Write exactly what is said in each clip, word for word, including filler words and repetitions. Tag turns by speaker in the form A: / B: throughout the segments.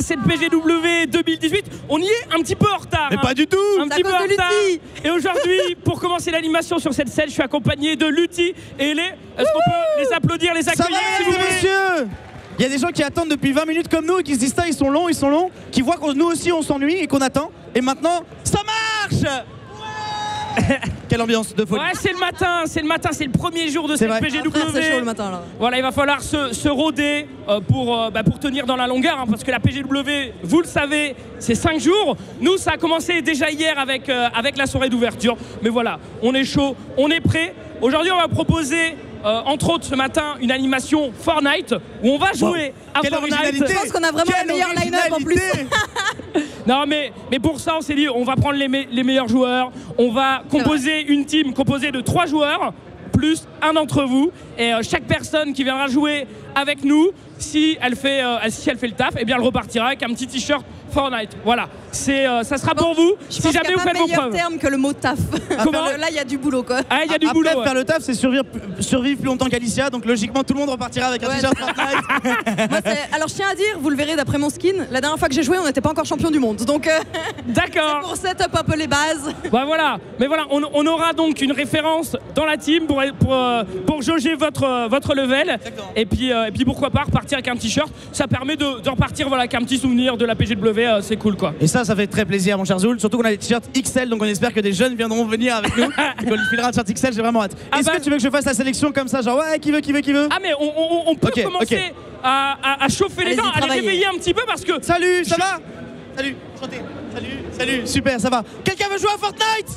A: cette P G W deux mille dix-huit. On y est un petit peu en retard.
B: Mais
A: hein.
B: pas du tout.
A: Un petit peu en retard. Et aujourd'hui, pour commencer l'animation sur cette scène, je suis accompagné de Lutti et Elé. Est-ce qu'on peut les applaudir, les accueillir, s'il vous plaît?
B: Messieurs, il y a des gens qui attendent depuis vingt minutes comme nous et qui se disent ça, ils sont longs, ils sont longs, qui voient que nous aussi on s'ennuie et qu'on attend. Et maintenant, ça marche. Quelle ambiance de folie.
A: Ouais, c'est le matin, c'est le matin, c'est le premier jour de cette
B: vrai.
A: P G W.
C: Ah, frère, c'est chaud le matin là.
A: Voilà, il va falloir se, se rôder euh, pour, euh, bah, pour tenir dans la longueur, hein, parce que la P G W, vous le savez, c'est cinq jours. Nous, ça a commencé déjà hier avec, euh, avec la soirée d'ouverture. Mais voilà, on est chaud, on est prêt. Aujourd'hui, on va proposer, euh, entre autres ce matin, une animation Fortnite où on va jouer wow. à
B: Quelle
A: Fortnite.
B: originalité.
C: Je pense qu'on a vraiment
B: Quelle
C: la meilleure line-up en plus.
A: Non mais, mais pour ça on s'est dit on va prendre les, me les meilleurs joueurs, on va composer une team composée de trois joueurs plus un d'entre vous et euh, chaque personne qui viendra jouer avec nous, si elle fait, euh, si elle fait le taf, et eh bien elle repartira avec un petit t-shirt Fortnite. Voilà, c'est euh, ça sera pour vous
C: Je
A: si
C: pense
A: jamais
C: qu'il y
A: vous
C: a
A: faites
C: pas
A: vos
C: meilleur
A: preuves.
C: terme que le mot taf.
A: Comment
C: Là il y a du boulot quoi.
A: Ah il y a du
B: Après,
A: boulot. Ouais.
B: faire le taf, c'est survivre, survivre plus longtemps qu'Alicia, donc logiquement tout le monde repartira avec un
C: Ouais.
B: t-shirt Fortnite.
C: Moi, alors je tiens à dire, vous le verrez d'après mon skin, la dernière fois que j'ai joué on n'était pas encore champion du monde. Donc euh,
A: D'accord.
C: pour set up un peu les bases.
A: Bah voilà, mais voilà, on, on aura donc une référence dans la team pour, pour, euh, pour jauger votre, euh, votre level. Et puis, euh, et puis pourquoi pas repartir avec un t-shirt. Ça permet de, de repartir voilà, avec un petit souvenir de la P G W, euh, c'est cool quoi.
B: Et ça, ça fait très plaisir mon cher Zoul, surtout qu'on a des t-shirts X L, donc on espère que des jeunes viendront venir avec nous. Et qu'on lui filera un t-shirt X L, j'ai vraiment hâte.
A: Ah
B: Est-ce
A: bah...
B: que tu veux que je fasse la sélection comme ça, genre ouais, qui veut, qui veut, qui veut?
A: Ah mais on, on, on peut
B: okay,
A: commencer
B: okay.
A: À, à, à chauffer les gens, à les réveiller un petit peu parce que...
B: Salut, ça
A: je...
B: va? Salut, chantez. Salut, salut, super, ça va. Quelqu'un veut jouer à Fortnite?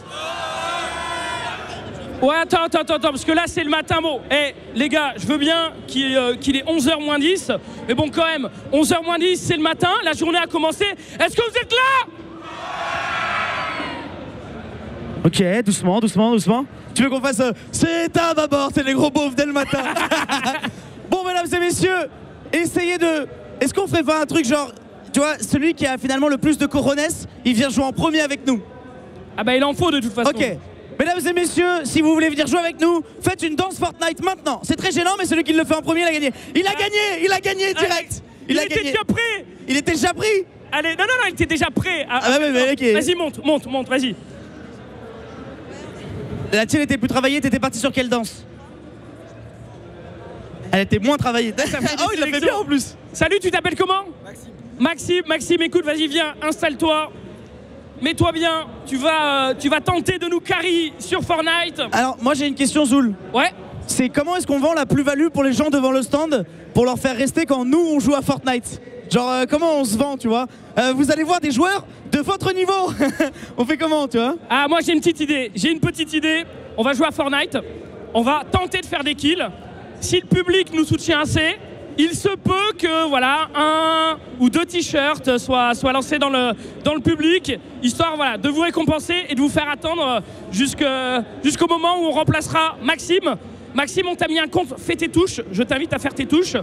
A: Ouais, attends, attends, attends, parce que là c'est le matin. Bon, hé hey, les gars, je veux bien qu'il euh, qu'il est onze heures moins dix, mais bon quand même, onze heures moins dix c'est le matin, la journée a commencé. Est-ce que vous êtes là?
B: Ok, doucement, doucement, doucement. Tu veux qu'on fasse euh, c'est un d'abord, c'est les gros beaufs dès le matin. Bon, mesdames et messieurs, essayez de... Est-ce qu'on ferait pas un truc genre, tu vois, celui qui a finalement le plus de coronets, il vient jouer en premier avec nous?
A: Ah bah il en faut de toute façon.
B: Ok. Mesdames et messieurs, si vous voulez venir jouer avec nous, faites une danse Fortnite maintenant. C'est très gênant, mais celui qui le fait en premier, il a gagné. Il a ah. gagné, il a gagné direct.
A: Il, il
B: a
A: était
B: gagné.
A: déjà prêt.
B: Il était déjà pris.
A: Allez, non, non, non, il était déjà prêt.
B: Ah, ah bah, bah, ok.
A: Vas-y, monte, monte, monte, vas-y.
B: La tienne était plus travaillée, t'étais parti sur quelle danse? Elle était moins travaillée. Oh, il l'a fait bien en plus.
A: Salut, tu t'appelles comment? Maxime. Maxime, Maxime, écoute, vas-y, viens, installe-toi. Mets-toi bien, tu vas, euh, tu vas tenter de nous carry sur Fortnite.
B: Alors, moi j'ai une question, Zoul.
A: Ouais.
B: C'est comment est-ce qu'on vend la plus-value pour les gens devant le stand pour leur faire rester quand nous on joue à Fortnite? Genre, euh, comment on se vend, tu vois? euh, Vous allez voir des joueurs de votre niveau. On fait comment, tu vois?
A: Ah, moi j'ai une petite idée, j'ai une petite idée. On va jouer à Fortnite, on va tenter de faire des kills. Si le public nous soutient assez, il se peut que voilà, un ou deux t-shirts soient, soient lancés dans le, dans le public, histoire voilà, de vous récompenser et de vous faire attendre jusqu'au moment où on remplacera Maxime. Maxime, on t'a mis un compte, fais tes touches, je t'invite à faire tes touches.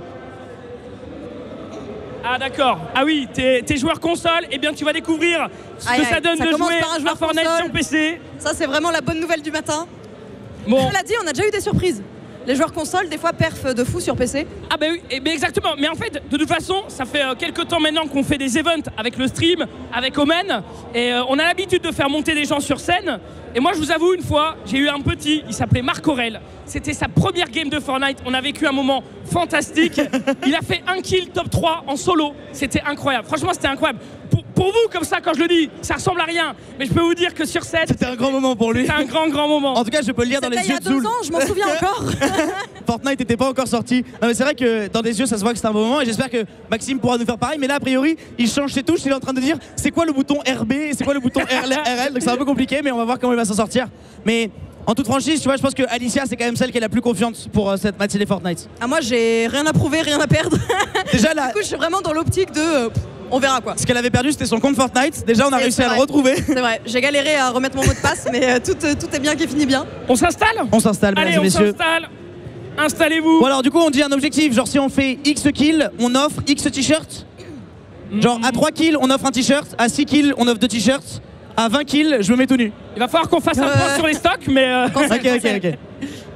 A: Ah d'accord, ah oui, t'es, t'es joueur console, et eh bien tu vas découvrir ce
C: aïe,
A: que ça
C: aïe,
A: donne
C: ça
A: de jouer
C: par un
A: à Fortnite
C: console.
A: sur P C.
C: Ça c'est vraiment la bonne nouvelle du matin.
A: Bon.
C: On l'a dit, on a déjà eu des surprises. Les joueurs console, des fois, perf de fou sur P C.
A: Ah bah oui, mais exactement. Mais en fait, de toute façon, ça fait euh, quelques temps maintenant qu'on fait des events avec le stream, avec Omen. Et euh, on a l'habitude de faire monter des gens sur scène. Et moi, je vous avoue, une fois, j'ai eu un petit, il s'appelait Marc Aurel. C'était sa première game de Fortnite. On a vécu un moment fantastique. Il a fait un kill top trois en solo. C'était incroyable. Franchement, c'était incroyable. Pour, pour vous, comme ça, quand je le dis, ça ressemble à rien. Mais je peux vous dire que sur scène,
B: c'était un grand moment pour lui.
A: C'était un grand, grand moment.
B: En tout cas, je peux le lire dans les yeux de Zoul.
C: Il y a deux ans, je m'en souviens encore.
B: Fortnite n'était pas encore sorti. Non, mais c'est vrai que dans des yeux, ça se voit que c'est un bon moment. Et j'espère que Maxime pourra nous faire pareil. Mais là, a priori, il change ses touches. Il est en train de dire c'est quoi le bouton R B et c'est quoi le bouton R L. Donc c'est un peu compliqué, mais on va voir comment il va s'en sortir. Mais en toute franchise, tu vois, je pense que Alicia, c'est quand même celle qui est la plus confiante pour euh, cette matinée Fortnite.
C: Ah, moi, j'ai rien à prouver, rien à perdre.
B: Déjà là.
C: Du coup, je suis vraiment dans l'optique de. Euh, on verra quoi.
B: Ce qu'elle avait perdu, c'était son compte Fortnite. Déjà, on a réussi à le retrouver.
C: C'est vrai. J'ai galéré à remettre mon mot de passe, mais euh, tout, euh, tout est bien qui finit bien.
A: On s'installe?
B: On s'installe, mesdames et messieurs.
A: Allez, on s'installe. Installez-vous.
B: Bon, alors, du coup, on dit un objectif. Genre, si on fait X kills, on offre X t-shirts. Genre, à trois kills, on offre un t-shirt. À six kills, on offre deux t-shirts. À vingt kills, je me mets tout nu.
A: Il va falloir qu'on fasse un point euh... sur les stocks, mais. Euh...
B: Ok, ok, ok.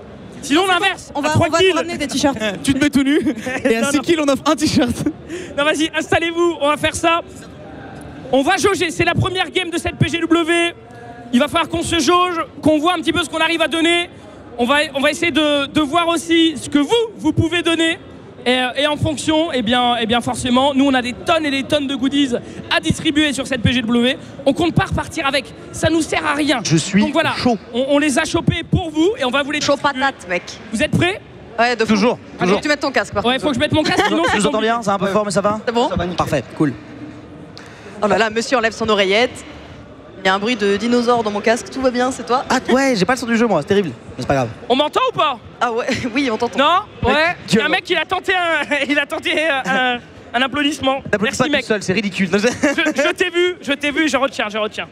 A: Sinon, l'inverse.
C: On va,
A: à
C: on
A: trois
C: va
A: kills.
C: te ramener des t-shirts.
B: Tu te mets tout nu et à
A: Non,
B: six
A: non.
B: kills on offre un t-shirt.
A: Non, vas-y, installez-vous, on va faire ça. On va jauger, c'est la première game de cette P G W. Il va falloir qu'on se jauge, qu'on voit un petit peu ce qu'on arrive à donner. On va, on va essayer de, de voir aussi ce que vous, vous pouvez donner. Et, et en fonction, eh bien, eh bien forcément, nous on a des tonnes et des tonnes de goodies à distribuer sur cette P G W. On compte pas repartir avec, ça nous sert à rien.
D: Je suis
A: Donc voilà,
D: chaud.
A: On, on les a chopés pour vous et on va vous les
C: Chaud
A: distribuer.
C: patate, mec.
A: Vous êtes prêts?
C: Ouais, de fou.
D: Toujours,
C: Faut
D: toujours.
C: que tu mettes ton casque, par
A: Ouais,
C: contre.
A: faut que je mette mon casque, sinon
D: Tu
A: c'est
D: nous entends
A: compliqué.
D: bien? C'est un peu fort mais ça va?
C: C'est bon?
D: Parfait, cool.
C: Oh là là, monsieur enlève son oreillette. Il y a un bruit de dinosaure dans mon casque. Tout va bien, c'est toi?
D: Ah ouais, j'ai pas le son du jeu moi, c'est terrible. Mais c'est pas grave.
A: On m'entend ou pas?
C: Ah ouais, oui, on t'entend.
A: Non? Ouais. Il y a un
D: gueule.
A: mec, il a tenté un, il a tenté un, un applaudissement.
D: T'applaudis pas
A: Merci
D: tout
A: mec.
D: seul, c'est ridicule.
A: Je, je t'ai vu, je t'ai vu, je retiens, je retiens.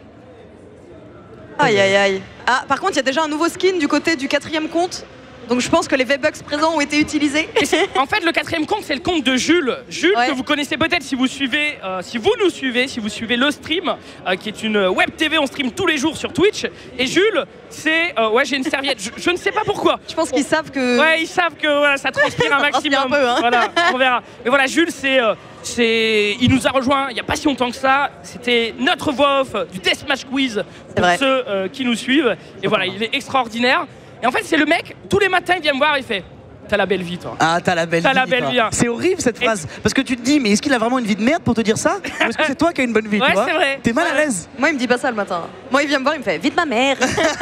C: Aïe aïe aïe. Ah, par contre, il y a déjà un nouveau skin du côté du quatrième compte. Donc je pense que les V-Bucks présents ont été utilisés.
A: Et c'est- en fait, le quatrième compte, c'est le compte de Jules. Jules,
C: Ouais.
A: que vous connaissez peut-être si vous suivez, euh, si vous nous suivez, si vous suivez le stream, euh, qui est une web T V, on stream tous les jours sur Twitch. Et Jules, c'est, euh, ouais, j'ai une serviette. Je, je ne sais pas pourquoi.
C: Je pense qu'ils savent que.
A: Ouais, ils savent que voilà, ça transpire un
C: Ça transpire
A: maximum.
C: un peu, hein.
A: Voilà, on verra. Mais voilà, Jules, c'est, euh, c'est, il nous a rejoint il n'y a pas si longtemps que ça. C'était notre voix off du Deathmatch Quiz pour
C: vrai.
A: ceux euh, qui nous suivent. Et voilà, il est extraordinaire. Et en fait, c'est le mec, tous les matins, il vient me voir, il fait t'as la belle vie, toi.
D: Ah, t'as la belle
A: T'as
D: vie.
A: la belle
D: toi.
A: vie, hein.
D: C'est horrible cette phrase. Parce que tu te dis, mais est-ce qu'il a vraiment une vie de merde pour te dire ça? Ou est-ce que c'est toi qui as une bonne vie?
A: Ouais,
D: tu vois
A: c'est vrai.
D: T'es mal
A: Ouais.
D: à l'aise.
C: Moi, il me dit pas ça le matin. Moi, il vient me voir, il me fait vite ma mère.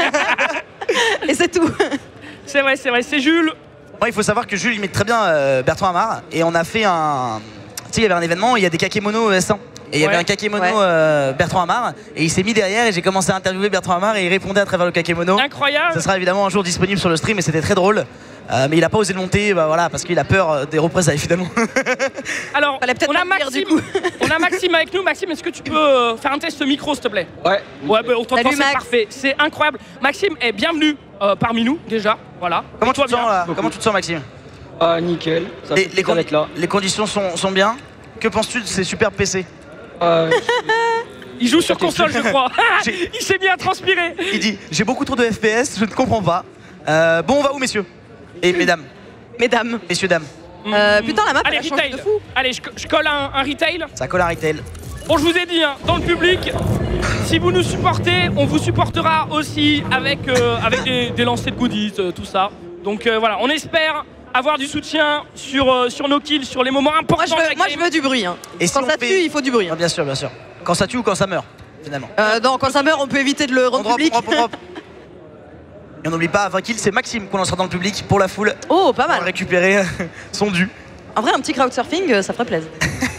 C: Et c'est tout.
A: C'est vrai, c'est vrai, c'est Jules.
D: Moi, il faut savoir que Jules imite très bien euh, Bertrand Amar. Et on a fait un. Tu sais, il y avait un événement, il y a des kakémonos S cent. Et il y
A: Ouais.
D: avait un kakémono
C: Ouais.
D: euh, Bertrand Amar. Et il s'est mis derrière et j'ai commencé à interviewer Bertrand Amar et il répondait à travers le kakémono.
A: Incroyable.
D: Ça sera évidemment un jour disponible sur le stream et c'était très drôle. Euh, mais il a pas osé le monter, bah voilà, parce qu'il a peur euh, des représailles finalement.
A: Alors,
C: Fallait peut-être
A: on a
C: pas le dire,
A: Maxime.
C: du coup.
A: On a Maxime avec nous. Maxime, est-ce que tu peux euh, faire un test micro, s'il te plaît?
E: Ouais.
A: Ouais, bah, on t'entend,
C: Salut,
A: c'est
C: Max.
A: parfait. C'est incroyable. Maxime est bienvenue euh, parmi nous déjà. Voilà.
D: Comment tu
A: Mets-toi
D: te sens
A: bien.
D: là Comment tu te sens Maxime?
E: Ah, nickel. Ça
D: les,
E: fait
D: les,
E: plaisir d'être là.
D: les conditions sont, sont bien. Que penses-tu de ces superbes P C?
E: Ah,
A: Il joue sur console, je crois.
D: J'ai-
A: Il s'est mis à transpirer.
D: Il dit j'ai beaucoup trop de F P S, je ne comprends pas. Euh, bon, on va où messieurs? Et mesdames,
C: Mesdames.
D: messieurs, dames,
C: Euh, putain, la map,
A: Allez,
C: elle a changé
A: retail.
C: de fou.
A: Allez, je, je colle un, un retail.
D: ça colle un retail.
A: Bon, je vous ai dit, hein, dans le public, si vous nous supportez, on vous supportera aussi avec, euh, avec des, des lancers de goodies, euh, tout ça. Donc euh, voilà, on espère avoir du soutien sur, euh, sur nos kills, sur les moments importants.
C: Moi, je
A: de la
C: veux, moi,
A: game.
C: je veux du bruit. Hein.
D: Et si
C: Quand
D: on
C: ça
D: fait-
C: tue, il faut du bruit.
D: Ah,
C: Hein.
D: bien sûr, bien sûr. Quand ça tue ou quand ça meurt, finalement.
C: Euh, non, quand ça meurt, on peut éviter de le
D: On
C: rendre
D: drop,
C: public.
D: on drop, on drop. Et on n'oublie pas, à vingt kills, c'est Maxime qu'on lancera dans le public pour la foule.
C: Oh, pas
D: Pour
C: mal.
D: récupérer son dû.
C: En vrai, un petit crowdsurfing, euh, ça ferait plaisir.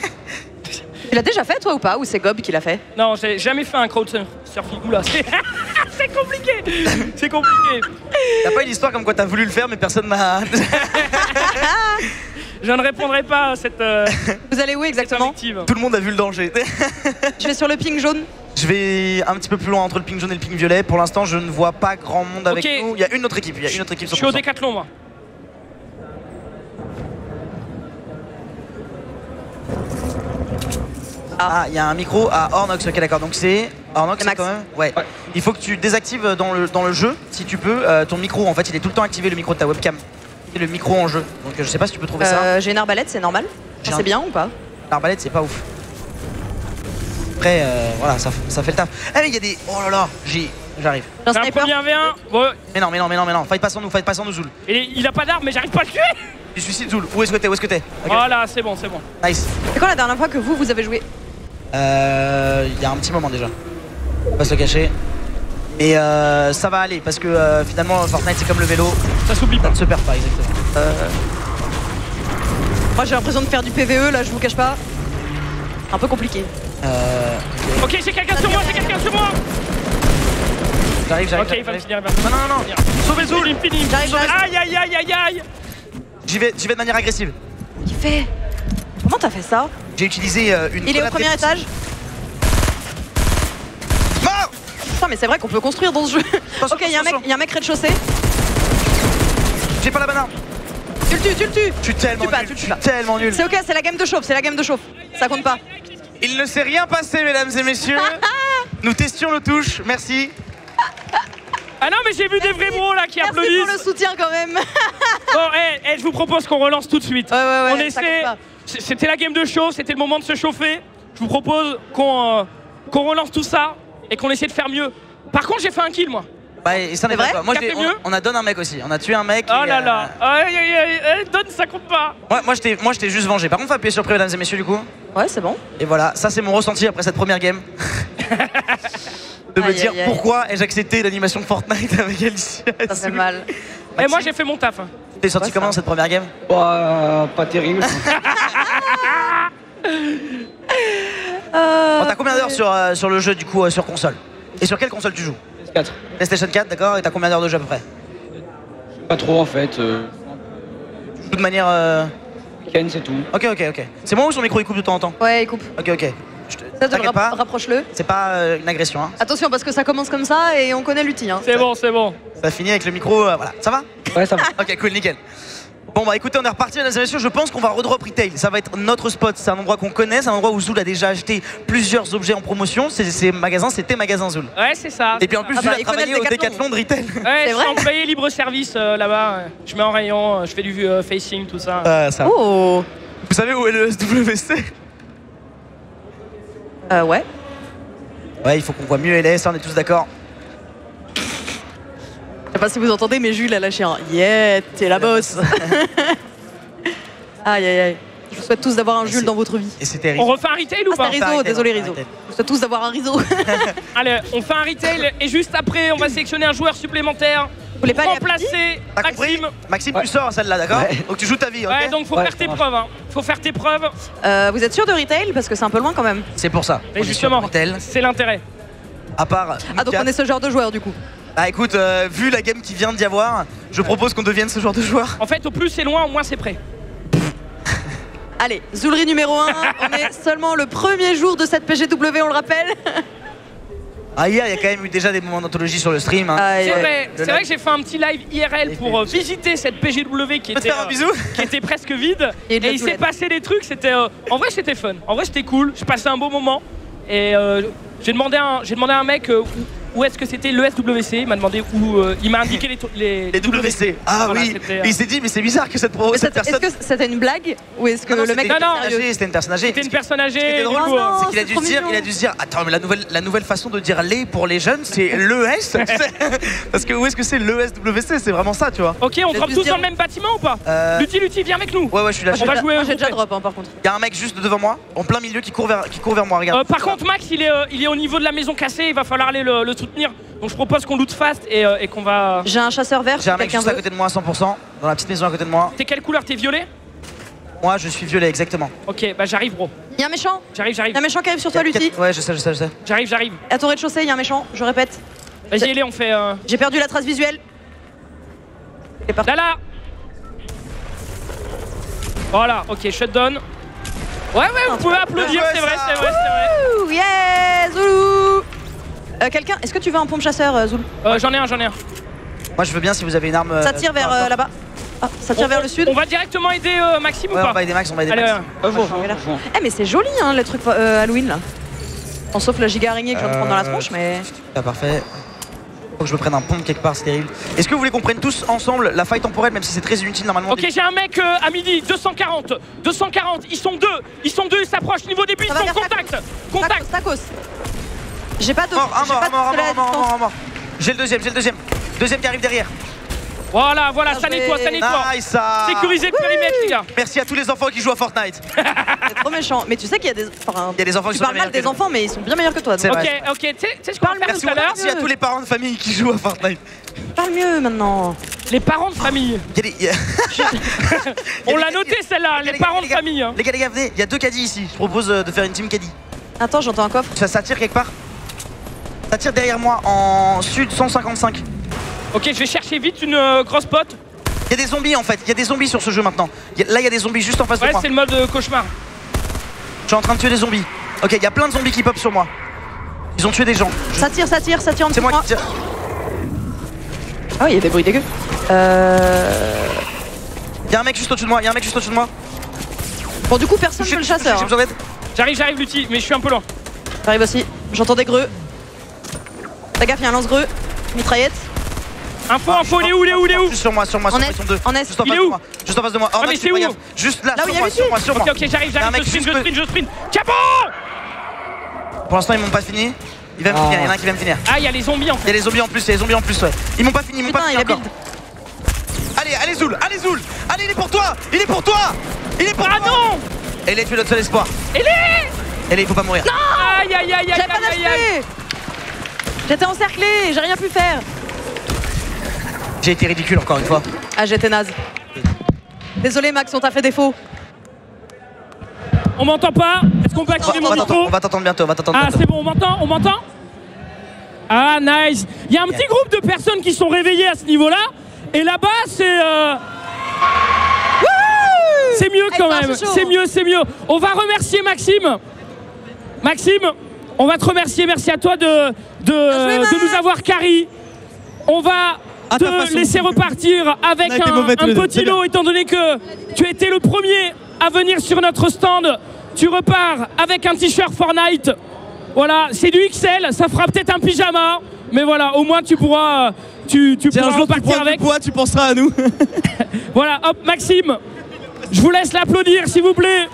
C: Tu l'as déjà fait, toi, ou pas? Ou c'est Gob qui l'a fait?
A: Non, j'ai jamais fait un crowdsurfing. Oula, c'est c'est compliqué. C'est compliqué.
D: Y'a pas une histoire comme quoi t'as voulu le faire mais personne m'a.
A: Je ne répondrai pas à cette, euh,
C: Vous allez où
A: cette
C: exactement?
A: invective.
D: Tout le monde a vu le danger.
C: Je vais sur le ping jaune.
D: Je vais un petit peu plus loin entre le ping jaune et le ping violet. Pour l'instant, je ne vois pas grand monde avec
A: Ok.
D: nous. Il y a une autre équipe. Il y a une autre équipe
A: Je
D: sur
A: suis au
D: cent.
A: décathlon, moi.
D: Ah, il y a un micro à Ornox. Ok, d'accord. Donc c'est Ornox
C: C'est Max.
D: quand même. Ouais.
E: Ouais.
D: Il faut que tu désactives dans le dans le jeu, si tu peux, euh, ton micro. En fait, il est tout le temps activé, le micro de ta webcam. C'est le micro en jeu. Donc euh, je sais pas si tu peux trouver ça.
C: Euh, J'ai une arbalète, c'est normal.
D: J'ai
C: Enfin,
D: un-
C: c'est bien ou pas?
D: L'arbalète, c'est pas ouf. Après, euh, voilà, ça, ça fait le taf. Eh mais il y a des. Oh là là, j'ai. J'arrive.
C: J'ai un
A: J'ai un
C: sniper.
A: premier un v un. Bon,
D: Mais non, mais non, mais non, mais non. Fight pas sans nous, fight pas sans nous, Zoul.
A: et il a pas d'arme, mais j'arrive pas à le tuer.
D: Tu suicides Zoul. Où est-ce que t'es? Où est-ce que t'es? Ok.
A: Voilà, c'est bon, c'est bon.
D: Nice.
C: C'est quand la dernière fois que vous, vous avez joué?
D: Euh, Il y a un petit moment déjà. On va se le cacher. Et euh, ça va aller parce que euh, finalement Fortnite c'est comme le vélo,
A: Ça s'oublie
D: ça
A: pas.
D: ne se perd pas exactement.
C: Euh... Moi, j'ai l'impression de faire du P V E, là, je vous cache pas. Un peu compliqué.
D: Euh,
A: Ok, j'ai quelqu'un sur moi, j'ai quelqu'un sur moi.
D: j'arrive, j'arrive.
A: Ok, il va me
D: j'arrive.
A: finir, il va me finir.
D: Non, non, non, non. Sauvez Zoul.
A: Il me finit.
C: J'arrive, j'arrive.
A: Aïe, aïe, aïe, aïe, aïe.
D: J'y vais, j'y vais de manière agressive.
C: Qui fait? Comment t'as fait ça?
D: J'ai utilisé euh, une.
C: Il est au
D: grenade
C: premier
D: répulsive.
C: étage.
D: Mort.
C: Putain, mais c'est vrai qu'on peut construire dans ce jeu.
D: Attention,
C: Ok, il y a un mec,
D: attention.
C: il y a un mec rez-de-chaussée.
D: J'ai pas la banane.
C: Tu le tues, tu le tues.
D: Je suis tellement
C: Tu pas,
D: nul.
C: tu
D: Je
C: tues
D: suis
C: pas.
D: tellement nul.
C: C'est ok, c'est la game de chauffe, c'est la game de chauffe. Ça compte pas.
D: Il ne s'est rien passé, mesdames et messieurs. Nous testions nos touches. Merci.
A: Ah non, mais j'ai vu des vrais bros là qui
C: Merci
A: applaudissent.
C: pour le soutien quand même.
A: Bon, hey, hey, je vous propose qu'on relance tout de suite.
C: Ouais, ouais, ouais,
A: On
C: ça
A: essaie.
C: compte pas.
A: C'était la game de show, c'était le moment de se chauffer. Je vous propose qu'on euh, qu'on relance tout ça et qu'on essaie de faire mieux. Par contre, j'ai fait un kill moi.
D: Bah, et ça n'est
C: vrai
D: pas. Moi,
A: T'as
D: j'ai-
A: fait mieux
D: on, on a donné un mec aussi. On a tué un mec.
A: Oh
D: et,
A: là
D: euh,
A: là. Aïe aïe aïe, aïe, donne, ça compte pas.
D: Moi, moi, je t'ai- moi, je t'ai juste vengé. Par contre, faut appuyer sur prix, mesdames et messieurs, du coup.
C: Ouais, c'est bon.
D: Et voilà, ça, c'est mon ressenti après cette première game. De me
C: Aïe,
D: dire
C: aïe, aïe.
D: pourquoi ai-je accepté l'animation Fortnite avec Alicia.
C: Ça fait mal.
A: Et moi, j'ai fait mon taf. hein.
D: T'es sorti
C: Ouais,
D: comment
C: ça.
D: cette première game?
E: Pas, pas terrible.
C: Euh,
D: Bon, t'as combien d'heures sur, euh, sur le jeu, du coup, euh, sur console? Et sur quelle console tu joues?
E: P S quatre.
D: PlayStation quatre, d'accord? Et t'as combien d'heures de jeu à peu près?
E: Pas trop en fait. Euh,
D: Tu joues de manière. euh,
E: week-end, c'est tout.
D: Ok, ok, ok. C'est moi ou son micro il coupe de temps en temps?
C: Ouais, il coupe.
D: Ok, ok. Je te-
C: Ça, te
D: T'inquiète pas,
C: rapproche-le.
D: c'est pas euh, une agression, hein.
C: Attention, parce que ça commence comme ça et on connaît l'outil. Hein.
A: C'est bon, c'est bon.
D: Ça finit avec le micro, euh, voilà. Ça va?
E: Ouais, ça va.
D: Ok, cool, nickel. Bon bah écoutez, on est reparti mesdames et messieurs, je pense qu'on va redrop retail, ça va être notre spot, c'est un endroit qu'on connaît, c'est un endroit où Zoul a déjà acheté plusieurs objets en promotion, c'est ces magasins, c'était magasins Zoul.
A: Ouais, c'est ça.
D: Et puis en plus
C: Ah
D: Zoul
C: bah,
D: a
C: il connaît
D: travaillé
C: le
D: au
C: Décathlon.
D: Décathlon de retail.
A: Ouais, je suis
C: vrai
A: employé libre service euh, là-bas. ouais. Je mets en rayon, euh, je fais du euh, facing, tout ça.
D: Euh, ça.
C: Oh.
D: Vous savez où est le S W C?
C: Euh, ouais.
D: Ouais, il faut qu'on voit mieux L S, on est tous d'accord.
C: Je sais pas si vous entendez, mais Jules a lâché un yeah, t'es la boss. Aïe aïe aïe. Je vous souhaite tous d'avoir un
D: Et
C: Jules
D: c'est-
C: dans votre vie.
D: Et c'est terrible.
A: On refait un retail ou
C: Ah,
A: pas
C: c'était Rizo,
D: Arrêtez,
C: désolé
D: arrêtez.
C: Rizo. Je vous souhaite tous d'avoir un Rizo. Vous
A: Allez, on fait un retail et juste après, on va sélectionner un joueur supplémentaire.
C: voulez pas aller à
A: Remplacer
D: T'as compris?
A: Maxime.
D: Maxime,
E: Ouais.
D: tu sors celle-là, d'accord?
E: Ouais.
D: Donc tu joues ta vie, ok?
A: Ouais, donc faut
E: Ouais,
A: faire
E: ça
A: tes
E: marche.
A: preuves. Hein. Faut faire tes preuves.
C: Euh, vous êtes sûr de retail parce que c'est un peu loin quand même.
D: C'est pour ça.
A: Et
D: On est
A: justement,
D: sur Retail.
A: c'est l'intérêt.
D: À part.
C: Ah donc
D: Mika.
C: on est ce genre de joueur du coup.
D: Ah écoute, euh, vu la game qui vient d'y avoir, je propose qu'on devienne ce genre de joueur.
A: En fait, au plus c'est loin, au moins c'est prêt.
C: Allez, Zulri numéro un. On est seulement le premier jour de cette P G W, on le rappelle.
D: Ah hier, il y a quand même eu déjà des moments d'anthologie sur le stream. Hein.
C: Aïe,
A: C'est
C: aïe.
A: vrai,
D: Le
A: c'est vrai
D: live.
A: que j'ai fait un petit live I R L pour euh, visiter cette P G W qui
D: Je peux te
A: était,
D: faire un
A: euh,
D: bisou?
A: qui était presque vide.
C: Et de
A: Et
C: la
A: il s'est
C: toilette.
A: passé des trucs, c'était. euh, en vrai, c'était fun. En vrai, c'était cool. J'ai passé un beau moment. Et euh, j'ai demandé, à un- j'ai demandé à un mec euh, où, où est-ce que c'était le S W C. Il m'a demandé où. euh, il m'a indiqué les, to- les,
D: Les W C. Ah
A: Voilà,
D: oui.
A: c'était, euh,
D: Et il s'est dit, mais c'est bizarre que cette, pro,
C: Mais
D: cette
C: c'est- Est-ce
D: personne.
C: que c'était une blague ou est-ce que
D: Non, non,
C: le mec
D: c'était
A: Non, non,
D: une personne âgée, c'était une personne âgée.
A: C'était une personne âgée.
D: Ce qui était
A: du
D: drôle,
A: coup, euh,
C: non.
D: c'est qu'il a
C: c'est
D: dû
C: trop
D: se dire,
C: mignon.
D: il a dû se dire, attends, mais la nouvelle, la nouvelle façon de dire les pour les jeunes, c'est le S. tu sais. Parce que où est-ce que c'est le S W C? C'est vraiment ça, tu vois.
A: Ok, on
C: Il a
A: drop
C: dû
A: tous
C: se dire-
A: dans le même bâtiment ou pas
D: Euh,
A: Lutti, Lutti, viens avec nous.
D: Ouais, ouais, je suis là.
C: Moi,
D: je
C: j'ai
D: suis
A: va
D: là.
C: déjà-
A: jouer
C: moi,
A: au
C: j'ai déjà
A: groupé.
C: drop hein, par contre.
D: Il y a un mec juste devant moi, en plein milieu, qui court vers, qui court vers moi. Regarde.
A: Euh, par contre, Max, il est, euh, il est au niveau de la maison cassée. Il va falloir aller le, le soutenir. Donc je propose qu'on loot fast et, euh, et qu'on va.
C: J'ai un chasseur vert.
D: j'ai
C: si
D: un mec
C: quelqu'un
D: juste à
C: veut.
D: côté de moi à cent pour cent, dans la petite maison à côté de moi.
A: T'es quelle couleur? T'es violet?
D: Moi, je suis violet, exactement.
A: Ok, bah j'arrive, bro.
C: Il y a un méchant.
A: J'arrive,
C: Il
A: j'arrive.
C: y a un méchant qui arrive sur toi, Lucie.
D: Ouais, je sais, je sais, je sais.
A: J'arrive, j'arrive.
C: À ton rez-de-chaussée, il y a un méchant. Je répète.
A: Vas-y, allez, on fait. Euh...
C: J'ai perdu la trace visuelle. Il est parti.
A: Là, là. Voilà, ok, shutdown. Ouais, ouais, vous pouvez applaudir,
D: Ouais,
A: c'est vrai,
D: ça.
A: c'est vrai, c'est vrai.
C: Ouh, yeah, Zoulou. Euh, Quelqu'un, est-ce que tu veux un pompe chasseur, euh, Zoulou
A: Euh, j'en ai un, j'en ai un.
D: Moi, je veux bien si vous avez une arme.
C: Ça
D: euh,
C: tire vers
D: par
C: euh,
D: rapport.
C: là-bas. Ah, ça tire
A: On-
C: vers le sud.
A: On va directement aider euh, Maxime
D: Ouais,
A: ou
D: on
A: pas
D: va aider Max, on va aider
A: Allez,
D: Max.
A: ouais.
E: Euh, je vois,
C: on est là.
E: je vois.
C: Eh mais c'est joli hein les trucs euh, Halloween là. Bon, sauf la giga araignée que je viens de prendre dans la
D: Euh,
C: tronche mais.
D: Ah, parfait. Faut que je me prenne un pompe quelque part, c'est terrible. Est-ce que vous voulez qu'on prenne tous ensemble la faille temporelle, même si c'est très inutile normalement?
A: Ok, j'ai un mec euh, à midi, deux cent quarante. deux cent quarante, ils sont deux. Ils sont deux, ils s'approchent. Niveau début, ils
C: Ça va
A: sont
C: vers
A: contact. Contact.
C: Tacos, tacos. J'ai pas de.
D: Mort, un
C: j'ai
D: mort,
C: pas
D: un
C: de
D: mort, un
C: pistolet à
D: mort, un mort, un
C: distance.
D: mort, un mort. J'ai le deuxième, j'ai le deuxième. Deuxième qui arrive derrière.
A: Voilà, voilà,
C: Bien
A: ça
C: joué.
A: nettoie, ça nettoie.
D: Nice ça.
A: Sécurisez le périmètre, les gars.
D: Merci à tous les enfants qui jouent à Fortnite.
C: C'est trop méchant. Mais tu sais qu'il y a des. Enfin,
D: Il y a des enfants qui
C: tu
D: sont
C: parles
D: bien
C: mal
D: meilleurs
C: des
D: que nous.
C: enfants mais ils sont bien meilleurs que toi.
D: C'est
C: donc
A: Ok,
D: vrai.
A: ok, tu sais tu sais ce qu'on va faire
D: Merci,
A: tout à l'heure
D: merci à tous les parents de famille qui jouent à Fortnite.
C: Parle mieux maintenant.
A: Les parents de famille.
D: Il y a des- il y a-
A: On
D: des-
A: l'a noté celle-là,
D: les gars,
A: les parents
D: les
A: de
D: gars,
A: famille. hein.
D: Les gars, les gars, venez, il y a deux caddies ici. Je propose euh, de faire une team caddie.
C: Attends, j'entends un coffre.
D: Ça, ça tire quelque part? Ça tire derrière moi en sud cent cinquante-cinq.
A: Ok, je vais chercher vite une euh, grosse pote.
D: Il y a des zombies en fait, il y a des zombies sur ce jeu maintenant. Il y a- Là, il y a des zombies juste en face de
A: Ouais,
D: moi.
A: c'est le mode euh, cauchemar.
D: Je suis en train de tuer des zombies. Ok, il y a plein de zombies qui pop sur moi. Ils ont tué des gens.
C: Ça tire, ça tire, ça tire en
D: C'est
C: dessous de
D: moi
C: moi.
D: qui tire.
C: Ah oui, il y a des bruits dégueux. Euh.
D: Il y a un mec juste au-dessus de moi, il y a un mec juste au-dessus de moi.
C: Bon du coup personne
D: Touché,
C: veut le
D: touché,
C: chasseur.
D: j'ai
C: hein.
D: besoin d'aide.
A: J'arrive, j'arrive, Lutti, mais je suis un peu loin.
C: J'arrive aussi. J'entends des greux. Fais gaffe, il y a un lance-greux. Mitraillette.
A: Info, info, il est où, il est où, il est où?
D: Juste sur moi, sur moi, sur
C: En
D: moi,
C: est,
D: ils sont deux.
C: en est.
D: Juste en
A: Il
D: face
A: est
D: de
A: où?
D: moi. Juste en face de moi. Oh,
A: Ah, mais
D: Max,
A: c'est où?
D: regarde. Juste là,
C: Là où
D: sur
C: il y
D: moi,
C: avait
D: sur
C: lui.
D: moi, sur moi.
A: Ok, ok, j'arrive,
D: Il y a un
A: j'arrive,
D: mec
A: je sprint,
D: juste
A: je
D: que-
A: sprint, je sprint. Chapeau!
D: Pour l'instant, ils m'ont pas fini. Il va me finir, il y en a un qui va me finir.
A: Ah, il y a les zombies en
D: Il y
A: fait.
D: a les zombies en plus, il y a les zombies en plus, ouais. Ils m'ont pas fini, ils m'ont pas
C: Putain,
D: fini
C: il a
D: encore.
C: build.
D: Allez, allez Zoul, allez Zoul. Allez, il est pour toi. Il est pour toi. Il est pour
A: Ah
D: toi.
A: non!
D: Et là, tu es notre seul espoir.
A: Et les!
D: Et là, il faut pas mourir.
A: Aïe, aïe, aïe, aïe,
C: J'avais pas
A: aïe, aïe, aïe.
C: d'H P. J'étais encerclé, j'ai rien pu faire.
D: J'ai été ridicule encore une fois.
C: Ah, j'étais naze. Désolé Max, on t'a fait défaut.
A: On m'entend pas? Est-ce qu'on peut activer
D: On
A: mon
D: va t'entendre,
A: micro?
D: on va t'entendre bientôt, on va t'entendre
A: Ah,
D: bientôt.
A: c'est bon, on m'entend? On m'entend? Ah, nice. Il y a un petit groupe de personnes qui sont réveillées à ce niveau-là. Et là-bas, c'est... euh, C'est mieux
C: Eh,
A: quand
C: c'est un
A: même.
C: chouchou.
A: C'est mieux, c'est mieux. On va remercier Maxime. Maxime, on va te remercier. Merci à toi de, de,
C: joué, Max.
A: de nous avoir carry. On va
B: À ta façon.
A: te laisser repartir avec
B: On a été
A: un,
B: mauvais tous
A: un
B: les deux,
A: petit
B: c'est bien.
A: lot, étant donné que tu étais le premier à venir sur notre stand. Tu repars avec un t-shirt Fortnite. Voilà, c'est du X L, ça fera peut-être un pyjama. Mais voilà, au moins tu pourras, euh, tu, tu
B: Si un
A: pourras
B: jour tu
A: repartir
B: prends du
A: avec.
B: poids, tu penseras à nous.
A: Voilà, hop, Maxime, je vous laisse l'applaudir, s'il vous plaît.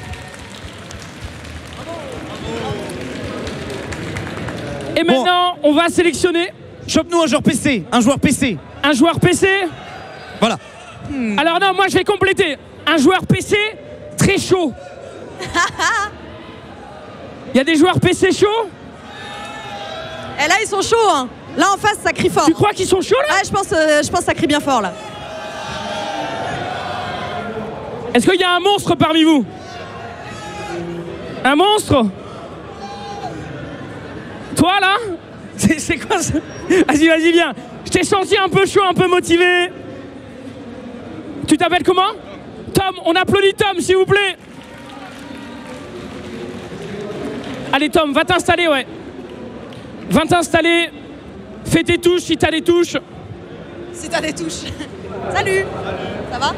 A: Et
B: Bon.
A: maintenant, on va sélectionner
B: Chope-nous un joueur P C, un joueur P C.
A: un joueur P C.
B: Voilà.
A: Alors non, moi je vais compléter. Un joueur P C très chaud. Il y a des joueurs P C chauds?
C: Et là, ils sont chauds, hein. Là, en face, ça crie fort.
A: Tu crois qu'ils sont chauds là?
C: Ouais, je pense, euh, je pense que ça crie bien fort, là.
A: Est-ce qu'il y a un monstre parmi vous? Un monstre? Toi là? C'est c'est quoi ça? Vas-y, vas-y, viens. Je t'ai senti un peu chaud, un peu motivé. Tu t'appelles comment? Tom, on applaudit Tom, s'il vous plaît. Allez Tom, va t'installer, ouais. Va t'installer. Fais tes touches si t'as des touches.
C: Si t'as des touches. Salut. Ça va?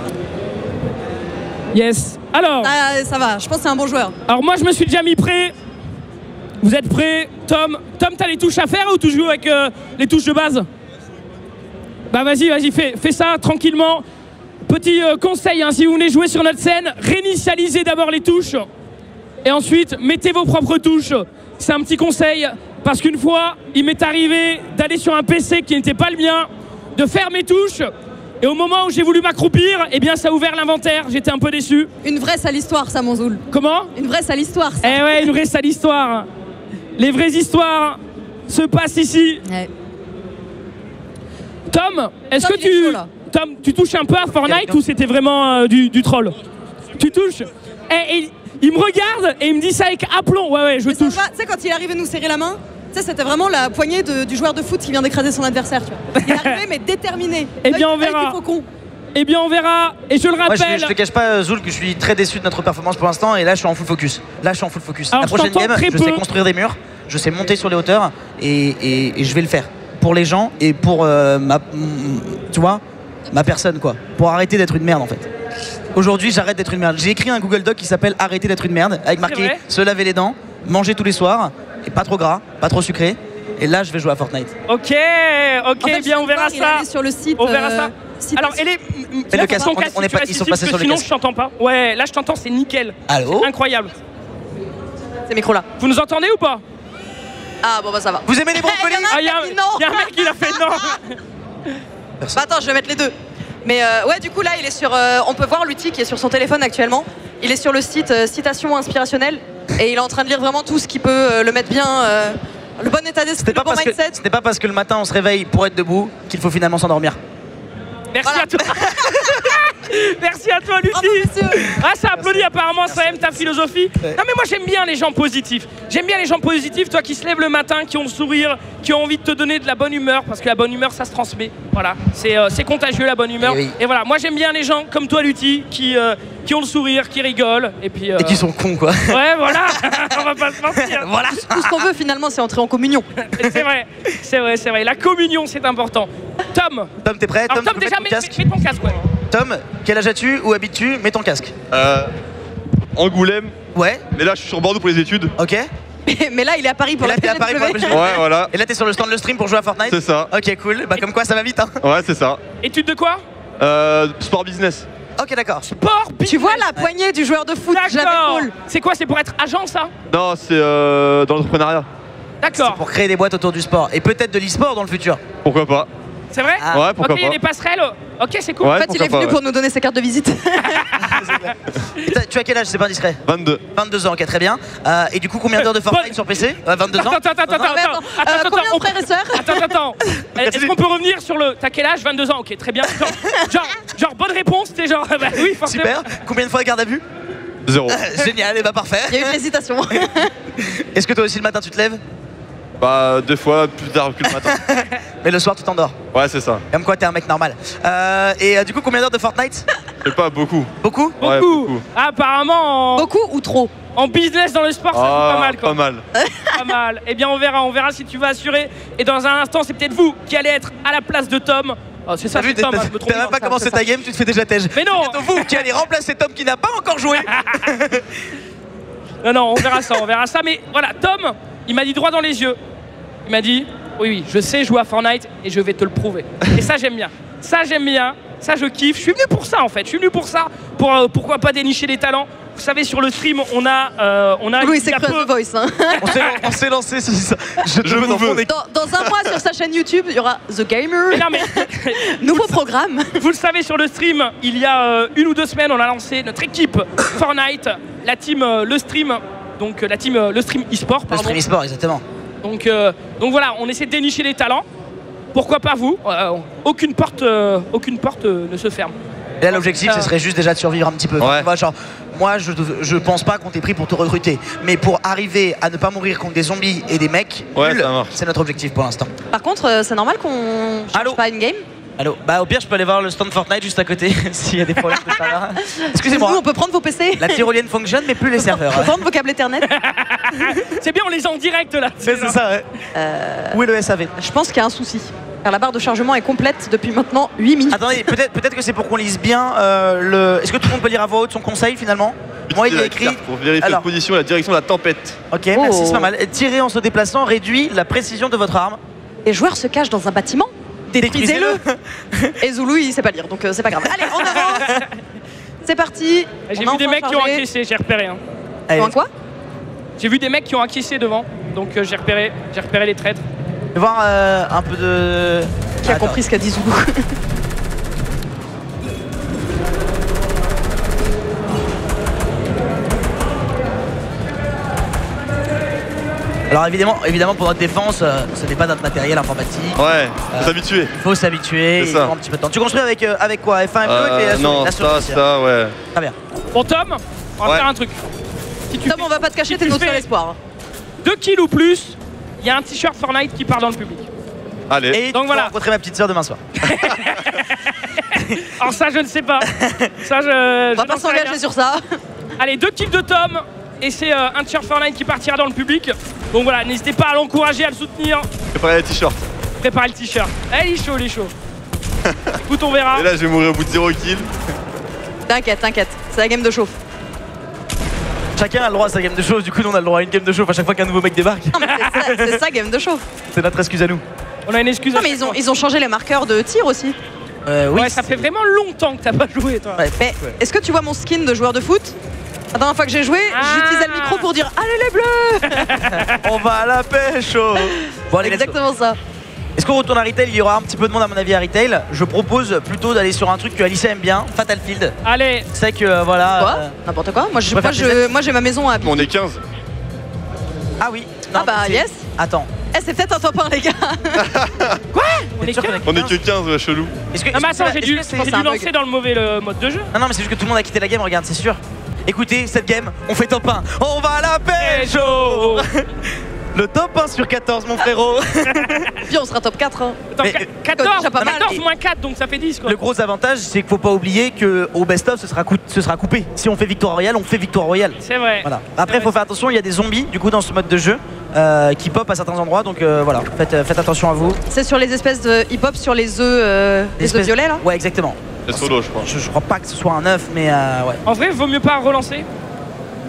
A: Yes. Alors,
C: Ah, ça va, je pense que c'est un bon joueur.
A: alors moi je me suis déjà mis prêt. Vous êtes prêts? Tom, Tom, t'as les touches à faire ou tu joues avec euh, les touches de base? Bah vas-y, vas-y, fais, fais ça tranquillement. Petit euh, conseil, hein, si vous voulez jouer sur notre scène, réinitialisez d'abord les touches. Et ensuite, mettez vos propres touches. C'est un petit conseil, parce qu'une fois, il m'est arrivé d'aller sur un P C qui n'était pas le mien, de faire mes touches, et au moment où j'ai voulu m'accroupir, eh bien ça a ouvert l'inventaire, j'étais un peu déçu.
C: Une vraie sale histoire, ça, mon Zoul.
A: Comment?
C: Une vraie sale histoire, ça.
A: Eh ouais, une vraie sale histoire. Les vraies histoires se passent ici.
C: Ouais.
A: Tom, est-ce
C: Tom,
A: que
C: il est
A: tu...
C: chaud, là.
A: Tom, tu touches un peu à Fortnite ou c'était vraiment euh, du, du troll? Tu touches? Eh, et il me regarde et il me dit ça avec aplomb. Ouais, ouais, je
C: Mais ça
A: touche.
C: va, tu sais, quand il est arrivé nous serrer la main, tu sais, c'était vraiment la poignée de- du joueur de foot qui vient d'écraser son adversaire, tu vois. Il est arrivé, mais déterminé.
A: Eh bien, on
C: Avec
A: verra.
C: des faucons.
A: Eh bien, on verra. Et je le
D: Moi, je,
A: rappelle.
D: je te cache pas, euh, Zoul, que je suis très déçu de notre performance pour l'instant. Et là, je suis en full focus. Là, je suis en full focus.
A: Alors,
D: La
A: je
D: prochaine
A: t'entends
D: game,
A: très
D: je sais
A: peu.
D: construire des murs, je sais monter sur les hauteurs, et, et- et je vais le faire pour les gens et pour euh, ma, mm, tu vois, ma personne, quoi. Pour arrêter d'être une merde, en fait. Aujourd'hui, j'arrête d'être une merde. J'ai écrit un Google Doc qui s'appelle Arrêter d'être une merde, avec marqué
A: vrai
D: se laver les dents, manger tous les soirs, et pas trop gras, pas trop sucré. Et là, je vais jouer à Fortnite.
A: Ok, ok,
C: En fait,
A: bien,
C: je
A: on
C: viens
A: verra
C: de voir, il est
A: ça.
C: allé sur le site.
A: On verra
C: euh,
A: ça.
C: site-
A: Alors, elle est.
D: le
A: Là,
D: casque,
A: ton
D: on est-
A: casque,
D: on est
A: si tu
D: pas-
A: restes
D: ils sont
A: ici,
D: passés
A: parce
D: sur
A: que
D: le
A: sinon,
D: casque.
A: je t'entends pas. Ouais, là, je t'entends, c'est nickel.
D: Allô?
A: Incroyable.
C: Ces micros-là.
A: Vous nous entendez ou pas?
C: Ah, bon, bah ça va.
D: Vous aimez les brocolis?
C: Il y en a
A: Ah, il y, a
C: qui
A: un-
C: a dit non.
A: y a un mec qui l'a fait non.
C: Bah attends, je vais mettre les deux. Mais euh, ouais, du coup, là, il est sur. euh, on peut voir l'outil qui est sur son téléphone actuellement. Il est sur le site euh, Citation Inspirationnelle. Et il est en train de lire vraiment tout ce qui peut euh, le mettre bien. euh, le bon état d'esprit,
D: C'était
C: le
D: pas,
C: bon
D: parce que-
C: mindset.
D: c'était pas parce que le matin on se réveille pour être debout qu'il faut finalement s'endormir.
A: Merci
C: Voilà.
A: à toi. Merci à toi,
C: Bravo,
A: Lutti.
C: monsieur.
A: Ah, ça applaudit apparemment, ça aime ta philosophie. Non, mais moi j'aime bien les gens positifs. J'aime bien les gens positifs, toi qui se lèvent le matin, qui ont le sourire, qui ont envie de te donner de la bonne humeur, parce que la bonne humeur ça se transmet. Voilà, c'est euh, c'est contagieux la bonne humeur.
D: Et oui.
A: Et voilà, moi j'aime bien les gens comme toi, Lutti, qui, euh, qui ont le sourire, qui rigolent. Et puis. euh,
D: Et qui sont cons, quoi.
A: Ouais, voilà, on va pas se mentir.
D: Voilà.
C: Tout ce qu'on veut finalement, c'est entrer en communion.
A: C'est vrai, c'est vrai, c'est vrai. La communion, c'est important. Tom,
D: Tom, t'es prêt?
A: alors
D: Tom,
A: Tom,
D: tu peux
A: déjà,
D: mettre
A: mets,
D: ton casque.
A: mets- mets ton casque, ouais.
D: Tom, quel âge as-tu? Où habites-tu? Mets ton casque.
F: Euh, Angoulême,
D: Ouais,
F: mais là je suis sur Bordeaux pour les études.
D: ok.
C: Mais, mais là, il est à Paris pour
D: Et là,
C: la
D: t'es à Paris pour la
C: P G W.
D: P G W.
F: Ouais, voilà.
D: Et là, t'es sur le stand le stream pour jouer à Fortnite.
F: C'est ça.
D: Ok, cool. Bah, comme quoi, ça va vite, hein.
F: Ouais, c'est ça.
A: Étude de quoi?
F: Euh, sport business.
D: Ok, d'accord.
A: Sport business.
C: Tu vois la poignée du joueur de foot, j'avais
A: D'accord.
C: cool.
A: C'est quoi? C'est pour être agent, ça?
F: Non, c'est euh, dans l'entrepreneuriat.
D: C'est
A: D'accord.
D: pour créer des boîtes autour du sport. Et peut-être de l'e-sport dans le futur.
F: Pourquoi pas?
A: C'est vrai?
D: Ah.
F: Ouais, pourquoi
A: Ok, il y a
F: pas.
A: des passerelles. Ok, c'est cool.
F: Ouais,
C: En fait, il
F: pourquoi
C: est venu
F: pas,
C: pour
F: ouais.
C: nous donner ses cartes de visite.
D: Et t'as- Tu as quel âge? C'est pas indiscret.
F: vingt-deux.
D: vingt-deux ans, ok, très bien. Euh, et du coup, combien d'heures de Fortnite sur P C? Euh, vingt-deux ans.
A: Attends, attends, attends,
C: Non, mais
A: attends,
C: attends,
A: attends,
C: euh,
A: attends,
C: combien de
A: on-
C: frères et sœurs?
A: Attends, attends. Est-ce qu'on peut revenir sur le. T'as quel âge? vingt-deux ans, ok, très bien. Genre, genre, genre, bonne réponse, t'es genre. Bah oui, forcément.
D: Super. Combien de fois garde à vue?
F: Zéro.
D: Génial, et bah parfait.
C: Il y a eu une hésitation.
D: Est-ce que toi aussi le matin tu te lèves?
F: Bah, deux fois plus tard que le matin.
D: Mais le soir tu t'endors.
F: Ouais, c'est ça.
D: Comme quoi t'es un mec normal. Euh, et euh, du coup, combien d'heures de Fortnite?
F: Je sais pas, beaucoup.
D: Beaucoup?
F: Ouais,
A: Beaucoup.
F: beaucoup.
A: Ah, apparemment, en,
C: Beaucoup ou trop?
A: en business dans le sport, ça
F: Ah,
A: c'est pas mal, quoi.
F: Pas mal.
A: Pas mal. Eh bien, on verra, on verra si tu vas assurer. Et dans un instant, c'est peut-être vous qui allez être à la place de Tom. Oh, c'est ça,
D: T'as vu,
A: c'est
D: t'as
A: Tom, hein, je me trompe
D: t'as même pas
A: ça,
D: commencé
A: c'est
D: ta
A: ça.
D: game, tu te fais déjà tège.
A: Mais non.
D: C'est vous qui allez remplacer Tom qui n'a pas encore joué.
A: Non, non, on verra ça, on verra ça. Mais voilà, Tom, il m'a dit droit dans les yeux. Il m'a dit, oui, oui, je sais jouer à Fortnite et je vais te le prouver. Et ça, j'aime bien. Ça, j'aime bien. Ça, je kiffe. Je suis venu pour ça, en fait. Je suis venu pour ça. Pour euh, pourquoi pas dénicher des talents. Vous savez, sur le stream, on a, euh, on a.
C: Louis,
A: il y
C: c'est
A: a
C: Crush
A: peu-
C: The Voice. Hein.
D: On s'est- On s'est lancé sur ça. Je te
F: Je
D: veux
F: vous
D: dans mon
F: veux.
D: équipe.
C: Dans, dans un mois, sur sa chaîne YouTube, il y aura The Gamer.
A: Mais non, mais
C: Nouveau programme.
A: vous le savez, sur le stream, il y a euh, une ou deux semaines, on a lancé notre équipe Fortnite, la team euh, Le Stream. Donc, euh, la team euh, Le Stream e-sport,
D: Le
A: pardon.
D: stream e-sport, exactement.
A: Donc, euh, donc voilà, on essaie de dénicher les talents. Pourquoi pas vous? Euh, aucune porte, euh, aucune porte euh, ne se ferme.
D: Et là, l'objectif, ce serait juste déjà de survivre un petit peu.
F: Ouais.
D: Tu vois, genre, moi, je, je pense pas qu'on t'ait pris pour te recruter. Mais pour arriver à ne pas mourir contre des zombies et des mecs,
F: Ouais,
D: nuls,
F: ça marche.
D: c'est notre objectif pour l'instant.
C: Par contre, euh, c'est normal qu'on
D: Allô
C: change pas une game.
D: Allô. Bah, au pire, je peux aller voir le stand Fortnite juste à côté s'il y a des problèmes de ça là. Excusez-moi.
C: Nous, on peut prendre vos P C.
D: La tyrolienne fonctionne, mais plus les
C: On peut
D: serveurs.
C: prendre vos câbles Ethernet.
A: C'est bien, on les a en direct là.
D: C'est c'est ça, ouais. Où est le S A V?
C: Je pense qu'il y a un souci. Car la barre de chargement est complète depuis maintenant huit minutes.
D: Attendez, peut-être peut-être que c'est pour qu'on lise bien euh, le. Est-ce que tout le monde peut lire à voix haute son conseil finalement? Moi, il est
F: La
D: écrit.
F: carte Pour vérifier
D: Alors.
F: la position et la direction de la tempête.
D: Ok,
C: Oh.
D: merci, c'est pas mal. Tirer en se déplaçant réduit la précision de votre arme.
C: Les joueurs se cachent dans un bâtiment. Détruisez-le. Et Zoulou, il sait pas lire, donc euh, c'est pas grave. Allez, on avance. C'est parti.
A: J'ai
C: On a
A: vu des
C: enfin
A: mecs qui ont
C: chargé.
A: encaissé, j'ai repéré. hein.
D: Allez,
C: En quoi?
A: J'ai vu des mecs qui ont encaissé devant, donc euh, j'ai repéré, j'ai repéré les traîtres.
D: je vais voir euh, un peu de.
C: Qui a
D: Attends.
C: compris ce qu'a dit Zoulou?
D: Alors évidemment, évidemment pour notre défense, euh, ce n'est pas notre matériel informatique.
F: Ouais,
D: Euh,
F: faut s'habituer.
D: Il faut s'habituer,
F: C'est
D: il
F: ça.
D: faut un petit peu de temps. Tu construis avec, euh, avec quoi F un, F deux et
F: Euh,
D: la souris-
F: non,
D: la souris
F: ça,
D: aussi, hein.
F: ça, ouais.
D: Très bien.
A: Bon Tom, on va
F: Ouais.
A: faire un truc. Si tu
C: Tom,
A: fais
C: on va pas te cacher,
A: si
C: t'es
A: tu
C: notre seul
A: fais
C: espoir.
A: deux kills ou plus, il y a un t-shirt Fortnite qui part dans le public.
F: Allez.
D: Et
A: Donc
D: tu
A: voilà.
D: vas rencontrer ma petite sœur demain soir.
A: Alors ça, je ne sais pas. Ça, je.
C: On va
A: je
C: pas
A: n'en sais rien.
C: s'engager sur ça.
A: Allez, deux kills de Tom. Et c'est euh, un t-shirt Fortnite qui partira dans le public. Donc voilà, n'hésitez pas à l'encourager, à le soutenir.
F: Préparez les t-shirts.
A: Préparez le t-shirt. Eh, il est chaud, il est chaud. Écoute, on verra.
F: Et là, je vais mourir au bout de zéro kill.
C: T'inquiète, t'inquiète. C'est la game de chauffe.
D: Chacun a le droit à sa game de chauffe, du coup nous on a le droit à une game de chauffe à chaque fois qu'un nouveau mec débarque.
C: Non, mais c'est ça, c'est ça, game de chauffe.
D: C'est notre excuse à nous.
A: On a une excuse.
C: Non,
A: à
C: mais
A: chaque
C: ils ont,
A: fois.
C: ils ont changé les marqueurs de tir aussi.
D: Euh, oui.
A: Ouais, ça fait vraiment longtemps que t'as pas joué, toi.
D: Ouais.
C: Mais est-ce que tu vois mon skin de joueur de foot? La dernière fois que j'ai joué,
A: Ah.
C: j'utilisais le micro pour dire allez les bleus.
D: On va à la pêche oh. Bon allez, let's go.
C: Exactement ça.
D: Est-ce qu'on retourne à Retail? Il y aura un petit peu de monde à mon avis à Retail. Je propose plutôt d'aller sur un truc que Alicia aime bien, Fatal Field.
A: Allez,
D: C'est que euh, voilà.
C: Quoi?
D: euh,
C: N'importe quoi. Moi, je-
D: Je
C: moi,
D: préfère
C: je- moi, j'ai ma maison à.
F: On est quinze.
D: Ah oui.
C: Ah bah,
D: c'est-
C: yes.
D: Attends.
C: Eh, c'est peut-être un top un, les gars.
A: on est
D: T'es sûr
A: quinze.
D: qu'on
F: On est que quinze, ouais, chelou.
D: Est-ce que,
A: Non, mais
D: est-ce que
A: attends,
D: c'est-
A: j'ai dû,
D: est-ce que
A: j'ai
D: c'est-
C: c'est un
A: dû
C: bug.
A: lancer dans le mauvais le mode de jeu.
D: Non, non, mais c'est juste que tout le monde a quitté la game, regarde, c'est sûr. Écoutez, cette game, on fait top un. On va à la pêche oh. Le top un sur quatorze, mon frérot.
C: Puis on sera top quatre. Hein.
A: Attends,
D: Mais-
A: qu-
C: C'est
A: quatorze,
C: déjà pas mal.
A: quatorze moins quatre, donc ça fait dix quoi.
D: Le gros avantage, c'est qu'il faut pas oublier qu'au best-of, ce sera, cou- ce sera coupé. Si on fait victoire royale, on fait victoire royale.
A: C'est vrai.
D: Voilà. Après, il
A: vrai.
D: faut faire attention, il y a des zombies du coup dans ce mode de jeu euh, qui pop à certains endroits, donc euh, voilà, faites, euh, faites attention à vous.
C: C'est sur les espèces de hip-hop, sur les œufs, euh, les œufs
D: Espèce-
C: violets là.
D: Ouais, exactement.
F: C'est solo, je crois.
D: Je, je crois pas que ce soit un œuf, mais euh, ouais.
A: En vrai, vaut mieux pas relancer.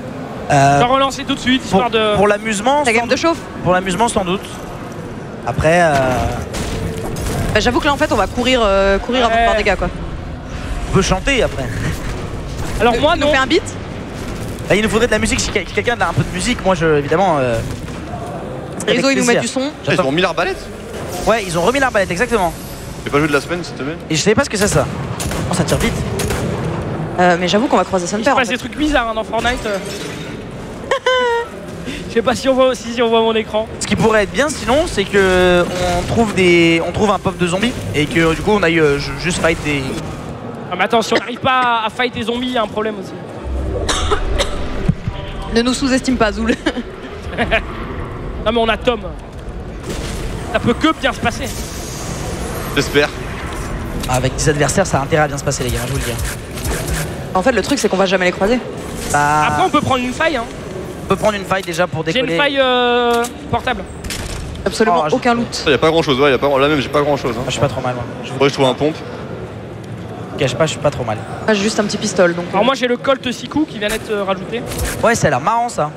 D: Euh,
A: Je vais relancer tout de suite,
D: pour
A: histoire de.
D: pour l'amusement,
C: Ta
D: sans
C: game de
D: doute.
C: chauffe.
D: Pour l'amusement, sans doute. Après, euh,
C: Bah, j'avoue que là en fait on va courir, euh, courir avant de
A: Ouais.
C: faire des gars quoi.
D: on peut chanter après.
A: Alors moi,
C: Tu nous
A: non.
C: fais un beat.
D: Bah, il nous faudrait de la musique. Si quel- quelqu'un a un peu de musique, moi, je, évidemment. Euh, avec
C: Rizzo il nous met
D: plaisir.
C: du son.
F: Ils ont mis l'arbalète.
D: Ouais, ils ont remis l'arbalète, exactement.
F: J'ai pas joué de la semaine cette semaine.
D: Et je savais pas ce que c'est ça. Oh, ça tire vite.
C: Euh, mais j'avoue qu'on va croiser
A: Il
C: Sunter.
A: se
C: en
A: passe
C: fait.
A: des trucs bizarres hein, dans Fortnite. euh. Je sais pas si on voit si, si on voit mon écran.
D: Ce qui pourrait être bien, sinon, c'est que on trouve des, on trouve un pop de zombies et que du coup, on aille euh, ju- juste fight des.
A: Ah, mais attends, si on n'arrive pas à fight les zombies, il y a un problème aussi.
C: Ne nous sous-estime pas Zoul.
A: Non mais on a Tom. Ça peut que bien se passer.
F: J'espère.
D: Avec des adversaires, ça a intérêt à bien se passer, les gars. Je vous le dis.
C: En fait le truc c'est qu'on va jamais les croiser.
D: Bah,
A: Après on peut prendre une faille. Hein.
D: on peut prendre une fight déjà pour
A: J'ai
D: décoller.
A: une faille euh, portable.
C: Absolument
D: Oh, je-
C: aucun loot.
F: Ça, y a pas grand chose. Ouais, y a pas... Là même, j'ai pas grand chose.
D: Ah,
F: Hein.
D: je suis pas trop mal. Moi. Je vous
F: Faudrait que je trouve un pompe.
D: cache pas, je suis pas trop mal.
C: Ah, j'ai juste un petit pistol donc.
A: Alors moi j'ai le Colt Siku qui vient d'être euh, rajouté.
D: Ouais, ça a l'air marrant ça.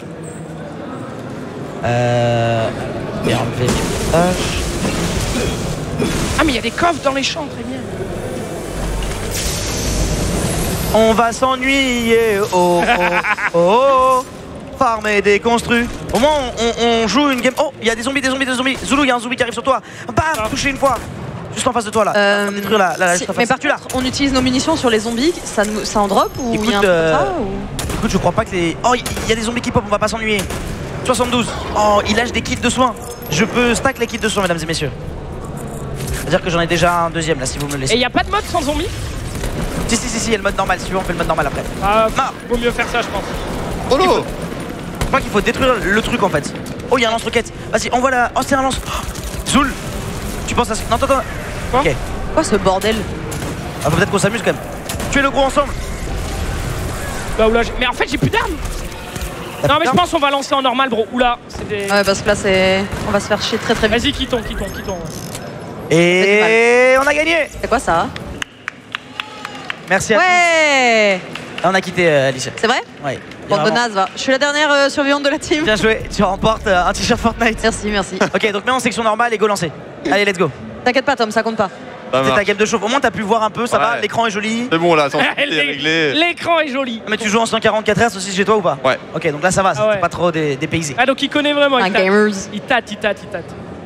D: Euh. Je vais enlever les tâches.
A: Ah mais il y a des coffres dans les champs, très bien.
D: On va s'ennuyer, oh oh oh oh. Farmer des construits. Au moins, on, on- on joue une game. Oh, il y a des zombies, des zombies, des zombies. Zoulou, il y a un zombie qui arrive sur toi. Bam,
A: Ah.
D: touché une fois. Juste en face de toi là.
C: Euh,
D: On va détruire la, la, la
C: si-
D: juste en
C: mais
D: face.
C: par
D: Tu l'as.
C: contre, on utilise nos munitions sur les zombies, ça, nous- ça en drop ou il y
D: Écoute,
C: a un truc
D: euh,
C: comme ça ou...
D: Écoute, je crois pas que les. Oh, il y a des zombies qui pop, on va pas s'ennuyer. soixante-douze. Oh, il lâche des kits de soins. Je peux stack les kits de soins, mesdames et messieurs. C'est-à-dire que j'en ai déjà un deuxième là, si vous me le
A: Et
D: laissez.
A: il n'y a pas de mode sans zombies?
D: Si, si, si, si, il y a le mode normal. Si tu veux, on fait le mode normal après.
A: Ah,
D: Non.
A: vaut mieux faire ça je pense.
F: Oh non.
D: Je crois qu'il faut détruire le truc en fait. Oh, il y a un lance-roquette. Vas-y, envoie la. Oh, c'est un lance. Oh, Zoul, tu penses à ce. Non, attends, attends.
A: Quoi
D: Ok.
C: Quoi ce bordel?
D: Ah, faut peut-être qu'on s'amuse quand même. Tuez le gros ensemble.
A: Bah oula, j'ai- mais en fait j'ai plus d'armes. Non mais je pense qu'on va lancer en normal bro. Oula, c'est des...
C: Ouais parce que là c'est... On va se faire chier très très vite.
A: Vas-y quittons, quittons, quittons.
D: Et on a gagné.
C: C'est quoi ça?
D: Merci à
C: Ouais.
D: tous. On a quitté euh, Alicia.
C: C'est vrai?
D: Ouais.
C: Bande de
D: Vraiment.
C: naze va. Je suis la dernière euh, survivante de la team.
D: Bien joué. Tu remportes euh, un t-shirt Fortnite.
C: Merci, merci.
D: Ok, donc maintenant en section normale et go lancer. Allez, let's go.
C: T'inquiète pas Tom, ça compte pas.
F: Ça
D: C'est ta
F: marche.
D: game de chauffe. Au moins, t'as pu voir un peu. Ça va.
F: Ouais.
D: L'écran est joli.
F: C'est bon là, attends, c'est
A: L'é-
F: réglé.
A: L'écran est joli.
D: Mais tu joues en cent quarante-quatre Hz aussi chez toi ou pas?
F: Ouais.
D: Ok, donc là ça va.
A: Ah ouais.
D: C'est pas trop dé- dépaysé.
A: Ah donc il connaît vraiment,
C: Un
A: il tâte.
C: gamers.
A: Il tâte, il tâte, il tâte.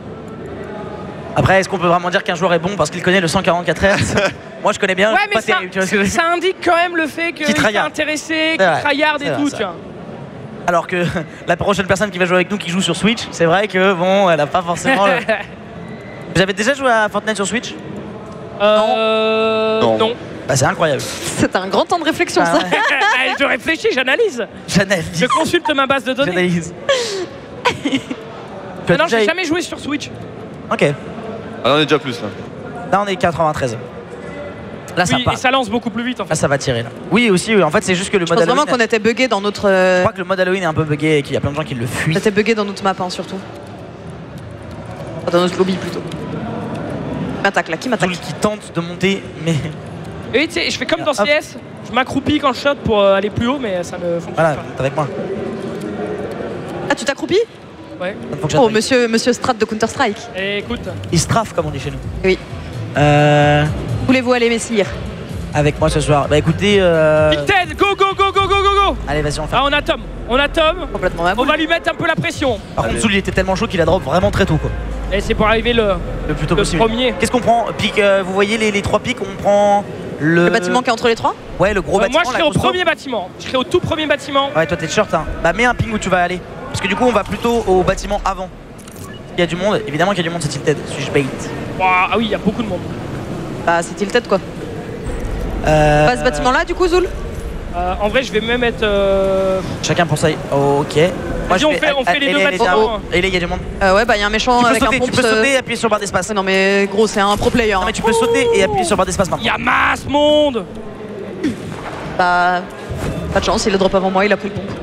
D: Après, est-ce qu'on peut vraiment dire qu'un joueur est bon parce qu'il connaît le cent quarante-quatre Hz? Moi, je connais bien.
A: Ouais
D: c'est
A: mais
D: pas
A: ça,
D: terrible. Tu vois ce que je veux dire?
A: ça indique quand même le fait qu'il est
D: tryhard.
A: intéressé, qu'il
D: C'est vrai,
A: tryhard
D: c'est
A: et
D: vrai,
A: tout,
D: ça.
A: tu vois.
D: Alors que la prochaine personne qui va jouer avec nous qui joue sur Switch, c'est vrai que bon, elle a pas forcément. le- Vous avez déjà joué à Fortnite sur Switch?
A: Euh...
F: Non.
A: Non.
D: Bah, c'est incroyable.
C: C'est un grand temps de réflexion
D: Ah
C: ça.
D: ouais.
A: Je réfléchis, j'analyse.
D: J'analyse.
A: Je consulte ma base de données.
D: J'analyse. Tu as
A: Non,
D: déjà-
A: j'ai jamais joué sur Switch.
D: Ok.
F: Ah, on est déjà plus là.
D: Là, on est quatre-vingt-treize. Là, ça
A: Oui,
D: part.
A: et ça lance beaucoup plus vite en
D: Là,
A: fait.
D: ça va tirer. Là. Oui, aussi. Oui. En fait, c'est juste que le
C: Je
D: mode
C: pense
D: Halloween.
C: vraiment qu'on était buggé dans notre...
D: Je
C: euh,
D: crois que le mode Halloween est un peu buggé et qu'il y a plein de gens qui le
C: On
D: fuient.
C: était buggé dans notre map hein, surtout. Enfin, dans notre lobby plutôt. Qui m'attaque là, qui m'attaque?
D: Zoul qui tente de monter, mais
A: Et tu sais, je fais comme dans
D: Hop.
A: C S, je m'accroupis quand je shot pour euh, aller plus haut, mais ça ne fonctionne
D: voilà,
A: pas.
D: t'es avec moi.
C: Ah tu t'accroupis?
A: Ouais.
D: Ça ne fonctionne
C: Oh
D: pas.
C: monsieur, monsieur Strat de Counter Strike.
A: Et écoute,
D: Il strafe, comme on dit chez nous.
C: Oui.
D: Euh,
C: Voulez-vous aller messire?
D: avec moi ce soir. Bah écoutez. Euh...
A: Big Ted, go go go go go go go.
D: Allez, vas-y, on fait.
A: Ah on a Tom, on a Tom.
C: Complètement ma
A: On
C: boule.
A: va lui mettre un peu la pression.
D: Par
F: Allez.
D: contre, Zoul il était tellement chaud qu'il a drop vraiment très tôt quoi.
A: Et c'est pour arriver le,
D: Le plus tôt
A: le
D: possible.
A: premier.
D: Qu'est-ce qu'on prend? Pic, euh, vous voyez les, les trois pics, on prend le.
C: Le bâtiment qui est entre les trois?
D: Ouais, le gros
A: Euh,
D: bâtiment.
A: moi je
D: la
A: serai au
D: grosse
A: premier bâtiment. Je serai au tout premier bâtiment.
D: tour. Ouais, toi t'es de short hein. Bah mets un ping où tu vas aller. Parce que du coup on va plutôt au bâtiment avant. Il y a du monde, évidemment qu'il y a du monde, c'est tilted. Suis-je bait?
A: Ouah, ah oui, il y a beaucoup de monde.
C: Bah c'est tilted quoi.
D: Euh,
C: Pas ce bâtiment là du coup Zoul?
A: Euh, en vrai, je vais même être. euh,
D: Chacun pour ça. Ok. Moi,
A: Vas-y, on fait- on fait les deux bâtiments.
D: Et là, il y a du monde.
C: Euh, ouais bah il y a un méchant
D: Tu peux
C: avec
D: sauter,
C: un
D: tu
C: pompe.
D: peux sauter et appuyer sur barre d'espace.
C: Ouais, non mais gros c'est un pro player.
D: Non
C: hein.
D: mais tu peux sauter et appuyer sur barre d'espace
A: Il
D: maintenant.
A: y a masse monde.
C: Bah pas de chance, il a drop avant moi, il a pris le pompe.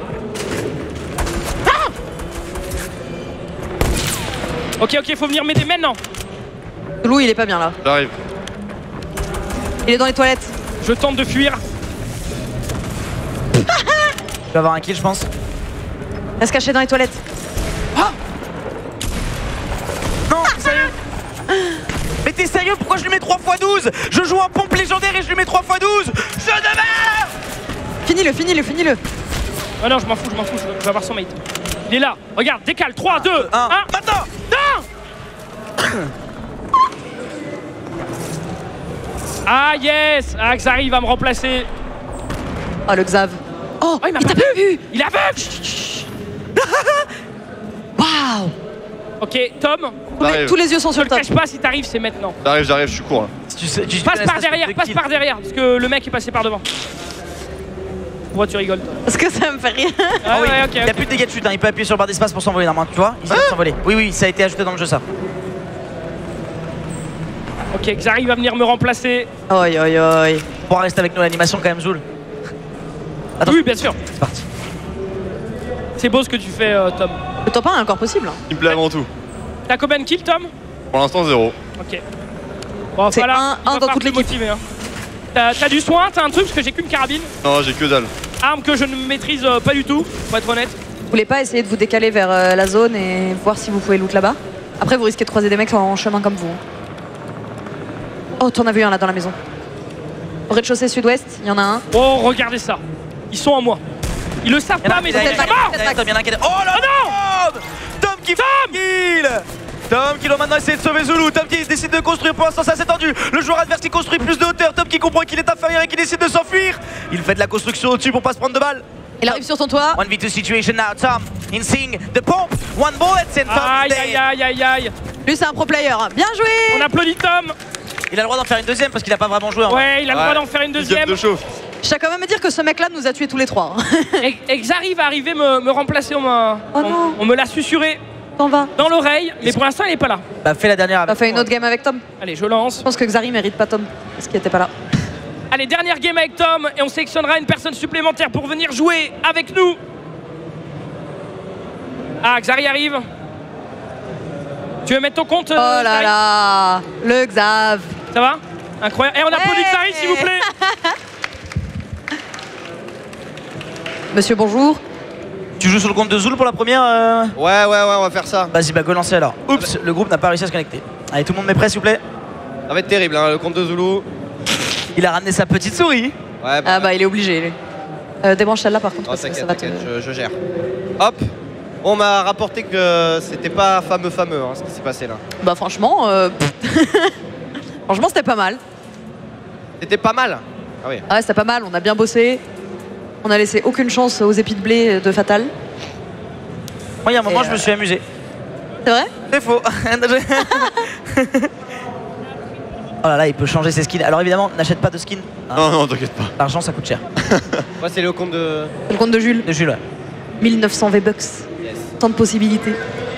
A: Ok, ok, faut venir m'aider maintenant.
C: Zoulou il est pas bien là.
F: J'arrive.
C: Il est dans les toilettes.
A: Je tente de fuir.
D: Tu vas avoir un kill, je pense.
C: Reste caché dans les toilettes.
D: Non, sérieux. Mais t'es sérieux? Pourquoi je lui mets trois fois douze? Je joue en pompe légendaire et je lui mets trois fois douze. Je de merde.
C: Finis-le, finis-le, finis-le.
A: Oh non, je m'en fous, je m'en fous, je veux, je veux avoir son mate. Il est là, regarde, décale, trois, deux,
D: un.
A: un,
D: Maintenant.
A: non. Ah yes. Ah, Xari va me remplacer.
C: Oh, le Xav. Oh,
A: Oh, il m'a
C: il
A: pas
C: t'a pas vu.
A: Il a vu.
C: Waouh.
A: Ok, Tom,
C: Tous les-
F: J'arrive.
C: Tous les yeux sont
A: je
C: sur
A: le
C: le top.
A: cache pas si t'arrives, c'est maintenant.
F: J'arrive, j'arrive, je suis court là.
D: Tu sais, tu
A: Passe
D: connais
A: par
D: ça,
A: derrière,
D: c'est
A: passe
D: qui-
A: par derrière, parce que le mec est passé par devant. Pourquoi tu rigoles, toi?
C: Parce que ça me fait rire.
A: Ah
D: oui,
A: ouais, ok,
D: il n'y a
A: ok.
D: plus de dégâts de chute, hein. Il peut appuyer sur le barre d'espace pour s'envoler normalement, tu vois. Il sait s'envoler. Oui, oui, ça a été ajouté dans le jeu, ça.
A: Ok, Xari va venir me remplacer.
C: Oi, oi, oi.
D: Tu pourras rester avec nous à l'animation quand même, Zoul. Attends.
A: Oui, bien sûr.
D: C'est parti.
A: C'est beau ce que tu fais, euh, Tom.
C: Le top un est encore possible. hein.
F: Il me plaît avant tout.
A: T'as combien de kills, Tom?
F: Pour l'instant, zéro.
A: Ok. Bon,
C: C'est
A: voilà,
C: un-
A: il va
C: un dans
A: falloir
C: toute
A: te
C: l'équipe.
A: motiver, hein. T'as t'as du soin, t'as un truc, parce que j'ai qu'une carabine.
F: Non, j'ai que dalle.
A: Arme que je ne maîtrise euh, pas du tout, pour être honnête.
C: Vous voulez pas essayer de vous décaler vers euh, la zone et voir si vous pouvez loot là-bas? Après, vous risquez de croiser des mecs en chemin comme vous. Oh, t'en as vu un là dans la maison. Au rez-de-chaussée sud-ouest, il y en a un.
A: Oh, regardez ça. Ils sont en moi. Ils le savent
D: Il y en a
A: pas,
D: un
A: mais
D: qui est
A: c'est
D: derrière,
A: mort.
D: derrière Tom, il y en a un qui est derrière. Oh là là, Tom Tom qui fait kill. Tom qui doit maintenant essayer de sauver Zulu. Tom qui décide de construire, pour l'instant ça s'est tendu. Le joueur adverse qui construit plus de hauteur. Tom qui comprend qu'il est inférieur et qui décide de s'enfuir. Il fait de la construction au-dessus pour pas se prendre de balles.
C: Il arrive sur ton toit.
D: one v two situation now, Tom. In seeing the pomp. One bullet and Tom
A: Aïe,
D: is
A: aïe,
D: dead.
A: aïe, aïe, aïe.
C: Lui, c'est un pro player. Bien joué.
A: On applaudit Tom.
D: Il a le droit d'en faire une deuxième parce qu'il a pas vraiment joué en vrai.
A: Ouais, il a le droit d'en faire une deuxième.
F: de chauffe.
C: Je tiens quand même à dire que ce mec-là nous a tués tous les trois. hein.
A: Et, et Xari va arriver me, me remplacer. On, m'a-
C: Oh
A: on-
C: non.
A: on me l'a susurré
C: T'en vas.
A: dans l'oreille, mais pour l'instant, il est pas là.
D: Bah fais la dernière
C: On
D: avec
C: a fait une
D: moi.
C: autre game avec Tom.
A: Allez, je lance.
C: Je pense que Xari mérite pas Tom parce qu'il était pas là.
A: Allez, dernière game avec Tom et on sélectionnera une personne supplémentaire pour venir jouer avec nous. Ah, Xari arrive. Tu veux mettre ton compte
C: Oh
A: euh,
C: là
A: Xari
C: là. Le Xav.
A: Ça va? Incroyable. Et on applaudit
C: Ouais.
A: Xari, s'il vous plaît.
C: Monsieur, bonjour.
D: Tu joues sur le compte de Zul pour la première euh
F: Ouais, ouais, ouais, on va faire ça.
D: Vas-y, bah go lancer alors. Oups, le groupe n'a pas réussi à se connecter. Allez, tout le monde met prêt s'il vous plaît.
F: Ça va être terrible, hein, le compte de Zulu.
D: Il a ramené sa petite souris.
F: Ouais,
C: Ah bah, il est obligé. lui. Euh, débranche celle-là par contre.
F: Oh,
C: parce que ça
F: t'inquiète,
C: va te...
F: t'inquiète, je, je gère. Hop. On m'a rapporté que c'était pas fameux fameux hein, ce qui s'est passé là.
C: Bah franchement, euh... franchement c'était pas mal.
F: C'était pas mal. Ah oui.
C: Ah ouais, c'était pas mal. On a bien bossé. On a laissé aucune chance aux épis de blé de Fatal.
D: Moi, il y a un moment,
C: Et
D: je me
C: euh,
D: suis amusé.
C: C'est vrai?
D: C'est faux. Oh là là, il peut changer ses skins. Alors évidemment, n'achète pas de skin. Hein.
F: Non, non, t'inquiète pas.
D: L'argent, ça coûte cher.
F: Moi, c'est le compte de.
C: C'est le compte de Jules.
D: De Jules, ouais.
C: mille neuf cents V-Bucks.
F: Yes.
C: Tant de possibilités.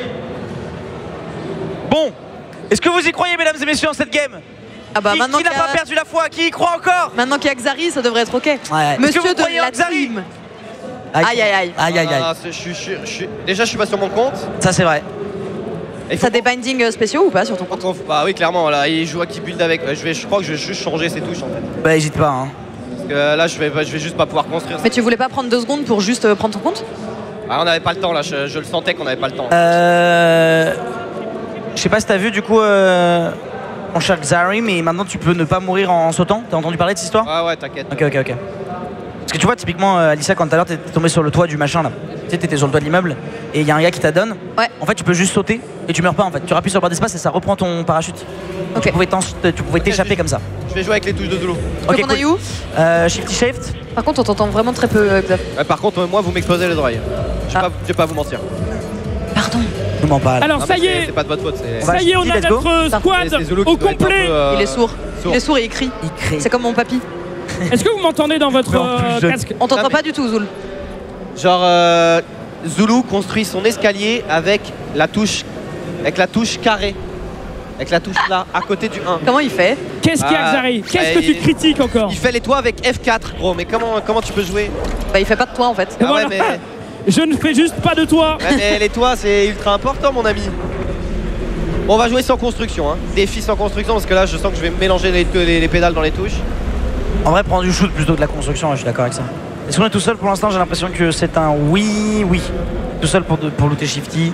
D: Bon, est-ce que vous y croyez, mesdames et messieurs, en cette game?
C: Ah bah
D: Qui,
C: maintenant
D: qui n'a
C: qu'il y a-
D: pas perdu la foi? Qui y croit encore?
C: Maintenant qu'il y a Xari, ça devrait être ok.
D: Ouais. Est-ce que
C: Monsieur
D: vous
C: de
D: croyez en
C: la
D: Xari?
C: team. Aïe aïe aïe.
D: Aïe, aïe, aïe.
F: Ah, c'est- je suis- je suis- je suis- Déjà, je suis pas sur mon compte.
D: Ça, c'est vrai.
F: Et il faut
C: T'as des bindings spéciaux ou pas sur ton compte?
F: qu'on- qu'on- Bah oui, clairement, là, il joue à qui build avec. Je, vais, je crois que je vais juste changer ses touches en fait.
D: Bah, hésite pas, hein.
F: Parce que là, je vais, je vais juste pas pouvoir construire.
C: Mais tu voulais pas prendre deux secondes pour juste euh, prendre ton compte?
F: Ah, on avait pas le temps là, je, je le sentais qu'on avait pas le temps.
D: Euh. Je sais pas si t'as vu, du coup, euh. mon cher Xari, mais maintenant tu peux ne pas mourir en sautant. T'as entendu parler de cette histoire?
F: Ouais, ouais, t'inquiète.
D: Ok, ok, ok. Parce que tu vois, typiquement, euh, Alissa, quand tout à l'heure t'étais tombé sur le toit du machin là, tu sais, t'étais sur le toit de l'immeuble et il y a un gars qui t'adonne.
C: Ouais.
D: En fait, tu peux juste sauter et tu meurs pas en fait. Tu appuies sur le barre d'espace et ça reprend ton parachute.
C: Ok.
D: Tu pouvais t'en- tu pouvais t'échapper comme ça.
F: Je vais jouer avec les touches de Zulu.
C: Donc on aille où?
D: Euh, Shifty Shift.
C: Par contre, on t'entend vraiment très peu, euh, Xav.
F: Ouais, par contre, euh, moi, vous m'explosez les oreilles. Je vais,
C: Ah.
F: pas, je vais pas vous mentir.
C: Pardon.
D: Ne mens pas. là.
A: Alors,
F: Non,
A: ça
F: mais
A: y
F: c'est-
A: est.
F: C'est pas de votre faute. c'est-
D: On va-
A: Ça y est, on a
D: Let's go.
A: notre squad
F: c'est- c'est Zulu qui
A: au
F: doit être un
A: complet.
F: peu, euh,
C: Il est sourd.
F: sourd.
C: Il est sourd et il crie.
D: Il crée.
C: C'est comme mon papy.
A: Est-ce que vous m'entendez dans votre
D: Mais en plus
A: euh,
D: jeune.
A: casque?
C: On t'entend
F: Ah, mais-
C: pas du tout, Zoul.
F: Genre, euh, Zulu construit son escalier avec la touche, avec la touche carré, avec la touche là, à côté du un.
C: Comment il fait?
A: Qu'est-ce qu'il y a,
F: Ah,
A: Xari? Qu'est-ce
F: ouais,
A: que tu
F: il-
A: critiques encore?
F: Il fait les toits avec F quatre, gros. Mais comment, comment tu peux jouer?
C: Bah, il fait pas de toi en fait.
F: Ah ouais,
A: Voilà.
F: mais,
A: Je ne fais juste pas de toi.
F: ouais, mais les toits, c'est ultra important, mon ami. Bon, on va jouer sans construction, hein. Défi sans construction, parce que là, je sens que je vais mélanger les, les- les pédales dans les touches.
D: En vrai, prendre du shoot plutôt que de la construction, ouais, je suis d'accord avec ça. Est-ce qu'on est tout seul pour l'instant? J'ai l'impression que c'est un oui, oui. Tout seul pour, pour looter Shifty.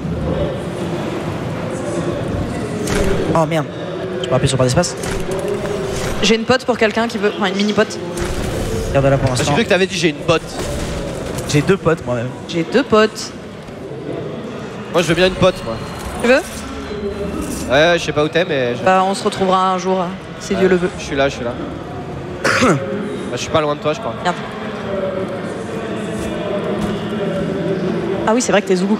D: Oh merde. Je peux appuyer sur pas d'espace.
C: J'ai une pote pour quelqu'un qui veut. Enfin, une mini pote.
D: Regarde là pour
F: J'ai
D: l'instant.
F: cru que t'avais dit j'ai une botte.
D: J'ai deux potes moi-même.
C: J'ai deux potes.
F: Moi je veux bien une pote moi.
C: Tu veux?
F: Ouais, je sais pas où t'es mais. je-
C: Bah, on se retrouvera un jour, hein, si Dieu le veut.
F: Je suis là, je suis là. Bah, je suis pas loin de toi, je crois.
C: Merde. Ah oui, c'est vrai que t'es Zoulou.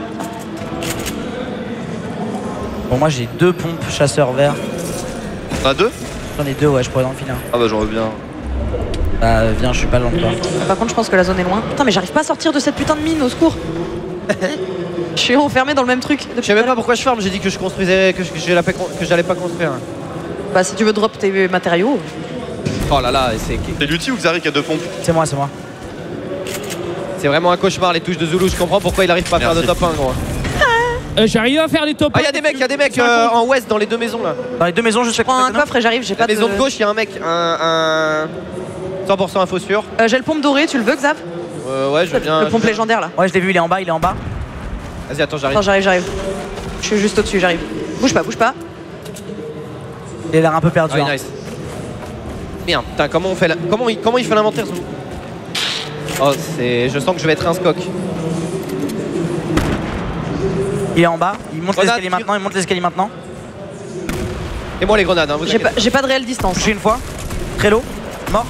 D: Bon, moi j'ai deux pompes chasseurs verts.
G: On a deux?
D: J'en ai deux, ouais, je pourrais en filer un.
G: Ah bah j'en reviens.
D: Bah, viens, je suis pas loin de toi.
C: Par contre, je pense que la zone est loin. Putain, mais j'arrive pas à sortir de cette putain de mine, au secours. Je suis enfermé dans le même truc.
F: Je sais même pas pourquoi je ferme, j'ai dit que je construisais, que je- que j'allais pas, que j'allais pas construire.
C: Bah, si tu veux drop tes matériaux.
F: Oh là là, c'est
G: C'est Lutti ou Xari qui a deux pompes?
D: C'est moi, c'est moi.
F: c'est vraiment un cauchemar les touches de Zulu, je comprends pourquoi il arrive pas à faire de
G: Merci.
F: top un gros.
A: Euh, J'arrive à faire des top.
F: Ah y'a des mecs, y'a des mecs euh, en ouest dans les deux maisons là.
D: Dans les deux maisons, je suis
C: Je prends un coffre et j'arrive, j'ai
F: La
C: pas
F: maison
C: de.
F: de gauche, y'a un mec, un, un cent pour cent info sûr.
C: Euh, j'ai le pompe doré, tu le veux, Xav?
F: Euh, ouais, je veux bien.
C: Le
F: je
C: pompe
F: veux bien.
C: légendaire là.
D: Ouais, je l'ai vu, il est en bas, il est en bas.
F: Vas-y, attends, j'arrive.
C: Attends, j'arrive, j'arrive. Je suis juste au-dessus, j'arrive. Bouge pas, bouge pas.
D: Il a l'air un peu perdu.
F: Ah,
D: hein.
F: nice. Merde, putain, comment on fait la... comment, il... comment il fait l'inventaire Zulu? Oh, c'est. Je sens que je vais être un scoc.
D: Il est en bas, il monte
F: Grenade,
D: l'escalier
F: tire.
D: maintenant, il monte l'escalier maintenant.
F: Et moi les grenades, hein, vous
C: J'ai pas,
F: inquiétez.
C: j'ai pas de réelle distance.
D: Touché une fois. Très low. Mort.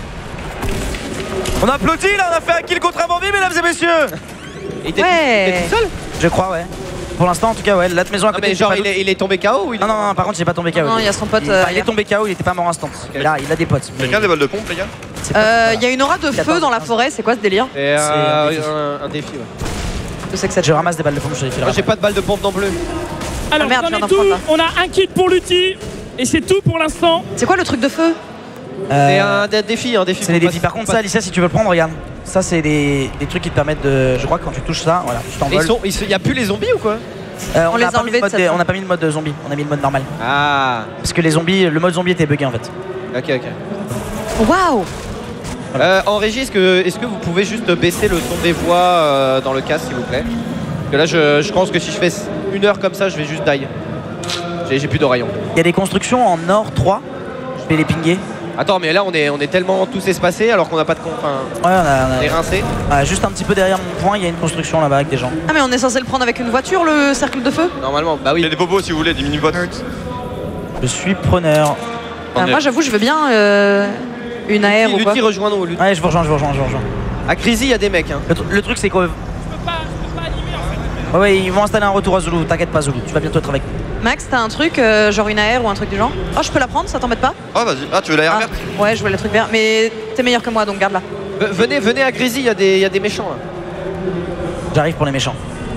D: On applaudit là, on a fait un kill contre un bandit, mesdames et messieurs.
F: Il était
C: Ouais.
F: il était tout seul?
D: Je crois, ouais. Pour l'instant, en tout cas, ouais. La maison à
F: Non
D: côté.
F: mais
D: j'ai
F: genre
D: pas
F: il
D: doute.
F: est, il est tombé K O ou il...
D: Non, non, non, par contre, j'ai pas tombé K O.
C: Non, il y a son pote,
D: Il,
C: euh,
D: enfin, il est
C: hier.
D: tombé K O, il était pas mort instant. Mais là, il a des potes. mais
G: Quelqu'un a des balles de pompe, les gars?
D: c'est pas-
C: Euh,
D: voilà.
C: y a une aura de feu
D: quatorze,
C: dans la
D: quinze.
C: forêt, c'est quoi ce délire?
F: C'est euh,
D: un défi.
F: un, un défi, ouais.
C: Je sais que ça te
D: Je ramasse des balles de pompe, je te les
F: Moi j'ai pas de balle de pompe non plus.
A: Alors,
C: Ah, merde,
A: on,
C: je viens
A: est
C: d'en
A: tout.
C: prendre, là.
A: On a un kit pour Lutti. Et c'est tout pour l'instant.
C: C'est quoi le truc de feu?
D: Euh,
F: C'est un dé- défi, un défi.
D: C'est des
F: faut
D: défis.
F: pas-
D: Par contre,
F: pas-
D: ça, Alicia, si tu veux le prendre, regarde. Ça, c'est des, des trucs qui te permettent de. Je crois que quand tu touches ça, voilà, tu
F: Et
D: t'envoles.
F: ils sont, ils sont- y a plus les zombies ou quoi?
D: Euh,
C: On
D: a
C: les a
D: pas mis
C: enlevés
D: le mode
C: de cette
D: on n'a pas mis le mode zombie, on a mis le mode normal.
F: Ah,
D: Parce que les zombies, le mode zombie était bugué en fait.
F: ok, ok.
C: Waouh!
F: Euh, en régie, est-ce que, est-ce que vous pouvez juste baisser le son des voix euh, dans le casque, s'il vous plaît? Parce que là, je, je pense que si je fais une heure comme ça, je vais juste die. J'ai, j'ai plus d'oreillons.
D: Il y a des constructions en or trois, je vais les pinguer.
F: Attends, mais là, on est, on est tellement tous espacés alors qu'on n'a pas de con. Enfin,
D: Ouais, on a,
F: on est
D: on a-
F: rincés.
D: ah, juste un petit peu derrière mon point, il y a une construction là-bas avec des gens.
C: Ah, mais on est censé le prendre avec une voiture, le cercle de feu?
F: Normalement, bah
G: Il y a
F: oui.
G: des popos si vous voulez, des mini-bots.
D: Je suis preneur.
G: On
C: Euh,
G: est-
C: moi, j'avoue, je veux bien euh, une A R ou quoi.
F: Lutti, rejoins-nous. Lutti.
D: Ouais, je vous rejoins, je vous rejoins, je vous rejoins.
F: À Crazy, il y a des mecs. Hein.
D: Le, tr- le truc c'est quoi?
A: Je peux pas, je peux pas animer en fait.
D: Ouais, ouais, ils vont installer un retour à Zulu, t'inquiète pas Zulu, tu vas bientôt être avec.
C: Max, t'as un truc, euh, genre une A R ou un truc du genre? Oh, je peux la prendre, ça t'embête pas?
G: Ah vas-y. Ah tu veux la R
C: Ah,
G: verte?
C: ouais, je veux le truc vert, mais t'es meilleur que moi, donc garde-la.
F: V- venez, venez à Crazy, il y, a des- il y a des méchants là.
D: J'arrive pour les méchants.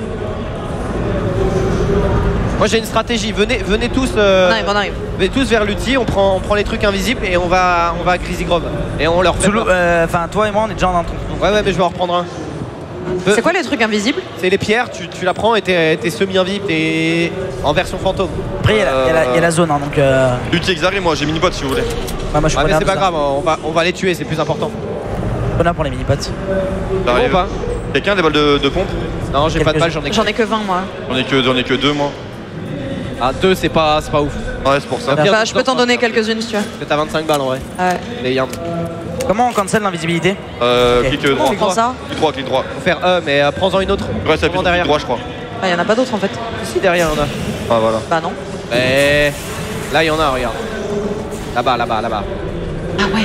F: Moi j'ai une stratégie. Venez, venez tous. euh,
C: On arrive, on arrive.
F: venez tous vers Lutti. On prend, on prend les trucs invisibles et on va, on va à Crazy Grove. Et on leur fait
D: Zulu,
F: peur.
D: euh, enfin toi et moi on est déjà en train.
F: Ouais, ouais, mais je vais en reprendre un. Ve-
C: C'est quoi les trucs invisibles?
F: C'est les pierres, tu, tu la prends et t'es t'es semi-invisible, t'es en version fantôme.
D: Après il y, a la- il y a la- il y a la zone hein, donc euh...
G: Lutti et Xari, moi j'ai mini-bots si vous voulez.
D: ouais, moi je suis
F: Ah, mais
D: preneur
F: c'est
D: de
F: pas
D: ça.
F: grave, on va, on va les tuer, c'est plus important.
D: Preneur pour les mini-potes.
F: Bon,
G: J'arrive.
F: ou pas
G: Quelqu'un a des balles de, de pompe?
F: Non, j'ai pas de balles, j'en ai que.
C: J'en ai que vingt, moi.
G: J'en ai que, j'en ai que deux moi.
F: Ah, deux, c'est pas, c'est pas ouf.
G: Ouais c'est pour ça.
F: Bien,
C: Bah, je peux t'en
F: non,
C: donner
F: non.
C: quelques-unes si tu veux.
F: Parce que t'as vingt-cinq balles en vrai.
C: Ouais.
F: Les yams.
D: Comment on cancel l'invisibilité?
G: Euh,
D: Ok.
G: clic
C: Comment
G: droit.
C: on prend ça?
G: Clic droit, clic droit.
F: Faut faire E, mais euh, prends-en une autre.
G: Ouais ça appuie
F: Prends
G: sur
F: derrière.
G: clic droit je crois.
C: Ah, y en a pas d'autres en fait.
F: Si, derrière, il y en a.
G: Ah voilà.
C: Bah non.
F: Eh, là, il y en a, regarde. Là-bas, là-bas, là-bas.
C: Ah ouais.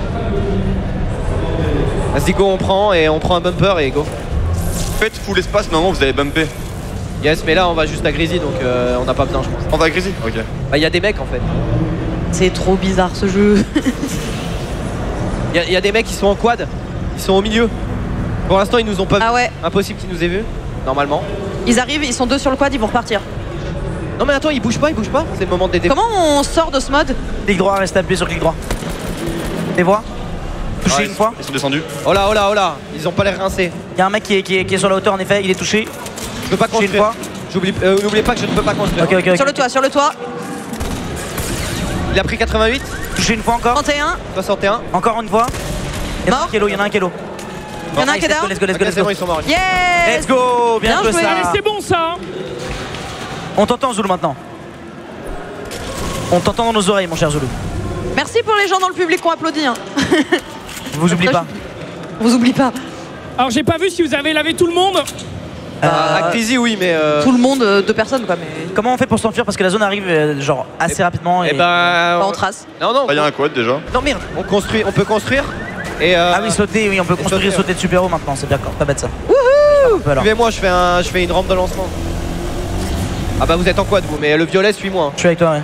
F: Vas-y, go, on prend et on prend un bumper et go.
G: Faites full espace, normalement vous allez bumper.
F: Yes, mais là, on va juste à Grizzly, donc euh, on n'a pas besoin, je pense.
G: On va à Grizzly? Ok.
F: Bah, il y a des mecs en fait.
C: C'est trop bizarre ce jeu.
F: Il y, a- il y a des mecs qui sont en quad, ils sont au milieu. Pour l'instant, ils nous ont pas
C: Ah
F: vus.
C: ouais.
F: Impossible qu'ils nous aient vus, normalement.
C: Ils arrivent, ils sont deux sur le quad, ils vont repartir.
F: Non, mais attends, ils bougent pas, ils bougent pas. C'est le moment de les dé-
C: Comment on sort de ce mode?
D: Clic droit, reste appuyé sur clic droit. Les voix? Touché
G: Ouais,
D: une
G: ils-
D: fois.
G: Ils sont descendus.
F: Oh là, oh là, oh là. Ils ont pas l'air rincés.
D: Il y a un mec qui est, qui est- qui est sur la hauteur en effet, il est touché.
F: Je peux pas
D: Touché une
F: construire.
D: fois.
F: J'oublie, euh, n'oubliez pas que je ne peux pas construire.
D: Ok, ok, ok.
C: Sur le toit, sur le toit.
F: Il a pris quatre-vingt-huit,
D: Touché une fois encore.
C: trente et un.
F: soixante et un.
D: Encore une fois. Il y en a un
C: Mort.
D: qui est low, il y en a un qui est low.
C: Il y en a un qui est
D: Let's go,
C: down.
D: let's go, let's go,
F: Ok,
D: let's
F: c'est
D: go.
F: bon, ils sont morts.
C: Yes.
D: Let's go, bien
C: Bien
D: joué
C: joué.
D: ça.
A: Allez, c'est bon ça. hein.
D: On t'entend Zoulou maintenant. On t'entend dans nos oreilles mon cher Zoulou.
C: Merci pour les gens dans le public qui ont applaudi. Hein.
D: Vous oubliez pas.
C: Vous oubliez pas.
A: Alors j'ai pas vu si vous avez lavé tout le monde.
D: Euh,
F: À Crazy, oui, mais. euh,
C: Tout le monde, euh, deux personnes quoi. Mais
D: Comment on fait pour s'enfuir parce que la zone arrive euh, genre assez rapidement et...
F: Eh ben.
C: pas
F: on-
C: en trace.
F: Non, non.
G: Ah, il y a un quad déjà.
D: Non merde.
F: On construit, on peut construire. Et euh,
D: Ah oui sauter, oui on peut
F: et
D: construire
F: sauter,
D: sauter de super haut maintenant, c'est bien, pas bête ça.
C: Wouhou.
D: Alors,
F: suivez-moi, je fais un, je fais une rampe de lancement. Ah bah vous êtes en quad vous, mais le violet suis-moi. hein.
D: je suis avec toi ouais.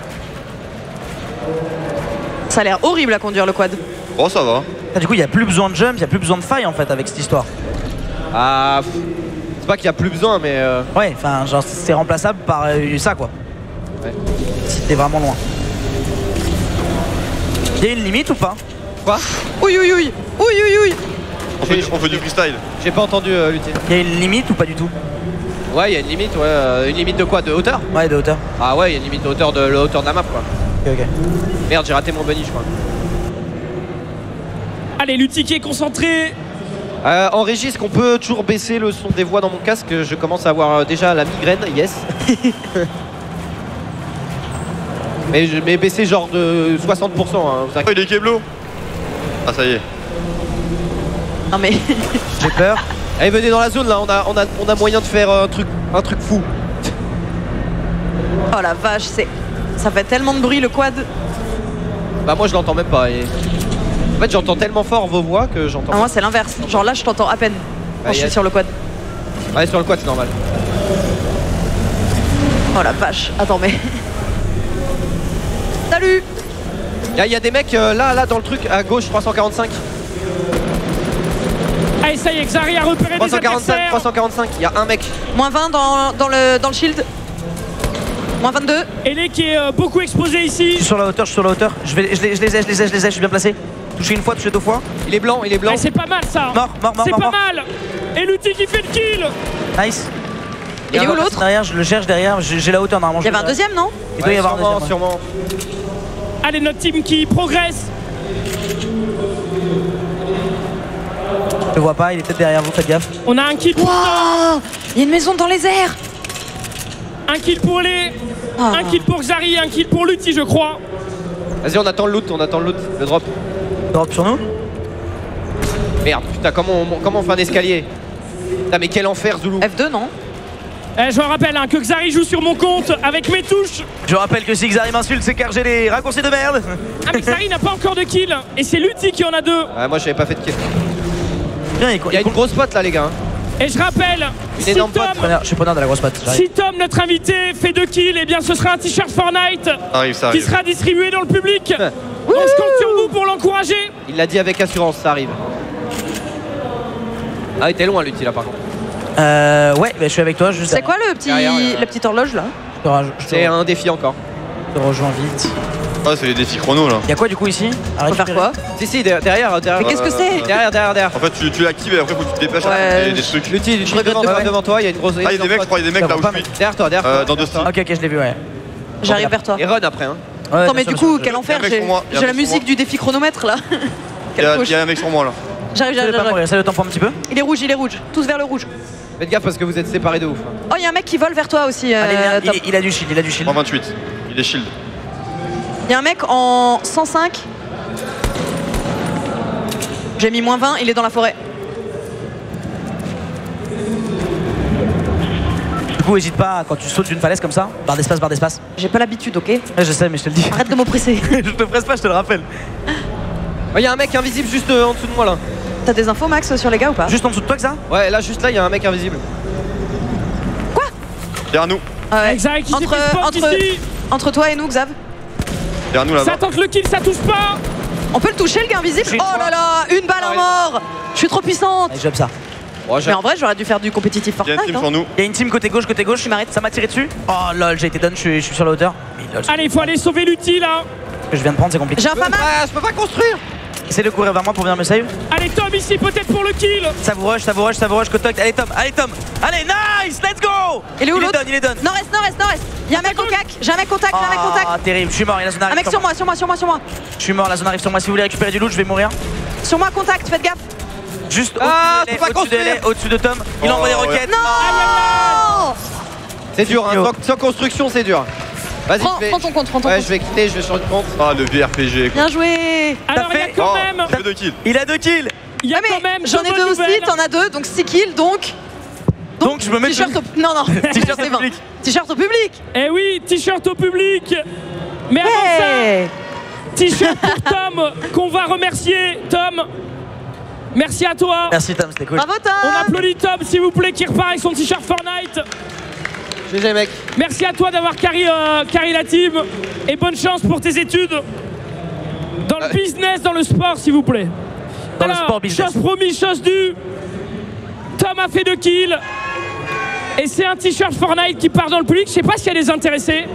C: Ça a l'air horrible à conduire le quad.
G: Oh, ça va.
D: Ah, du coup il y a plus besoin de jump, il y a plus besoin de faille en fait avec cette histoire.
F: Ah, pff, c'est pas qu'il y a plus besoin, mais. euh,
D: Ouais, enfin genre c'est remplaçable par euh, ça quoi.
F: Ouais.
D: Si t'es vraiment loin. Il y a une limite ou pas?
F: Quoi?
C: Oui oui oui. Oui oui oui.
G: On fait, du- on fait du freestyle.
F: J'ai pas entendu euh, lutter.
D: Il y a une limite ou pas du tout?
F: Ouais, il y a une limite, ouais. euh, Une limite de quoi? De hauteur?
D: Ouais de hauteur.
F: Ah ouais, il y a une limite de hauteur de la hauteur de la map quoi.
D: Ok ok.
F: Merde, j'ai raté mon bunny, je crois.
A: Allez, Lutti qui est concentré.
F: Euh, en régie, est-ce qu'on peut toujours baisser le son des voix dans mon casque? Je commence à avoir euh, déjà la migraine, yes. mais, je- mais baisser genre de soixante pour cent, hein, vous
G: Oh,
F: inquiétez.
G: il est Keblo. Ah, ça y est.
C: Non mais.
D: J'ai peur.
F: Allez, venez dans la zone là, on a, on a, on a moyen de faire un truc, un truc fou.
C: Oh la vache, c'est. Ça fait tellement de bruit le quad.
F: Bah moi je l'entends même pas. Et... En fait j'entends tellement fort vos voix que j'entends.
C: Ah, moi c'est l'inverse. Genre là je t'entends à peine quand
F: Ouais,
C: je
F: y a-
C: suis sur le quad.
F: Ouais, sur le quad c'est normal.
C: Oh la vache. Attends mais. Salut.
F: Il y, y a des mecs euh, là, là dans le truc à gauche trois cent quarante-cinq.
A: Allez, ça y est, Xari a repéré
F: trois
A: des
F: cent quarante-cinq,
A: adversaires.
F: trois cent quarante-cinq, il y a un mec.
C: Moins vingt dans, dans, le, dans le shield. Moins vingt-deux.
A: Elé qui est euh, beaucoup exposé
D: Je
A: ici.
D: suis sur la hauteur, je suis sur la hauteur. Je, vais, je, les, je les ai, je les ai, je les ai, je suis bien placé. Touché une fois, touché deux fois.
F: Il est blanc, il est blanc.
A: Ouais, c'est pas mal ça.
D: Mort, mort, mort,
A: C'est
D: mort,
A: pas
D: mort.
A: mal. Et Lutti qui fait le kill.
D: Nice.
C: Il est où l'autre?
D: Derrière, je le cherche derrière, j'ai j'ai la hauteur normalement.
C: Il y avait un deuxième non?
D: Il doit y
F: Ouais,
D: avoir un
F: sûrement,
D: deuxième. ouais.
F: sûrement.
A: Allez, notre team qui progresse.
D: Je le vois pas, il est peut-être derrière vous, faites gaffe.
A: On a un kill pour
C: Waouh. Il y a une maison dans les airs.
A: un kill pour les,
C: Ah.
A: un kill pour Xari, un kill pour Lutti, je crois.
F: Vas-y, on attend le loot, on attend le loot, le drop.
D: Drop sur nous.
F: Merde, putain, comment on, comment on fait un escalier? Putain, mais quel enfer, Zoulou.
C: F deux non?
A: Eh, je rappelle hein, que Xari joue sur mon compte avec mes touches.
D: Je rappelle que si Xari m'insulte, c'est car j'ai des raccourcis de merde.
A: Ah, mais Xari n'a pas encore de kill. Et c'est Lutti qui en a deux.
F: Ouais, moi j'avais pas fait de kill.
D: Bien, il,
F: Il y a une grosse pote là, les gars.
A: Et je rappelle,
F: Une
A: si
F: énorme
A: Tom,
F: pote.
D: Preneur- je suis preneur de la grosse patte. j'arrive.
A: si Tom, notre invité, fait deux kills, eh bien ce sera un t-shirt Fortnite
G: Ça arrive, ça
A: qui
G: arrive.
A: sera distribué dans le public. On se compte sur vous pour l'encourager.
F: Il l'a dit avec assurance, ça arrive. Ah, il était loin, l'outil là, par contre.
D: Euh, ouais, bah, je suis avec toi. Juste
C: C'est quoi le petit,
F: Derrière, derrière.
C: la petite horloge là?
D: Je te, raj- je te-
F: C'est un défi encore.
D: je te rejoins vite.
G: Ah, c'est les défis chrono là.
D: Y'a quoi du coup ici à
C: Faut faire
D: récupérer
C: quoi?
F: Si, si, derrière, derrière. derrière.
C: Mais qu'est-ce que c'est?
F: Derrière, derrière, derrière.
G: En fait, tu, tu l'actives et après, faut que tu te dépêches à
C: Ouais,
G: faire des, des
C: je-
G: trucs.
F: L'outil, l'outil
C: regrette
F: devant,
C: de
F: toi,
C: pas.
F: devant toi, il y a une grosse.
G: Ah, il y a des mecs, je crois, il y a des mecs là où je suis.
F: Derrière toi, derrière
G: Euh,
F: toi.
G: dans deux
F: derrière
G: styles.
D: Ok, ok, je l'ai vu, ouais.
C: J'arrive vers toi.
F: toi. Et run après, hein.
D: Ouais,
C: Attends
D: bien
C: mais
D: sûr,
C: du
D: bien
C: coup
D: sûr.
C: quel enfer,
G: Il y a un mec
C: j'ai
G: sur moi, il y a
C: j'ai
G: un
C: la
G: mec sur
C: musique
G: moi.
C: du défi chronomètre là.
G: Il y,
C: Quelle
G: a,
C: couche.
G: il y a un mec sur moi là.
C: J'arrive,
D: Je vais
C: j'arrive,
D: pas
C: j'arrive.
D: mourir, ça le temps pour un petit peu.
C: Il est rouge, il est rouge. Tous vers le rouge.
F: Faites gaffe parce que vous êtes séparés de ouf.
C: Oh il y a un mec qui vole vers toi aussi. euh,
D: Allez, viens,
C: Tom.
D: il, il a du shield, il a du shield.
G: cent vingt-huit. Il est shield.
C: Il y a un mec en cent cinq. J'ai mis moins vingt, il est dans la forêt.
D: Du coup, hésite pas quand tu sautes d'une falaise comme ça. Barre d'espace, barre d'espace.
C: J'ai pas l'habitude, ok?
D: Ouais, je sais, mais je te le dis.
C: Arrête de m'oppresser.
D: je te presse pas, je te le rappelle.
F: Il y a un mec invisible juste euh, en dessous de moi là.
C: T'as des infos Max sur les gars ou pas?
D: Juste en dessous de toi que ça.
F: Ouais, là, juste là, il y a un mec invisible.
G: Derrière nous.
C: Ah ouais.
A: Xari qui s'est
C: Entre,
A: fait spot
C: entre,
A: ici.
C: entre toi et nous Xav.
G: Derrière nous
A: Ça
G: là-bas.
A: tente le kill, ça touche pas.
C: On peut le toucher le gars invisible?
D: Toucher une
C: Oh
D: fois.
C: là là, une balle en mort. Je suis trop puissante.
D: Allez, j'aime ça.
F: Oh, j'ai-
C: Mais en vrai j'aurais dû faire du compétitif
G: Il y a une
C: Fortnite
G: team
C: hein.
G: sur nous.
D: Il y a une team côté gauche, côté gauche. Ça m'a tiré dessus. Oh lol, j'ai été done, je suis, je suis sur la hauteur. Mais lol, ce
A: Allez, il faut aller sauver Lutti là.
D: que je viens de prendre, c'est compliqué.
C: J'ai un fama.
F: Ah, je peux pas construire.
D: Essaye de courir vers moi pour venir me save.
A: Allez, Tom ici peut-être pour le kill.
D: Ça vous rush, ça vous rush, ça vous rush, contact. Allez Tom, allez Tom. Allez, nice, let's go.
C: Il est où
D: Il est
C: l'autre?
D: done, il est done.
C: Nord-est, nord-est, nord-est. Il y a un mec au cac. J'ai un mec contact, j'ai un mec contact.
D: Ah, terrible, je suis mort, il y a la zone
C: Un
D: arrive
C: mec sur moi, sur moi, sur moi, sur moi.
D: Je suis mort, la zone arrive sur moi. Si vous voulez récupérer du loot, je vais mourir.
C: Sur moi, contact, faites gaffe.
D: Juste
F: Ah,
D: au-dessus
F: faut pas
D: de, au-dessus de,
F: construire.
D: au-dessus de Tom. Il
G: Oh,
D: envoie des
G: ouais.
D: roquettes.
C: Non.
F: C'est dur, hein. sans, sans construction, c'est dur. Vas-y,
C: Prends,
F: je vais.
C: prends ton compte, prends ton
F: Ouais,
C: compte.
F: je vais quitter, je vais changer de compte.
G: Ah, le V R P G. quoi.
C: Bien joué.
A: Alors il y a
D: fait-
A: quand
G: Oh,
A: même,
G: j'ai fait deux kills.
D: Il a deux kills.
A: il y a
C: Ah,
A: quand
C: mais
A: même
C: j'en ai
A: bonnes
C: deux aussi,
A: nouvelles.
C: t'en as deux, donc six kills, donc.
D: Donc je me mets
C: T-shirt au. Non, non,
D: T-shirt au
C: c'est vingt.
D: public.
C: T-shirt au public.
A: Eh oui, t-shirt au public. Mais avant ça,
C: Hey.
A: t-shirt pour Tom qu'on va remercier. Tom, merci à toi.
D: Merci Tom, c'était cool.
C: Bravo, Tom.
A: On applaudit Tom, s'il vous plaît, qui repart avec son t-shirt Fortnite.
F: G G, mec.
A: Merci à toi d'avoir carry, euh, carry la team. Et bonne chance pour tes études. Dans le business, dans le sport, s'il vous plaît.
D: Dans le
A: Alors,
D: sport business.
A: chose promise, chose due. Tom a fait deux kills. Et c'est un t-shirt Fortnite qui part dans le public. Je sais pas s'il y a des intéressés.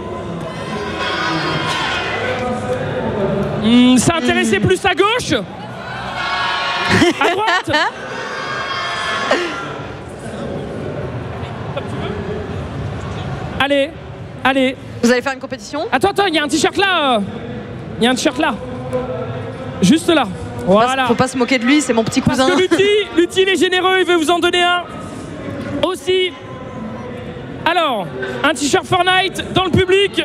A: Hmm, ça intéressait plus à gauche. À droite. Allez, allez.
C: Vous allez faire une compétition?
A: Attends, attends, il y a un t-shirt là. euh. Il y a un t-shirt là. Juste là. Voilà.
C: Faut pas se moquer de lui, c'est mon petit
A: Parce
C: cousin.
A: que Lutti, Lutti, il est généreux, il veut vous en donner un. Aussi. Alors, un t-shirt Fortnite dans le public.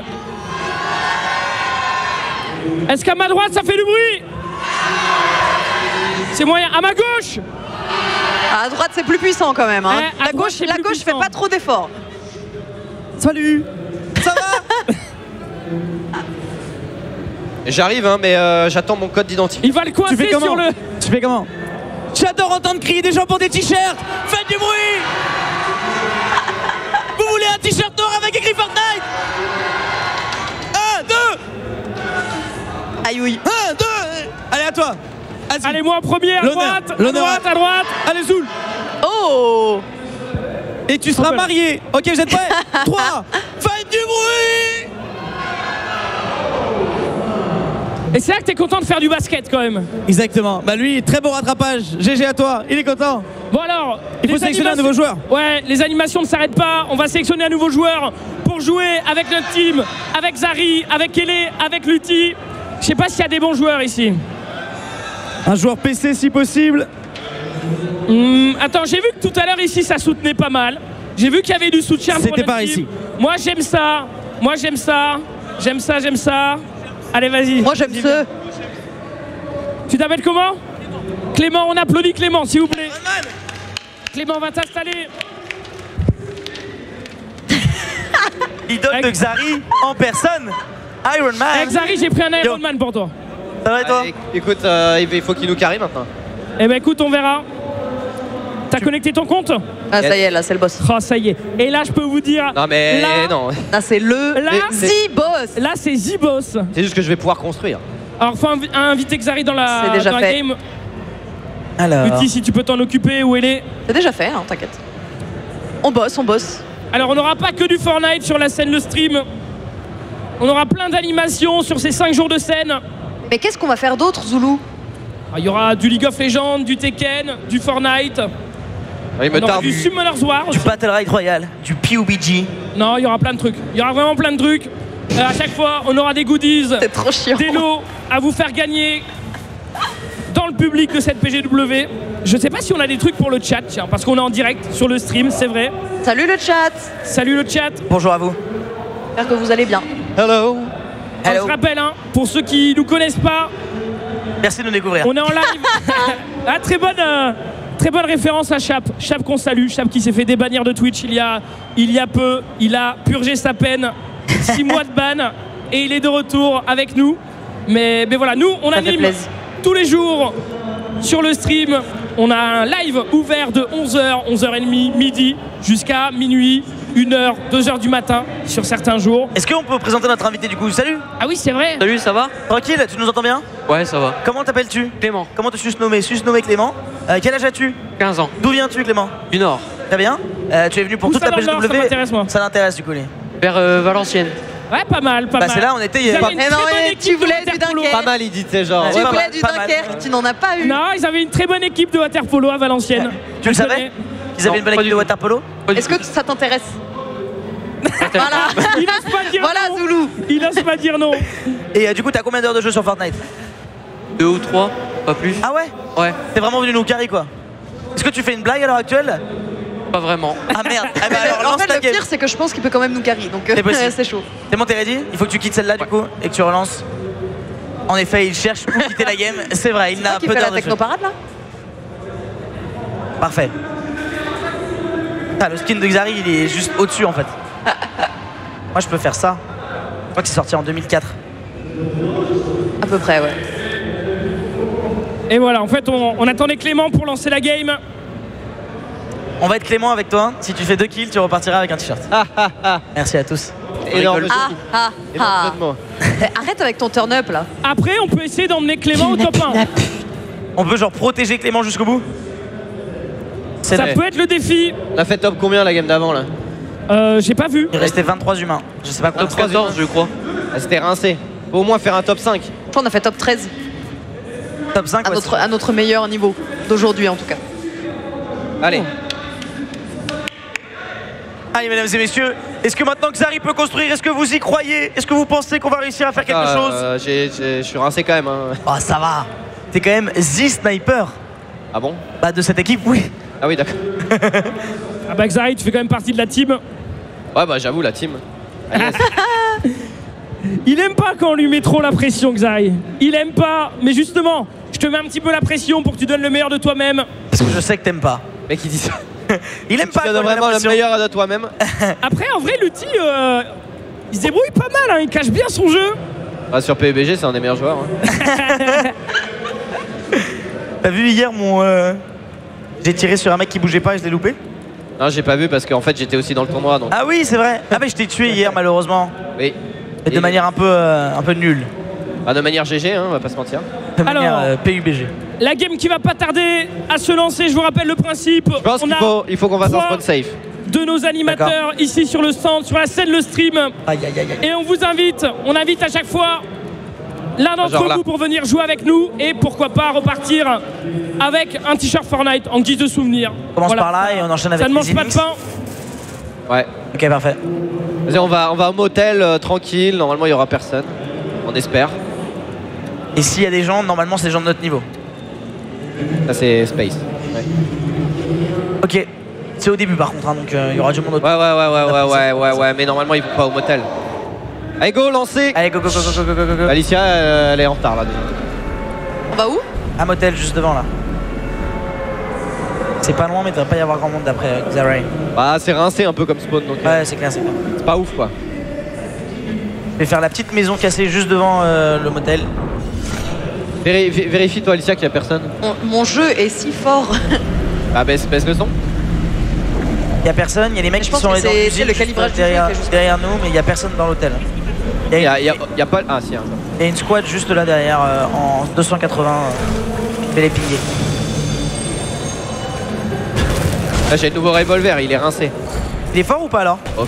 A: Est-ce qu'à ma droite, ça fait du bruit? C'est moyen. À ma gauche.
C: À droite, c'est plus puissant quand même. Hein.
A: Eh, à
C: la
A: gauche,
C: gauche,
A: c'est
C: la
A: plus
C: gauche fait
A: puissant.
C: pas trop d'efforts.
B: Salut. Ça va?
F: J'arrive, hein, mais euh, j'attends mon code d'identité.
A: Il va le
B: Tu fais
A: coincer
B: comment?
A: sur le...
B: Tu fais comment? J'adore entendre crier des gens pour des t-shirts. Faites du bruit. Vous voulez un t-shirt noir avec écrit Fortnite? Un, deux.
C: Aïe oui.
B: Un, deux. Allez, à toi. Vas-y.
A: Allez, moi en premier, à
B: L'honneur,
A: droite, à
B: l'honneur.
A: droite, à droite.
B: Allez, Zoul.
C: Oh.
B: Et tu seras
A: Hop là.
B: marié. Ok, vous êtes prêts? Trois. Faites du bruit.
A: Et c'est là que t'es content de faire du basket quand même.
B: Exactement. Bah lui, très beau rattrapage. G G à toi. Il est content.
A: Bon alors,
B: Il faut
A: les
B: sélectionner un
A: animations-
B: nouveau joueur.
A: Ouais, les animations ne s'arrêtent pas. On va sélectionner un nouveau joueur pour jouer avec notre team, avec Zari, avec Kelly, avec Lutti. Je sais pas s'il y a des bons joueurs ici.
B: Un joueur P C si possible.
A: Hum, attends, j'ai vu que tout à l'heure ici ça soutenait pas mal. J'ai vu qu'il y avait du soutien pour
B: C'était
A: notre
B: par
A: team.
B: ici.
A: Moi j'aime ça. Moi j'aime ça. J'aime ça, j'aime ça. Allez, vas-y.
C: Moi j'aime ce.
A: Tu t'appelles comment? Clément, on applaudit Clément, s'il vous plaît. Clément va t'installer.
D: Idole de Xari en personne. Iron Man.
A: Avec Zari, j'ai pris un
D: Yo.
A: Ironman pour toi.
D: Ça va et toi?
F: Allez, écoute, euh, il faut qu'il nous carry maintenant.
A: Eh ben écoute, on verra. T'as connecté ton compte?
C: Ah ça y est, là c'est le boss.
A: Oh, ça y est. Et là, je peux vous dire.
F: Non, mais
A: Là,
F: non.
C: Là c'est le
A: Là,
F: c'est-
C: The boss.
A: là c'est Z-Boss.
F: C'est juste que je vais pouvoir construire.
A: Alors, faut invi- inviter Xari dans la,
C: C'est déjà
A: dans la
C: fait.
A: game.
D: Alors.
A: Lutti, si tu peux t'en occuper, où elle est.
C: C'est déjà fait, hein, t'inquiète. On bosse, on bosse.
A: Alors, on n'aura pas que du Fortnite sur la scène, le stream. On aura plein d'animations sur ces cinq jours de scène.
C: Mais qu'est-ce qu'on va faire d'autre, Zoulou?
A: Ah, il y aura du League of Legends, du Tekken, du Fortnite.
F: Il me
A: On aura
F: tarde.
A: du Summoner's War.
D: Du Battle Ride Royal, du P U B G.
A: Non, il y aura plein de trucs. Il y aura vraiment plein de trucs. Euh, à chaque fois, on aura des goodies,
C: C'est trop chiant.
A: des lots à vous faire gagner dans le public de cette P G W. Je sais pas si on a des trucs pour le chat, tiens, parce qu'on est en direct sur le stream, c'est vrai.
C: Salut le chat.
A: Salut le chat.
D: Bonjour à vous.
C: J'espère que vous allez bien.
F: Hello.
A: Je
D: Hello.
A: rappelle, hein, pour ceux qui nous connaissent pas,
D: Merci de nous découvrir.
A: on est en live. Ah, très bonne, euh, très bonne référence à Chap. Chap qu'on salue. Chap qui s'est fait débannir de Twitch il y a, il y a peu. Il a purgé sa peine. Six mois de ban. Et il est de retour avec nous. Mais, mais voilà, nous, on
C: Ça fait
A: anime
C: plaisir.
A: tous les jours sur le stream. On a un live ouvert de onze heures, onze heures trente, midi, jusqu'à minuit, une heure, deux heures du matin sur certains jours.
D: Est-ce qu'on peut présenter notre invité du coup? Salut.
A: Ah oui, c'est vrai.
E: Salut, ça va?
D: Tranquille, tu nous entends bien?
E: Ouais, ça va.
D: Comment t'appelles-tu?
E: Clément,
D: Comment te suis nommé? Suis nommé Clément. Euh, quel âge as-tu?
E: quinze ans,
D: D'où viens-tu Clément?
E: du Nord,
D: Très bien. Euh, tu es venu pour
A: Où
D: toute
A: ça
D: la
A: dans le Nord,
D: P G W.
A: ça m'intéresse, moi.
D: Ça l'intéresse du coup. lui.
E: vers euh, Valenciennes.
A: Ouais, pas mal, pas
D: Bah
A: mal.
D: c'est là on était
A: Ils
D: hier.
A: avaient une
C: Eh
A: très
C: non,
A: bonne
C: eh,
A: équipe
C: tu
A: de
C: voulais du
A: waterpolo.
C: Dunkerque.
F: Pas mal, il dit, c'est genre.
D: Ouais,
C: Tu
D: pas
C: voulais
D: mal,
C: du
D: pas mal.
C: Dunkerque, tu n'en as pas eu.
A: Non, ils avaient une très bonne équipe de waterpolo à Valenciennes.
D: Tu le
A: Je
D: savais?
A: connais.
D: Ils avaient
E: Non,
D: une bonne
E: pas
D: équipe
E: du
D: de
E: tout.
D: waterpolo?
E: Pas du
C: Est-ce que
E: tout.
C: ça t'intéresse?
E: Voilà.
C: Voilà.
A: Il n'ose pas dire
C: Voilà
A: non.
C: Zoulou.
A: Il n'ose pas dire non.
D: Et euh, du coup t'as combien d'heures de jeu sur Fortnite?
E: Deux ou trois, pas plus.
D: Ah ouais?
E: Ouais,
D: T'es vraiment venu nous carry quoi? Est-ce que tu fais une blague à l'heure actuelle?
E: pas vraiment.
D: Ah merde. Ah bah alors
C: en
D: lance
C: fait,
D: ta
C: le
D: game.
C: pire, c'est que je pense qu'il peut quand même nous carry. Donc,
D: C'est possible.
C: c'est chaud.
D: C'est bon, t'es ready? Il faut que tu quittes celle-là du coup et que tu relances. En effet, il cherche où quitter la game. C'est vrai, il
C: C'est
D: n'a
C: toi qui
D: peu
C: fait la
D: d'heures de jeu.
C: technoparade là?
D: Parfait. Ah, le skin de Xari, il est juste au-dessus en fait. Moi, je peux faire ça. Je crois que c'est sorti en deux mille quatre.
C: À peu près, ouais.
A: Et voilà, en fait, on, on attendait Clément pour lancer la game.
D: On va être clément avec toi. Si tu fais deux kills, tu repartiras avec un t-shirt. Merci à tous.
F: Énorme
E: rigole.
F: jeu.
C: Ah, ah,
F: Énorme
C: ah.
F: jeu de mots.
C: Eh, Arrête avec ton turn-up là.
A: Après, on peut essayer d'emmener Clément au top un.
D: On peut genre protéger Clément jusqu'au bout? C'est
A: Ça
D: vrai.
A: peut être le défi.
F: On a fait top combien la game d'avant là?
A: Euh, J'ai pas vu.
D: Il restait vingt-trois humains. Je sais pas quoi.
E: Top quatorze, je crois.
F: Ah, c'était rincé. Faut au moins faire un top cinq.
C: Je crois qu'on a fait top treize.
D: Top cinq.
C: À
D: ouais,
C: notre, à notre meilleur niveau. D'aujourd'hui en tout cas.
F: Allez.
D: Allez, mesdames et messieurs, est-ce que maintenant que Xari peut construire, est-ce que vous y croyez? Est-ce que vous pensez qu'on va réussir à faire quelque
F: Ah,
D: chose?
F: euh, j'ai- j'ai- Je suis rincé quand même. Hein.
D: Oh, ça va. T'es quand même The Sniper.
F: Ah bon?
D: Bah, de cette équipe, oui.
F: Ah oui, d'accord.
A: Ah bah Xari, tu fais quand même partie de la team.
F: Ouais, bah j'avoue, la team.
A: Il aime pas quand on lui met trop la pression, Xari. Il aime pas. Mais justement, je te mets un petit peu la pression pour que tu donnes le meilleur de toi-même.
D: Parce que je sais que t'aimes pas.
F: Mec, il dit ça.
D: Il aime
F: Tu
D: pas
F: donnes
D: quand il a
F: vraiment le
D: l'impression.
F: meilleur à toi-même.
A: Après, en vrai, Lutti, euh, il se débrouille pas mal. Hein. Il cache bien son jeu.
F: Ah, sur P U B G, c'est un des meilleurs joueurs. Hein.
D: T'as vu hier mon. euh, J'ai tiré sur un mec qui bougeait pas et je l'ai loupé?
F: Non, j'ai pas vu parce qu'en fait, j'étais aussi dans le tournoi. Donc...
D: Ah oui, c'est vrai. Ah, mais je t'ai tué hier, malheureusement.
F: Oui.
D: Mais de
F: Et-
D: manière un peu, euh, un peu nulle.
F: Ah, de manière G G, hein, on va pas se mentir.
D: De manière
A: Alors.
D: euh, P U B G.
A: La game qui va pas tarder à se lancer. Je vous rappelle le principe.
F: Je pense
A: On
F: qu'il
A: a
F: faut, il faut qu'on fasse un
A: trois
F: spawn safe.
A: de nos animateurs ici sur le stand, sur la scène, le stream.
D: Aïe, aïe, aïe, aïe.
A: Et on vous invite, on invite à chaque fois l'un d'entre
F: Genre là.
A: vous pour venir jouer avec nous et pourquoi pas repartir avec un t-shirt Fortnite en guise de souvenir.
D: On commence
A: Voilà.
D: par là et on enchaîne avec
A: Ça ne
D: les
A: mange pas de
D: innings.
A: pain.
F: Ouais.
D: Ok, parfait.
F: Vas-y, on va, on va au motel euh, tranquille. Normalement, il y aura personne. On espère.
D: Et s'il y a des gens, normalement, c'est des gens de notre niveau.
F: Ça, c'est Space. Ouais.
D: Ok. C'est au début, par contre, hein, donc euh, il y aura du monde autour.
F: Ouais, ouais, ouais, ouais, ouais, ouais, ouais, ouais, mais normalement, ils vont pas au motel. Allez, go, lancez.
D: Allez, go, go, go, go, go, go, go, go.
F: Alicia, euh, elle est en retard là déjà.
C: On va où?
D: Un motel juste devant, là. C'est pas loin, mais il devrait pas y avoir grand monde d'après euh, Xari.
F: Bah, c'est rincé un peu comme spawn, donc euh,
D: Ouais, c'est clair, c'est clair.
F: c'est pas ouf quoi.
D: Je vais faire la petite maison cassée juste devant euh, le motel.
F: Véri- vé- vérifie toi, Alicia, qu'il y a personne.
C: Mon, mon jeu est si fort.
F: Ah, baisse, baisse le son.
D: Il y a personne, il y a les mecs
C: Je
D: qui
C: pense
D: sont
C: que
D: allés dans
C: c'est-
D: l'usine
C: c'est le
D: juste
C: calibrage du jeu
D: derrière,
C: qui est juste-
D: derrière nous, mais il y a personne dans l'hôtel. Il
F: Il
D: y,
F: y
D: a-
F: a, il y a- il y a pas. Ah, si, hein.
D: il y a une squad juste là derrière euh, en deux cent quatre-vingts. Euh, je vais les pinguer.
F: Là, j'ai le nouveau revolver, il est rincé.
D: Il est fort ou pas alors?
F: Off.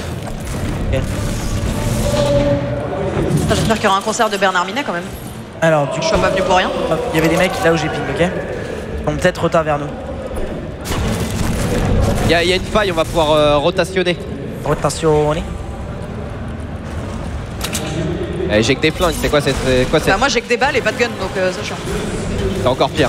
C: J'espère qu'il y aura un concert de Bernard Minet quand même.
D: Alors, du
C: Je
D: coup,
C: suis pas venu pour rien.
D: hop, il y avait des mecs là où j'ai ping, ok? Ils vont peut-être retard vers nous.
F: Il y, a- il y a une faille, on va pouvoir euh, rotationner.
D: Rotation.
F: Eh, j'ai que des flingues, c'est quoi cette. c'est quoi cette-
C: Bah, moi j'ai que des balles et pas de gun donc euh, c'est chiant.
F: C'est encore pire.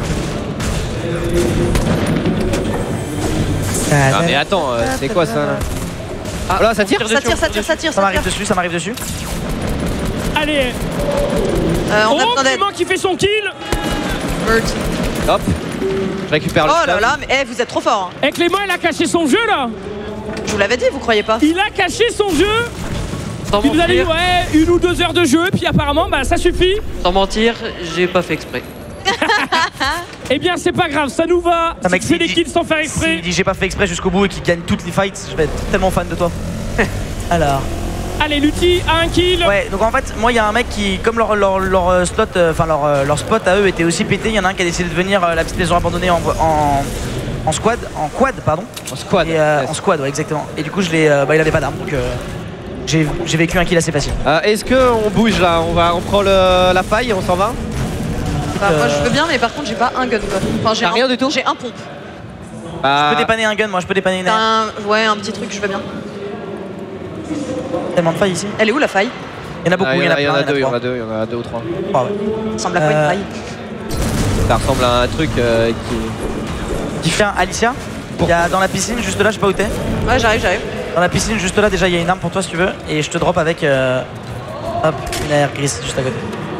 F: Ah, mais attends, euh, c'est quoi ça là? Ah là, ça tire?
C: Ça tire, ça tire, ça tire,
D: Ça
C: ça
D: m'arrive
C: tire.
D: dessus, ça m'arrive dessus.
A: Allez,
C: Euh, on a
A: oh,
C: besoin d'aide.
A: Clément qui fait son kill.
C: Bird.
F: Hop. Je récupère le
C: Oh là
F: stuff.
C: là, mais eh, vous êtes trop fort. Hein.
A: Et Clément, il a caché son jeu là.
C: Je vous l'avais dit, vous croyez pas?
A: Il a caché son jeu.
E: Sans
A: Il nous a dit
E: mentir,
A: ouais, une ou deux heures de jeu, puis apparemment bah ça suffit.
E: sans mentir, j'ai pas fait exprès.
A: Eh bien c'est pas grave, ça nous va.
D: Un mec
A: Si tu fais
D: qui
A: des
D: dit-
A: kills sans faire
D: S'il
A: exprès.
D: dit j'ai pas fait exprès jusqu'au bout et qu'il gagne toutes les fights, je vais être tellement fan de toi. Alors.
A: Allez, Lutti a un kill.
D: Ouais, donc en fait, moi il y a un mec qui, comme leur, leur, leur euh, slot, euh, enfin leur, euh, leur spot à eux était aussi pété, il y en a un qui a décidé de venir euh, la petite maison abandonnée en, en, en squad, en quad, pardon.
F: En squad.
D: Et, euh,
F: yes.
D: En squad, ouais, exactement. Et du coup, je l'ai, euh, bah, il avait pas d'arme, donc euh, j'ai j'ai vécu un kill assez facile.
F: Euh, Est-ce qu'on bouge là? On, va, on prend le, la faille et on s'en va?
C: Bah, moi
D: Euh.
C: je veux bien, mais par contre j'ai pas un gun quoi. Enfin, j'ai
F: T'as
C: un-
F: rien du tout?
C: J'ai un pompe.
F: Bah,
D: Je peux dépanner un gun, moi je peux dépanner une
C: T'as
D: arme.
C: un... Ouais, un petit truc, je veux bien.
D: Tellement de failles ici.
C: Elle est où la faille?
D: Il y en a beaucoup,
F: Ah,
D: il y en a
F: il y en a
D: plein,
F: deux, il y en
D: trois.
F: a deux, il y en a deux ou trois.
D: Trois, ouais.
C: Ça ressemble à quoi une
D: Euh,
C: paille?
F: Ça ressemble à un truc euh, qui.
D: Tiens, Alicia, il y a dans la piscine juste là, je sais pas où t'es.
C: Ouais, j'arrive, j'arrive.
D: Dans la piscine juste là, déjà il y a une arme pour toi si tu veux. Et je te drop avec euh, hop, une A R grise juste à côté.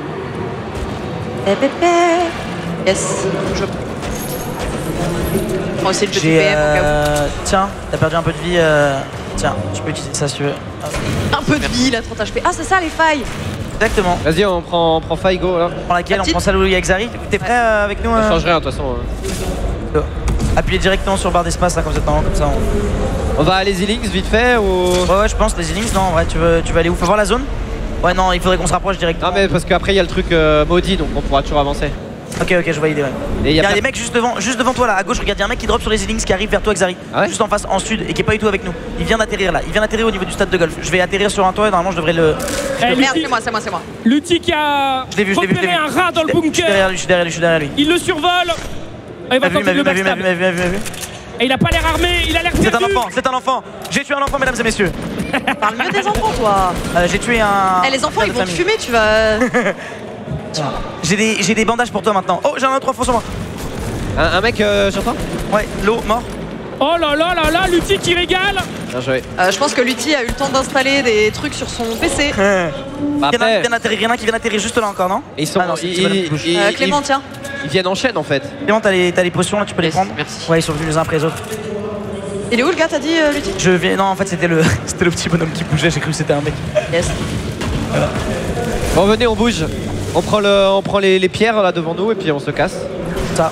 C: Yes. Je prends aussi le petit
D: J'ai
C: P M au cas
D: euh, tiens, t'as perdu un peu de vie. euh, Tiens, tu peux utiliser ça si tu veux. Hop.
C: où. Un peu de vie, la trente H P. Ah, c'est ça les failles.
D: Exactement.
F: Vas-y, on prend, on prend Faigo là.
D: On prend laquelle?
C: La
D: On
C: petite
D: prend celle où il y a Xari. T'es prêt euh, avec nous?
F: Ça
D: euh
F: change rien de toute façon. hein.
D: Appuyez directement sur barre d'espace là quand vous êtes en haut, comme ça. On...
F: On va à les E-Links vite fait ou.
D: Ouais, ouais, je pense les innings. Non, en vrai, tu veux, tu veux aller où? Faut voir la zone? Ouais, non, il faudrait qu'on se rapproche directement.
F: Non mais parce qu'après il y a le truc euh, maudit donc on pourra toujours avancer.
D: Ok, ok, je vois l'idée. Ouais.
F: Et
D: Il y a
F: per-
D: des mecs juste devant, juste devant toi là, à gauche. Regarde, il y a un mec qui drop sur les innings qui arrive vers toi, Xari.
F: Ah ouais
D: Juste en face, en sud, et qui est pas du tout avec nous. Il vient d'atterrir là. Il vient d'atterrir au niveau du stade de golf. Je vais atterrir sur un toit et normalement je devrais le.
A: Eh,
C: Merde,
A: Lutti-
C: c'est moi, c'est moi, c'est moi.
A: Lutti qui a
D: Je l'ai vu, je l'ai vu, je l'ai
A: repéré
D: vu.
A: un rat dans le
D: Je suis
A: bunker.
D: derrière lui, je suis derrière lui, je suis derrière lui.
A: Il le survole. Ah, il va
D: M'a vu,
A: tenter
D: m'a
A: de
D: vu,
A: le
D: m'a vu, m'a vu,
A: backstab.
D: m'a vu, m'a vu, m'a vu.
A: Et il a pas l'air armé, il a l'air
D: C'est un
A: perdu.
D: enfant, c'est un enfant. J'ai tué un enfant, mesdames et messieurs.
C: Parle mieux des enfants, toi.
D: Euh, J'ai tué un.
C: Eh, les enfants,
D: père
C: ils
D: de
C: vont te
D: famille.
C: fumer, tu vas.
D: J'ai des, j'ai des bandages pour toi maintenant. Oh, j'ai un autre enfant sur moi.
F: Un, un mec, euh, j'entends.
D: Ouais, l'eau, mort.
A: Oh là là là là, Lutti qui régale.
F: Bien joué.
C: Euh, je pense que Lutti a eu le temps d'installer des trucs sur son P C.
F: Bah,
D: Il y en a un qui
F: après,
D: vient d'atterrir, il y en a un qui vient d'atterrir juste là encore, non?
F: ils sont.
D: Ah non, c'est
F: ils,
D: petit bonhomme qui bouge.
F: ils-
C: Euh,
F: ils-
C: Clément, tiens.
F: ils viennent en chaîne en fait.
D: Clément, t'as les, t'as les potions là, tu peux les
E: Yes,
D: prendre?
E: merci.
D: Ouais, ils sont venus les uns après les autres.
C: Il est où le gars, t'as dit, euh, Lutti?
D: Je viens. Non, en fait, c'était le, c'était le petit bonhomme qui bougeait, j'ai cru que c'était un mec.
C: Yes.
F: Bon venez, on bouge. On prend le, on prend les, les pierres là devant nous et puis on se casse.
D: Ça.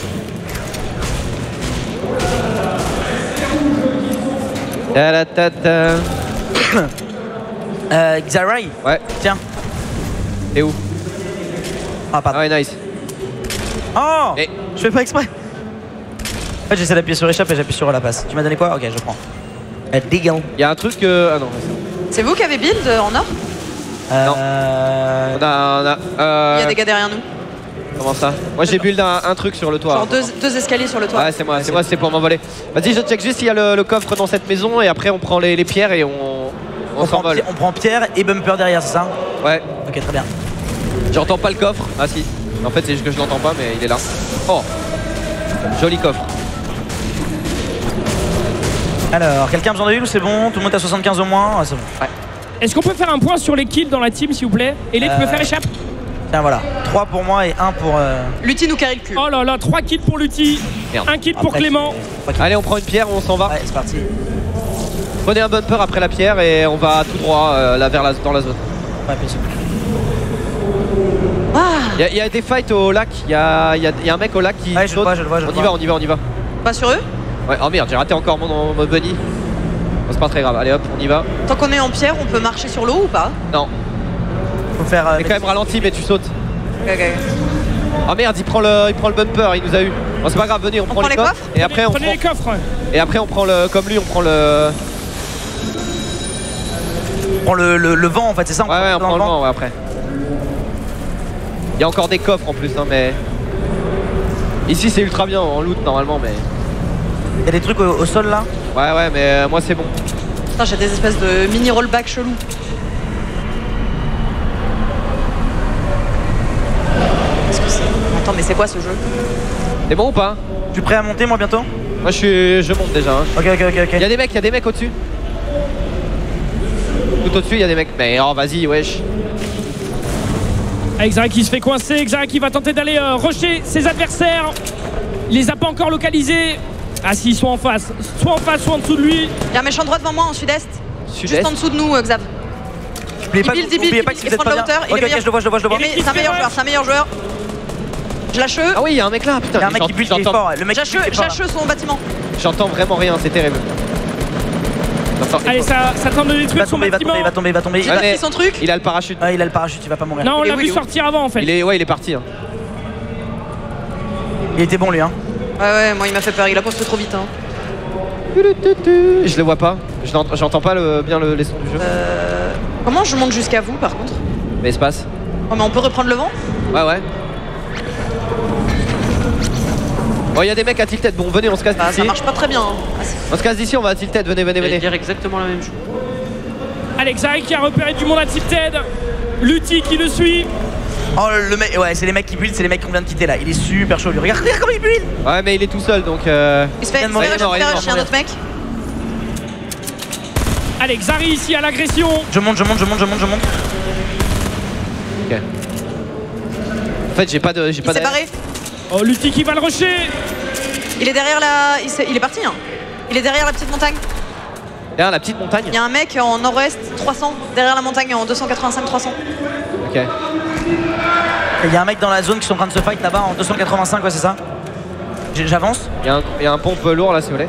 F: Ta -ta -ta -ta.
D: Euh, Xarai,
F: Ouais.
D: tiens.
F: T'es où?
D: Ah,
F: Ah
D: pardon.
F: ouais, nice.
D: Oh
F: Et-
D: Je fais pas exprès. En fait, j'essaie d'appuyer sur échappe et j'appuie sur la passe. Tu m'as donné quoi? Ok, je prends. Euh, Deagle.
F: Il y a un truc. Euh... Ah non. c'est bon.
C: C'est vous qui avez build euh, en or?
D: Euh...
F: On a, on a. euh,
C: Il y a des gars derrière nous.
F: Comment ça? Moi j'ai build un, un truc sur le toit.
C: Genre deux, deux escaliers sur le toit.
F: Ouais, c'est moi, c'est moi, c'est pour m'envoler. Vas-y, je check juste s'il y a le, le coffre dans cette maison et après on prend les, les pierres et on, on,
D: On prend,
F: s'envole.
D: Pi- on prend Pierre et Bumper derrière, c'est ça?
F: Ouais,
D: Ok, très bien.
F: j'entends pas le coffre. Ah si. En fait, c'est juste que je l'entends pas, mais il est là. Oh, joli coffre.
D: Alors, quelqu'un a besoin de heal ou c'est bon? Tout le monde est à soixante-quinze au moins? Ouais, c'est bon. Ouais.
A: Est-ce qu'on peut faire un point sur les kills dans la team, s'il vous plaît? Et les, tu peux
D: Euh,
A: faire échappe?
D: Tiens, voilà. trois pour moi et un pour. Euh...
C: Lutti nous carry le cul.
A: Oh là là, trois kills pour Lutti,
F: Merde.
A: un kill pour
D: Après,
A: Clément.
D: c'est- trois
F: Allez, on prend une pierre, on s'en va.
D: kills. Ouais, c'est parti.
F: Prenez un bumper après la pierre et on va tout droit euh, là vers la, dans la zone.
D: Ouais, bien sûr.
C: Ah,
F: Il y, a- il y a des fights au lac. Il y a, il y a- il y a un mec au lac qui.
D: Ouais, je le
F: saute.
D: vois, je le vois, je
F: on
D: le
F: y
D: vois.
F: va, on y va, on y va.
C: pas sur eux.
F: Ouais, oh merde, j'ai raté encore mon, mon bunny. Bon, c'est pas très grave. Allez hop, on y va.
C: Tant qu'on est en pierre, on peut marcher sur l'eau ou pas?
F: Non,
D: Faut faire. Euh,
F: mais quand même ralenti, mais tu sautes.
C: Ok, ok.
F: Oh merde, il prend le, il prend le bumper, il nous a eu. Bon, c'est pas grave, venez, on, prend,
C: prend
F: les
C: les
F: coffres.
C: coffres
F: Et après on
A: Prenez
F: prend,
A: les coffres.
F: et après on prend le, comme lui, on prend le.
D: on prend le, le, le vent en fait, c'est ça?
F: Ouais, ouais, on
D: dans
F: prend le vent, ouais, après. Il y a encore des coffres en plus, hein, mais. Ici c'est ultra bien en loot normalement, mais.
D: Il y a des trucs au, au sol là?
F: Ouais, ouais, mais euh, moi c'est bon.
C: Putain, j'ai des espèces de mini rollback chelou. Qu'est-ce que c'est? Attends, mais c'est quoi ce jeu?
F: C'est bon ou pas?
D: Tu es prêt à monter moi bientôt?
F: Moi je suis, je monte déjà. Hein.
D: Ok, ok, ok, ok.
F: Il y a des mecs, il y a des mecs au-dessus. Tout au-dessus, il y a des mecs. Mais oh, vas-y, wesh.
A: Ah, Xara qui se fait coincer, Xara qui va tenter d'aller euh, rusher ses adversaires. Il les a pas encore localisés. Ah si, ils sont en face. Soit en face, soit en dessous de lui.
C: Il y a un méchant droit devant moi en sud-est.
F: Sud-est.
C: Juste en dessous de nous, euh, Xav.
D: Oubliez pas,
C: il build, il
D: oubliez
C: build,
D: pas
C: il
D: que
C: build,
D: si vous êtes
C: il prend
D: pas
C: de la
D: bien.
C: hauteur, il est
D: Ok, ok,
C: meilleur.
D: je le vois, je le vois, je le vois.
A: Il est-
C: C'est un meilleur joueur, c'est un meilleur joueur. Je lâche eux.
F: Ah oui, il y a un mec là, putain.
D: Il y a un mec
F: j'ent-
D: qui build qui est
F: j'entends-
D: fort. Le mec
C: Lâche
D: qui
C: eux,
D: build qui est fort,
C: lâche eux son bâtiment.
F: J'entends vraiment rien, c'est terrible. J'entends-
A: Allez, ça, ça tente de
D: Il va
A: détruire son
D: tomber, il va
A: bâtiment.
D: tomber, il va tomber, il va tomber.
C: J'ai
F: Ouais,
C: pas
F: mais-
C: pris son truc.
F: Il a le parachute.
D: Ah, il a le parachute, il va pas mourir.
A: Non, on
C: Il est
A: l'a
C: où,
A: vu
C: il est où
A: sortir avant en fait.
F: Il est, ouais, il est parti. Hein.
D: Il était bon lui, hein.
C: Ouais, ouais, moi il m'a fait peur, il a posté trop vite. Hein.
F: Je le vois pas. Je l'ent- J'entends pas le- bien le, les sons du jeu.
C: Euh... Comment je monte jusqu'à vous par contre?
F: Mais espace.
C: Oh, mais on peut reprendre le vent?
F: Ouais, ouais. Bon, il y a des mecs à tilted. Bon, venez, on se casse
C: Bah,
F: d'ici.
C: ça marche pas très bien. Hein. Ah, c'est-
F: On se casse d'ici, on va à tilted. Venez, venez,
E: J'allais
F: venez.
E: dire exactement la même chose.
A: Allez, Xari qui a repéré du monde à Tilted. Lutti qui le suit.
D: Oh le mec, ouais c'est les mecs qui build, c'est les mecs qu'on vient de quitter là. Il est super chaud lui. Regarde, regarde comment il build.
F: Ouais mais il est tout seul donc euh...
C: Il se fait, il se
D: mort,
C: fait
D: il est
C: rush,
F: mort,
C: il
F: il
C: se
F: est
C: fait rush, il y a un
F: mort.
C: autre mec.
A: Allez, Xari ici à l'agression.
D: Je monte, je monte, je monte, je monte, je monte.
F: Ok. En fait j'ai pas de. J'ai
C: Il
F: pas
C: s'est
F: d'air.
C: barré.
A: Oh, Lutti qui va le rusher.
C: Il est derrière la. Il, s'est- il est parti, hein. Il est derrière la petite montagne.
F: Derrière la petite montagne.
C: Il y a un mec en nord-ouest, trois cents, derrière la montagne en deux cent quatre-vingt-cinq trois cents.
F: Ok.
D: Il y a un mec dans la zone qui sont en train de se fight là-bas en deux cent quatre-vingt-cinq, ouais c'est ça. J'ai- J'avance.
F: Il y, a un- il y a un pompe lourd là si vous voulez.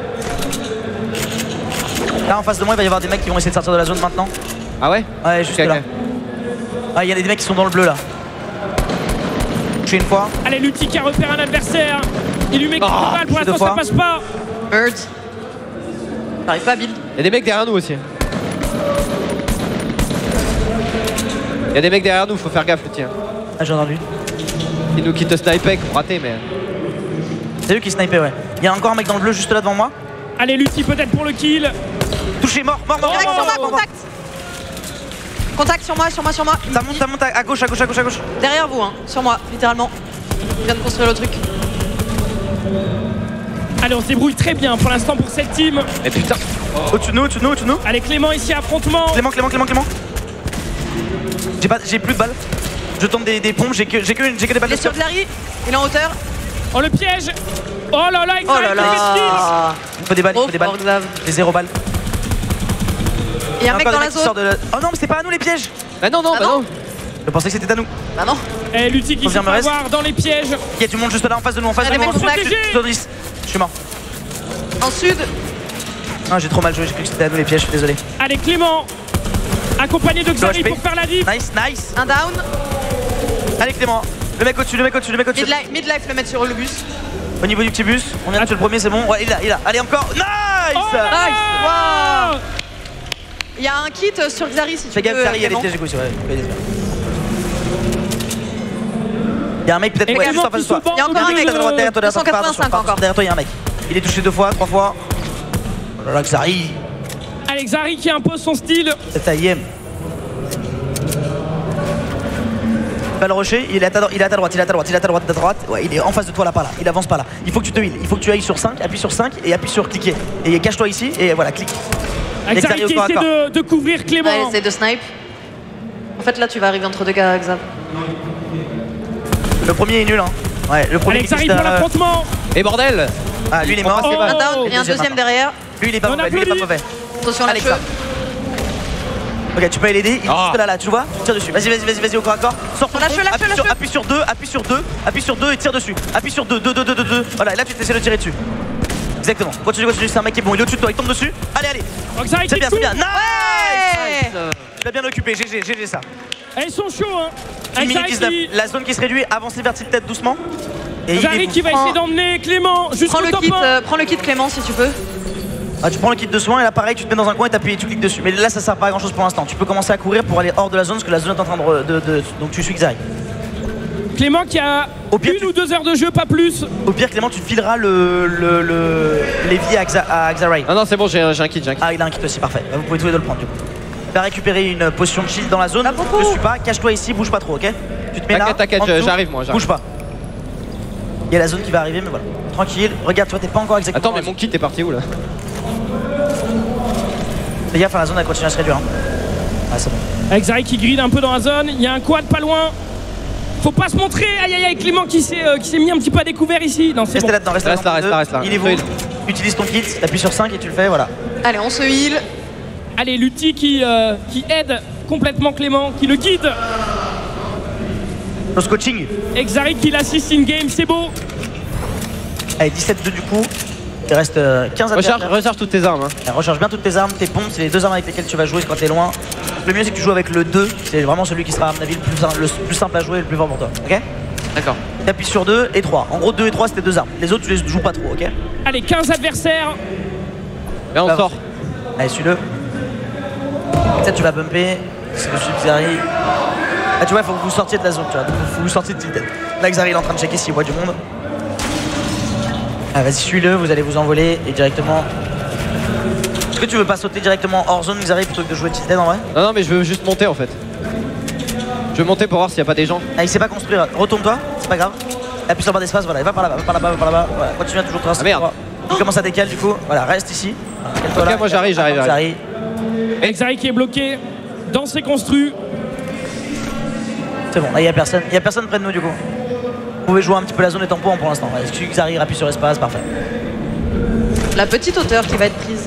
D: Là en face de moi il va y avoir des mecs qui vont essayer de sortir de la zone maintenant.
F: Ah ouais.
D: Ouais juste
F: Ok,
D: là.
F: ok.
D: Ah il y a des mecs qui sont dans le bleu là. Je fais une fois.
A: Allez, Lutti qui a repéré un adversaire. Il lui met quelques
F: Oh,
A: balles. Pour
D: je fais
A: l'instant,
D: deux
A: ça
D: fois.
A: passe pas.
C: Birds. T'arrives pas à build.
F: Il y a des mecs derrière nous aussi. Il y a des mecs derrière nous, faut faire gaffe le tien.
D: Ah j'ai entendu.
F: Ils nous quittent sniper, qu'on raté mais.
D: C'est eux qui snipaient ouais. Il y a encore un mec dans le bleu juste là devant moi.
A: Allez, Lutti peut-être pour le kill.
D: Touché, mort, mort, mort,
C: Direct
D: mort,
C: sur
D: mort,
C: moi,
D: mort, mort.
C: contact. Contact sur moi, sur moi, sur moi.
D: Ça monte, ça monte à gauche, à gauche, à gauche, à gauche.
C: Derrière vous, hein, sur moi, littéralement. Je viens de construire le truc.
A: Allez, on se débrouille très bien pour l'instant pour cette team.
F: Mais putain.
D: Au-dessus de nous, au-dessus de nous, au-dessus de nous.
A: Allez, Clément ici, affrontement.
D: Clément, Clément, Clément, Clément. J'ai pas, j'ai plus de balles. Je tombe des, des pompes, j'ai que, j'ai que, j'ai que des balles
C: Il est
D: de
C: sur
D: tir.
C: Xari, il est en hauteur.
A: Oh, le piège. Oh là là,
C: Oh là là.
D: Il faut des balles, il
C: Oh,
D: faut des balles.
C: fort grave.
D: J'ai zéro balles.
C: Il y a un mec
D: encore
C: dans
D: des
C: la
D: mecs qui sortent
C: zone.
D: de la- Oh non, mais c'est pas à nous les pièges.
F: Bah non, non,
C: Ah
F: bah
C: non.
F: non.
D: Je pensais que c'était à nous.
C: Bah non.
A: Et Lutti qui se
D: Confirme
A: fait
D: le reste.
A: avoir dans les pièges.
D: Il y a du monde juste là en face de nous, en face
C: Il y
D: de
C: a
D: nous.
C: des mecs
D: en face de
A: protégés.
D: nous. Zone dix. Je suis mort.
C: En sud,
D: Ah, j'ai trop mal joué, j'ai cru que c'était à nous les pièges, je suis désolé.
A: Allez, Clément. Accompagné de Xari
D: H P.
A: pour faire la diff.
D: Nice, nice.
C: un down.
D: Allez Clément, le mec au-dessus, le mec au-dessus, le mec au-dessus.
C: Midlife, midlife le mettre sur le bus.
D: Au niveau du petit bus, on vient de tuer le premier, c'est bon. Ouais, il est là, il est là. Allez encore. Nice.
A: Oh là là.
C: Il y a un kit sur Xari si tu
D: Fais gaffe,
C: veux.
D: Xari, il y a des
C: Clément.
D: pièges du coup, c'est vrai. Il y a un mec peut-être
A: Et
D: ouais,
A: Clément
D: juste en face de
A: qui
D: toi.
A: se bat
C: Il y a encore un mec.
D: Derrière toi, derrière toi, derrière toi,
C: deux cent
D: fais attention,
C: quatre-vingt-cinq
D: fais attention.
C: encore.
D: Derrière toi, il y a un mec. Il est touché deux fois, trois fois. Oh là là, Xari.
A: Allez, Xari qui impose son style.
D: C'est ta I M. Va le rusher, il est à ta, il est à ta droite, il est à ta droite, il est à ta droite, à ta droite. Ouais, il est en face de toi là, pas là. Il avance pas là. Il faut que tu te heal. Il faut que tu ailles sur cinq, appuie sur cinq et appuie sur cliquer. Et cache-toi ici et voilà, clique.
A: Avec Xari
D: Xari au
A: qui
D: corps à
A: essaie
D: corps.
A: de, de couvrir Clément.
C: Ouais, essaye de snipe. En fait, là, tu vas arriver entre deux gars, Xav.
D: Le premier est nul, hein. Ouais, le premier
A: Allez,
D: qui
A: Xari
D: existe,
A: pour
D: euh,
A: l'affrontement.
F: Et bordel.
D: Ah, lui il est mort.
A: Oh.
C: Un down et un
D: Deuxième
C: deuxième
D: maintenant.
C: derrière.
D: Lui il est pas
A: On
D: mauvais, lui il est pas
A: applaudit.
D: mauvais.
C: Attention à la
D: Alexa.
C: queue.
D: Ok, tu peux aller l'aider, il est
F: Ah.
D: juste là, là, tu le vois. Tire dessus. Vas-y, vas-y, vas-y, vas-y, au corps à corps. Sors ton
C: Lâche-le,
D: pompe,
C: lâche-le,
D: appuie, sur,
C: lâche-le.
D: appuie sur deux, appuie sur deux, appuie sur deux et tire dessus. Appuie sur deux, deux, deux, deux, deux, deux. Voilà, et là tu essaies de tirer dessus. Exactement. Continue, continue, c'est un mec qui est bon, il est au-dessus de toi, il tombe dessus. Allez, allez.
A: Oh, Xari
D: C'est
A: qui
D: bien, c'est bien.
A: couvre.
D: Nice.
C: Ouais.
D: Tu l'as bien occupé, G G, G G ça.
A: Et ils sont chauds, hein.
D: une
A: Avec
D: minute
A: Xari
D: dix-neuf.
A: qui,
D: La zone qui se réduit, avancez vers tête doucement. Et il
A: Xari
D: est
A: qui va
C: Prends-
A: essayer d'emmener Clément
C: Prends
A: jusqu'au
C: le
A: top
C: kit,
A: un.
C: euh, prends le kit Clément si tu peux.
D: Ah, tu prends le kit de soin et là pareil tu te mets dans un coin et t'appuies et tu cliques dessus. Mais là ça sert pas à grand chose pour l'instant. Tu peux commencer à courir pour aller hors de la zone parce que la zone est en train de. de, de- donc tu suis Xari.
A: Clément qui a
D: Au pire,
A: une
D: tu-
A: ou deux heures de jeu, pas plus.
D: Au pire Clément tu fileras le. le, le les vies à, Xa, à Xari.
F: Non, non, c'est bon, j'ai un j'ai un kit, j'ai un kit.
D: Ah il a un kit aussi, parfait. Bah, vous pouvez tous les deux le prendre du coup. Tu vas récupérer une potion de shield dans la zone.
C: Ah, beaucoup.
D: Je suis pas, cache-toi ici, bouge pas trop, ok. Tu te mets là.
F: T'inquiète, t'inquiète,
D: en dessous,
F: j'arrive, moi, j'arrive.
D: Bouge pas. Il y a la zone qui va arriver mais voilà. Tranquille, regarde toi t'es pas encore exactement.
F: Attends, mais mon kit est parti où là?
D: Fais gaffe, la zone elle continue à se réduire. Hein. Ah c'est bon.
A: Avec Xari qui grille un peu dans la zone. Il y a un quad pas loin. Faut pas se montrer. Aïe aïe aïe, Clément qui s'est euh, qui s'est mis un petit peu à découvert ici. Non, c'est
D: Restez
A: bon.
D: là-dedans, reste
F: Reste
D: là-dedans.
F: là, reste là, reste là.
D: Il est vous.
F: Fais-le.
D: Utilise ton kit, t'appuies sur cinq et tu le fais, voilà.
C: Allez, on se heal.
A: Allez, Lutti qui, euh, qui aide complètement Clément, qui le guide.
D: Close coaching.
A: Et Xari qui l'assiste in-game, c'est beau.
D: Allez, dix-sept deux du coup. Il reste euh, quinze
F: Recharge,
D: adversaires.
F: recharge toutes tes armes. Hein.
D: Ouais, recharge bien toutes tes armes, tes pompes, c'est les deux armes avec lesquelles tu vas jouer quand t'es loin. Le mieux c'est que tu joues avec le deux, c'est vraiment celui qui sera à mon avis le plus, le plus simple à jouer et le plus fort pour toi. Ok.
F: D'accord.
D: T'appuies sur deux et trois. En gros deux et trois c'était deux armes. Les autres tu les joues pas trop, ok.
A: Allez, quinze adversaires.
F: Là, on
D: Bah,
F: sort.
D: Allez suis-le. Ça tu vas bumper. C'est le sub Xari. Ah tu vois, il faut que vous sortiez de la zone, tu vois. Faut que vous sortiez de Tilted. Là Xari il est en train de checker s'il voit du monde. Ah vas-y suis-le, vous allez vous envoler et directement. Est-ce que tu veux pas sauter directement hors zone Xari plutôt que de jouer tilted en vrai?
F: Non, non, mais je veux juste monter en fait. Je veux monter pour voir s'il y a pas des gens.
D: Ah, il sait pas construire. Retourne-toi, c'est pas grave. Appuie sur le bas d'espace, voilà. Va par là-bas, va par là-bas, va par là-bas. Voilà. Continue à toujours tracer.
F: Ah, merde.
D: Il commence à décaler du coup. Voilà, reste ici.
F: Ok, là. Moi j'arrive, j'arrive.
D: Xari.
A: Et Xari qui est bloqué dans ses construits.
D: C'est bon, là il y a personne. Il y a personne près de nous du coup. Vous pouvez jouer un petit peu la zone des tampons pour l'instant. Est-ce que Xari appuie sur espace? Parfait.
C: La petite hauteur qui va être prise.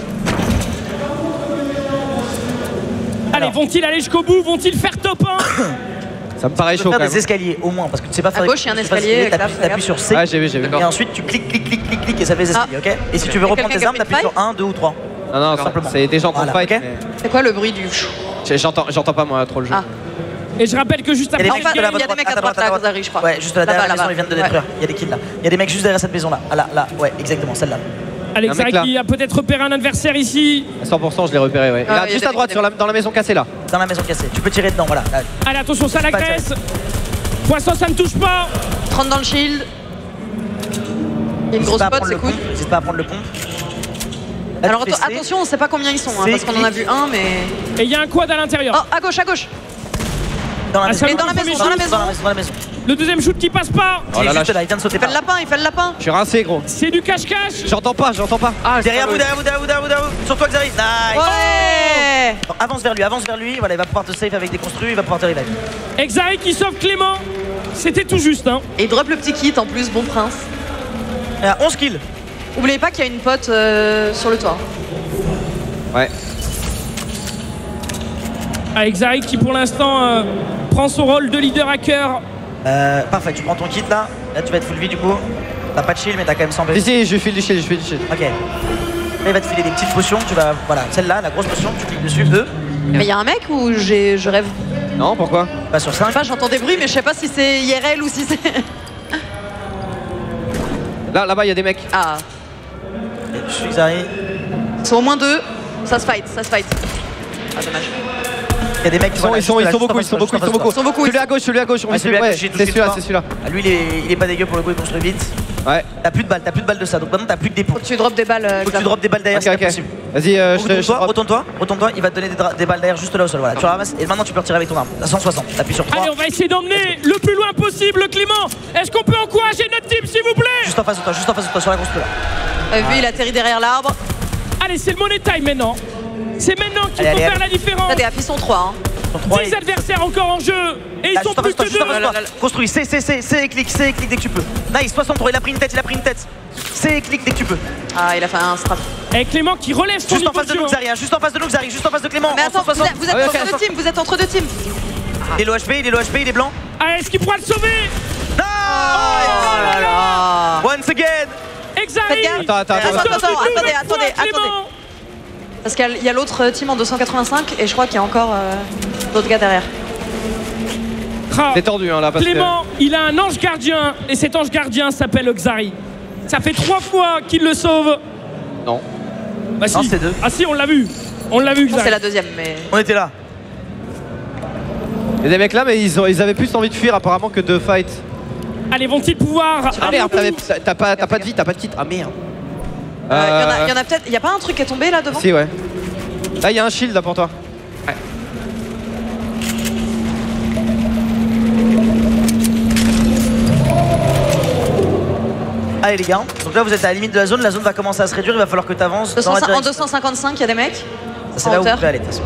A: Allez, vont-ils aller jusqu'au bout? Vont-ils faire top un?
F: Ça me paraît
D: Tu
F: chaud
D: peux
F: quand
D: faire
F: même.
D: des escaliers au moins parce que tu sais pas faire.
C: À gauche, il y a un escalier.
D: T'appuies sur C.
F: Ah, j'ai vu, j'ai vu.
D: Et ensuite tu cliques, cliques, cliques, cliques, cliques et ça fait des escaliers, ok? Et si tu veux reprendre tes armes, t'appuies sur un, deux ou trois.
F: Non, non,
D: simplement.
F: c'est des gens qu'on
D: Voilà,
F: fight.
D: ok.
F: mais-
C: C'est quoi le bruit du.
F: J'entends j'entends pas moi trop le jeu.
C: Ah.
A: Et je rappelle que juste
D: Il y a
A: après
D: des
A: le
D: mecs,
A: game,
C: il y a des mecs à droite, là, à Xari, je crois.
D: Ouais, juste là
C: Là-bas,
D: derrière la maison,
C: là-bas.
D: ils viennent de
C: Ouais.
D: détruire. Il y a des kills là. Il y a des mecs juste derrière cette maison là. Ah, là, là, ouais, exactement, celle-là.
A: Allez,
F: Un mec
A: Xari
F: là.
A: qui a peut-être repéré un adversaire ici.
F: À cent pour cent, je l'ai repéré, ouais.
C: Ah,
F: Là,
C: il y a
F: juste
C: des
F: à droite,
C: mecs,
F: sur la- dans la maison cassée là.
D: Dans la maison cassée. Tu peux tirer dedans, voilà. Là.
A: Allez, attention, ça l'agresse. Poisson, ça ne touche pas.
C: trente dans le shield. Il y a une
D: N'hésite
C: grosse
D: pas à
C: pote,
D: prendre
C: c'est
D: le
C: cool.
D: pompe. N'hésite pas à prendre le pompe. Là,
C: Alors
D: tu fais
C: atten-
D: C.
C: attention, on sait pas combien ils sont, hein,
D: C'est
C: parce qu'on en a vu un, mais.
A: Et il y a un quad à l'intérieur.
C: Oh, à gauche, à gauche.
D: Dans la
A: Ah,
D: maison.
A: ça
C: Mais dans la
A: Premier
C: maison, dans la
A: shoot.
C: maison.
D: Dans la maison, dans la maison.
A: Le deuxième shoot qui passe pas.
F: Oh
D: Il
F: là
D: est
F: là,
D: juste là, il vient de sauter
C: Il fait
D: par
C: le
D: là.
C: lapin, il fait le lapin.
F: je suis rincé, gros.
A: C'est du cache-cache.
F: J'entends pas, j'entends pas.
E: Ah,
D: Derrière vous, derrière vous, derrière vous, derrière vous, derrière vous. Sur toi, Xari. Nice.
C: Ouais.
D: Bon, avance vers lui, avance vers lui. Voilà, il va pouvoir te save avec des construits, il va pouvoir te revive.
A: Et Xari qui sauve Clément. C'était tout juste, hein.
C: Et il drop le petit kit en plus, bon prince.
D: Il a onze kills.
C: Oubliez pas qu'il y a une pote euh, sur le toit.
F: Ouais.
A: Avec Xari qui pour l'instant euh, prend son rôle de leader hacker.
D: Euh, parfait, tu prends ton kit là. Là, tu vas être full vie du coup. T'as pas de shield, mais t'as quand même cent P.
F: Si, si, je file du shield, je file du shield.
D: Ok. Là, il va te filer des petites potions. Tu vas, voilà, celle-là, la grosse potion, tu cliques dessus. E.
C: Mais il y a un mec ou j'ai, je rêve?
F: Non, pourquoi?
D: Pas sur
C: Je sais
D: cinq.
C: pas, j'entends des bruits, mais je sais pas si c'est I R L ou si c'est.
F: Là, là-bas, il y a des mecs.
C: Ah,
D: Je suis Xari.
C: ils sont au moins deux. Ça se fight, ça se fight. Ah, dommage.
D: Il y a des mecs qui
F: Ils sont, ils sont, ils sont beaucoup, ils sont beaucoup, ils sont beaucoup.
C: Ils sont beaucoup,
F: Celui à gauche, celui à gauche, on
D: Ouais,
F: va
D: celui à
F: ouais,
D: gauche, il touche
F: c'est
D: les
F: celui-là,
D: trois.
F: c'est celui-là.
D: Ah, lui, il est, il est pas dégueu pour le coup, il construit vite.
F: Ouais.
D: T'as plus de balles, t'as plus de balles de ça. Donc maintenant, t'as plus que des points.
C: Faut que tu drops des balles. euh,
D: Faut que tu
C: Xav.
D: drops des balles derrière,
F: Ok,
D: c'est
F: ok.
D: pas possible.
F: Vas-y, euh, je te. je te
D: Retourne-toi,
F: drop.
D: retourne-toi, retourne-toi, il va te donner des, dra- des balles derrière juste là au sol. Voilà, tu ramasses et maintenant tu peux retirer avec ton arme. À cent soixante, t'appuies sur trois.
A: Allez, on va essayer d'emmener le plus loin possible Clément. Est-ce qu'on peut encourager notre team s'il vous plaît?
D: Juste en face de toi, juste en face de toi, sur la grosse là.
C: T'as vu, il atterrit derrière l'arbre.
A: Allez, c'est le money time maintenant. C'est maintenant qu'il
D: Allez,
A: faut
D: allez,
A: faire la différence.
C: T'as des ils sont trois. Hein.
D: Sur trois,
A: dix
D: et-
A: adversaires encore en jeu. Et ils
D: Là,
A: sont
D: juste en face
A: plus
D: de toi,
A: que
D: juste en face de
A: deux.
D: toi. Construis, C, C, C, C, et clique, C, et clique dès que tu peux. Nice, soixante-trois, il a pris une tête, il a pris une tête. C, et clique dès que tu peux.
C: Ah, il a fait un strap.
A: Et Clément qui relève son
D: Juste
A: niveau
D: en face de
A: jeu,
D: nous,
A: hein.
D: Xari, hein, juste en face de nous, Xari, juste en face de Clément.
C: Mais
D: en
C: attends, vous
D: soixante.
C: êtes, vous êtes
F: Ah ouais,
C: entre
F: ok.
C: deux teams, vous êtes entre deux teams.
D: Il est low H P, il est low H P, il est blanc.
A: Ah, est-ce qu'il pourra le sauver?
D: Non.
C: Oh là là.
D: Once again.
A: Exari.
C: Faites gaffe.
F: Attends, attends,
C: Attends,
F: attends.
C: attends, attends,
A: Nouvelle
C: attendez,
A: fois,
C: attendez, attendez.
A: Clément.
C: Parce qu'il y a- il y a l'autre team en deux cent quatre-vingt-cinq et je crois qu'il y a encore euh, d'autres gars derrière.
A: Ah,
F: C'est tendu, hein, là, parce que.
A: Clément, il a un ange gardien et cet ange gardien s'appelle Xari. Ça fait trois fois qu'il le sauve.
F: Non.
A: Bah si.
D: Non, c'est deux.
A: Ah si, on l'a vu. On l'a vu,
C: Je pense que
A: Xari.
C: c'est la deuxième, mais.
D: On était là.
F: Il y a des mecs là, mais ils, ont, ils avaient plus envie de fuir apparemment que de fight.
A: Allez, vont-ils pouvoir
F: Ah
A: aller au
F: merde,
A: bout?
F: t'avais- t'as t'as pas, t'as pas de vie, t'as pas de kit. Ah merde.
C: Euh, Il y en a,
F: Euh,
C: il y en a peut-être. Il y a pas un truc qui est tombé là devant?
F: Si, ouais. Là, il y a un shield là pour toi.
D: Allez les gars, donc là vous êtes à la limite de la zone, la zone va commencer à se réduire, il va falloir que tu avances dans la
C: En
D: direction.
C: deux cent cinquante-cinq, il y a des mecs.
D: Ça, c'est
C: en
D: là où vous
C: hauteur.
D: pouvez aller de toute façon.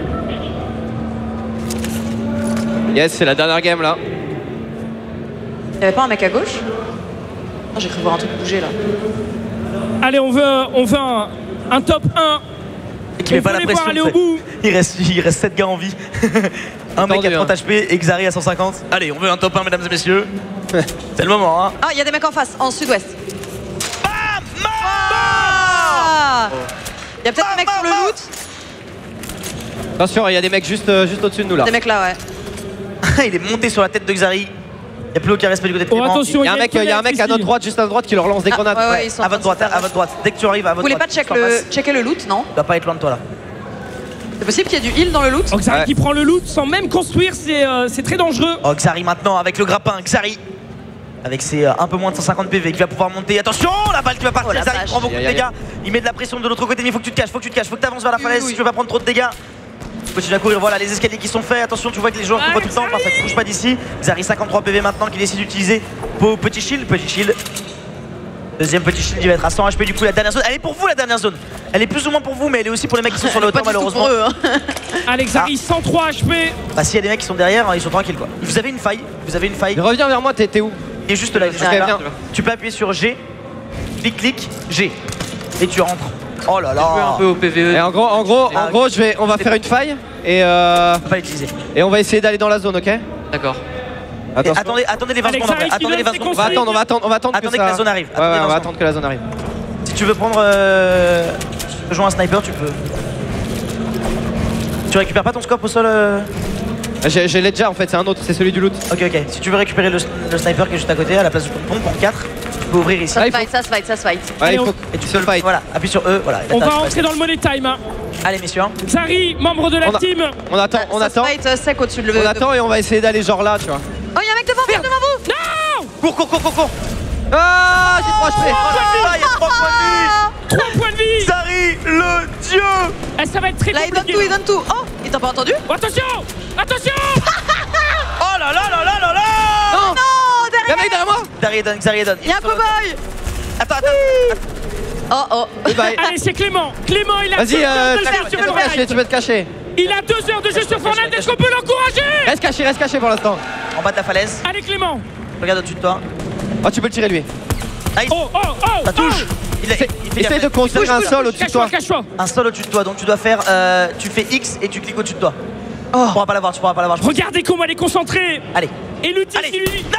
F: Yes, c'est la dernière game là.
C: Il y avait pas un mec à gauche? Oh, j'ai cru voir un truc bouger là.
A: Allez, on veut, on veut un, un top un.
D: Et qui
A: On
D: met pas
A: veut
D: la
A: les
D: pression.
A: voir aller au
D: c'est-
A: bout.
D: Il reste, il reste sept gars en vie. Un mec
F: Tendu,
D: à trente
F: hein.
D: H P et Xari à cent cinquante. Allez, on veut un top un mesdames et messieurs. C'est le moment hein.
C: Ah, il y a des mecs en face, en sud-ouest.
D: Bam Mort
C: Ah Il y a peut-être
D: Ah,
C: des mecs sur le
D: bah, bah.
C: loot.
F: Attention, il y a des mecs juste, euh, juste au-dessus de nous là.
C: Des mecs là, ouais.
D: Il est monté sur la tête de Xari. Il n'y a plus aucun respect du côté de
A: Oh,
D: Clément.
A: attention,
F: Il y a un mec, il y a un mec à notre droite, juste à notre droite, qui leur lance des
C: Ah,
F: grenades.
C: ouais, ouais, ils sont en
D: À
C: train
D: votre
C: de
D: droite,
C: se faire
D: à votre droite. Dès que tu arrives à
C: Vous
D: votre
C: voulez pas
D: droite.
C: check
D: juste en
C: le,
D: face.
C: checker le loot, non?
D: Il doit pas être loin de toi là.
C: C'est possible qu'il y ait du heal dans le loot?
A: Donc Xari
F: Ouais.
A: qui prend le loot sans même construire, c'est euh, c'est très dangereux.
D: Oh Xari maintenant avec le grappin, Xari. avec ses euh, un peu moins de cent cinquante P V qui va pouvoir monter. Attention, la balle qui va partir,
C: Oh la
D: Zari
C: vache.
D: prend beaucoup de
F: Aïe, aïe,
D: dégâts. Il met de la pression de l'autre côté, mais il faut que tu te caches, faut que tu te caches, faut que tu avances vers la falaise si tu veux pas prendre trop de dégâts. Continue à courir, voilà les escaliers qui sont faits. Attention, tu vois que les joueurs courent tout le temps, parfois ils bougent pas d'ici. Zari cinquante-trois P V maintenant qu'il décide d'utiliser. Beau petit shield, petit shield. Deuxième petit shield, il va être à cent H P du coup. La dernière zone, elle est pour vous la dernière zone. Elle est plus ou moins pour vous, mais elle est aussi pour les mecs qui sont sur le hauteur
C: Pas du tout
D: malheureusement.
C: pour eux, hein.
A: Alex Zari, cent trois H P.
D: Bah s'il y a des mecs qui sont derrière, ils sont tranquilles quoi. Vous avez une faille, vous avez une faille.
F: Reviens vers moi, t'es t'es où?
D: Il est juste là, il est juste
F: Ok,
D: là.
F: viens.
D: Tu peux appuyer sur G, clic clic, G. Et tu rentres. Oh là là.
E: Jouer un peu au P V E.
F: Et en gros, en gros,
D: Ah,
F: en gros, je vais, on va faire une faille et euh,
D: On peut pas l'utiliser.
F: et on va essayer d'aller dans la zone, ok?
E: D'accord.
D: Et
F: Attention.
D: Attendez, attendez les vingt
A: Alex
D: secondes en vrai.
A: Harris qui
D: Attendez les
A: donne
D: vingt
A: ses
D: secondes.
F: On va attendre, on va attendre, on va attendre
D: Attendez
F: que,
D: que
F: ça...
D: la zone arrive.
F: Ouais,
D: Attendez
F: ouais,
D: vingt
F: on va
D: secondes.
F: attendre que la zone arrive.
D: Si tu veux prendre euh, rejoins un sniper, tu peux. Tu récupères pas ton scope au sol euh
F: J'ai j'ai l'ai déjà en fait, c'est un autre, c'est celui du loot.
D: Ok ok. Si tu veux récupérer le, le sniper qui est juste à côté, à la place de ton pompe en quatre, tu peux ouvrir ici.
C: Ça
F: Ah,
C: se
F: il faut-
C: fight, ça se fight, ça se fight.
F: Ouais,
A: Allez,
F: il faut
A: on-
F: que tu seul fight.
D: Voilà, appuie sur E, voilà.
A: On
D: Là,
A: va
D: t'as-
A: rentrer dans le money time. hein.
D: Allez messieurs.
A: Zari, membre de la
F: On a-
A: team.
F: On attend, on
C: ça
F: attend,
C: se fight euh, sec au-dessus de le.
F: on
C: de-
F: attend et on va essayer d'aller genre là, tu vois.
C: Oh, y'a un mec devant, devant vous.
A: Non,
D: Cours, cours, cours, cours, cours.
F: Ah, j'ai trois H P.
D: Oh là là, il y a trois points de
A: trois points de vie.
D: vie. Zari, le dieu.
A: Eh, ça va être très
C: Là, il donne
A: compliqué.
C: tout, il donne tout. Oh, il t'a pas entendu?
A: Oh, attention, attention.
D: Oh là là là là là là.
F: Non,
C: Non,
F: y'a
C: derrière.
F: un mec derrière moi.
D: Zari donne, Zari donne.
C: Y'a un cowboy.
D: Attends, attends.
C: Oh, oh.
F: Bye.
A: Allez, c'est Clément. Clément, il a deux
F: Vas-y,
A: heures
F: euh,
A: de
F: tu
A: jeu
F: peux
A: sur
F: te cacher,
A: Fortnite.
F: tu peux te cacher.
A: Il a deux heures de jeu sur Fortnite. Est-ce qu'on peut l'encourager?
F: Reste caché, reste caché pour l'instant.
D: En bas de la falaise.
A: Allez, Clément.
D: Regarde au-dessus de toi.
F: Oh, tu peux le tirer lui.
D: Nice.
A: Oh, oh, oh.
D: Ça touche.
A: oh.
D: Il, a-
F: Essaye
D: il fait
F: essaye de
D: gaffe.
F: construire un sol au-dessus de
A: Cache-toi,
F: toi.
A: cache-toi.
D: Un sol au-dessus de toi, donc tu dois faire, euh, tu fais X et tu cliques au-dessus de toi. Tu pourras pas l'avoir, tu pourras pas l'avoir. je pense.
A: Regardez comment elle est concentrée.
D: Allez.
A: Et Lutti
D: Allez.
A: qui lui dit.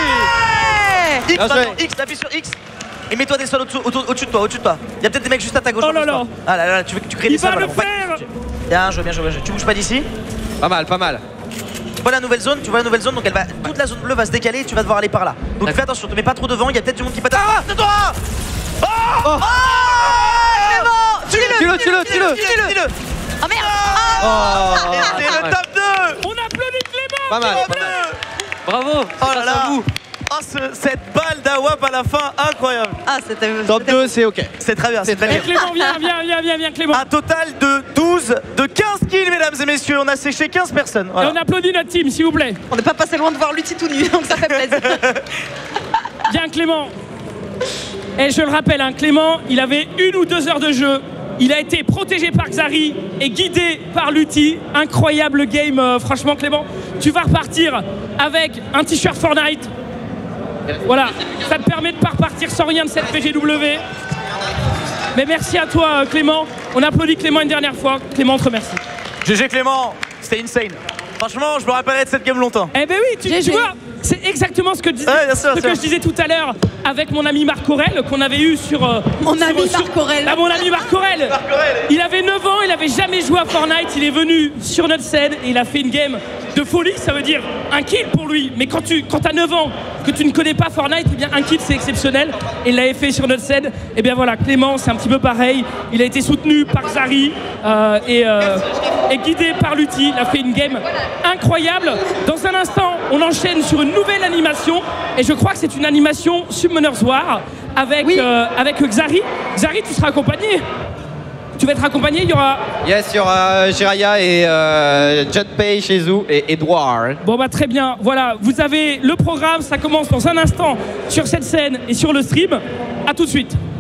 D: X,
F: Bien joué.
D: maintenant, X, t'appuies sur X. Et mets-toi des sols au-dessous au au-dessus de toi, au-dessus de toi. Il y a peut-être des mecs juste à ta gauche.
A: Oh là
D: repose-toi.
A: là.
D: Ah là là, tu veux que tu crées
A: Il
D: des sols.
A: va
D: voilà,
A: le
D: faut pas
A: faire.
D: que- Bien joué, bien joué, bien joué. Tu bouges pas d'ici.
F: Pas mal, pas mal.
D: Tu vois la nouvelle zone, tu vois la nouvelle zone, donc elle va, toute la zone bleue va se décaler et tu vas devoir aller par là. Donc fais attention, te mets pas trop devant, il y a peut-être du monde qui peut. Ah, c'est toi. Oh,
F: Oh.
D: oh
C: Clément, tue-le.
F: Tue-le, tue-le, tue-le.
D: Tue-le, tue-le.
C: Oh merde.
F: Oh.
D: Et c'est le top deux.
A: On applaudit Clément.
F: Pas mal,
A: s'il vous
F: pas
A: plaît.
E: Bravo.
D: Oh là là. Oh, ce- cette balle d'Awap à la fin, incroyable.
C: Ah, c'était.
F: Top
C: c'était-
F: deux, c'est ok.
D: C'est très bien, c'est très
A: Eh,
D: bien.
A: Clément, viens, viens, viens, viens, viens, Clément.
D: Un total de douze, de quinze kills, mesdames et messieurs. On a séché quinze personnes.
A: Et
D: Voilà.
A: on applaudit notre team, s'il vous plaît.
C: On n'est pas passé loin de voir Lutti tout nu, donc ça fait plaisir.
A: Viens, Clément. Et je le rappelle, hein, Clément, il avait une ou deux heures de jeu. Il a été protégé par Xari et guidé par Lutti. Incroyable game, euh, franchement, Clément. Tu vas repartir avec un t-shirt Fortnite. Voilà, ça te permet de pas repartir sans rien de cette P G W. Mais merci à toi, euh, Clément. On applaudit Clément une dernière fois. Clément, on te remercie.
D: G G Clément, c'était insane. Franchement, je me rappellerai de cette game longtemps.
A: Eh ben oui, tu,
C: G G.
A: tu vois, c'est exactement ce que, disais-
D: Ouais, bien sûr,
A: ce
D: bien
A: que
D: sûr.
A: je disais tout à l'heure avec mon ami Marc Aurel, qu'on avait eu sur... euh,
C: Mon
A: sur-
C: ami
A: sur-
C: Marc Aurel.
A: Ah, mon ami Marc Aurel. Il avait neuf ans, il avait jamais joué à Fortnite, il est venu sur notre scène et il a fait une game de folie, ça veut dire un kill pour lui. Mais quand tu quand as neuf ans, que tu ne connais pas Fortnite, eh bien un kill c'est exceptionnel. Et il l'avait fait sur notre scène. Et bien voilà, Clément c'est un petit peu pareil. Il a été soutenu par Zari euh, et, euh, et guidé par Lutti. Il a fait une game incroyable. Dans un instant, on enchaîne sur une nouvelle animation. Et je crois que c'est une animation Summoner's War avec,
C: Oui.
A: euh, avec Xari. Xari, tu seras accompagné. Tu vas être accompagné, il y aura...
F: Yes, il y aura Jiraya et euh, Junpei, Shizu et Edouard.
A: Bon bah très bien, voilà, vous avez le programme, ça commence dans un instant sur cette scène et sur le stream. À tout de suite.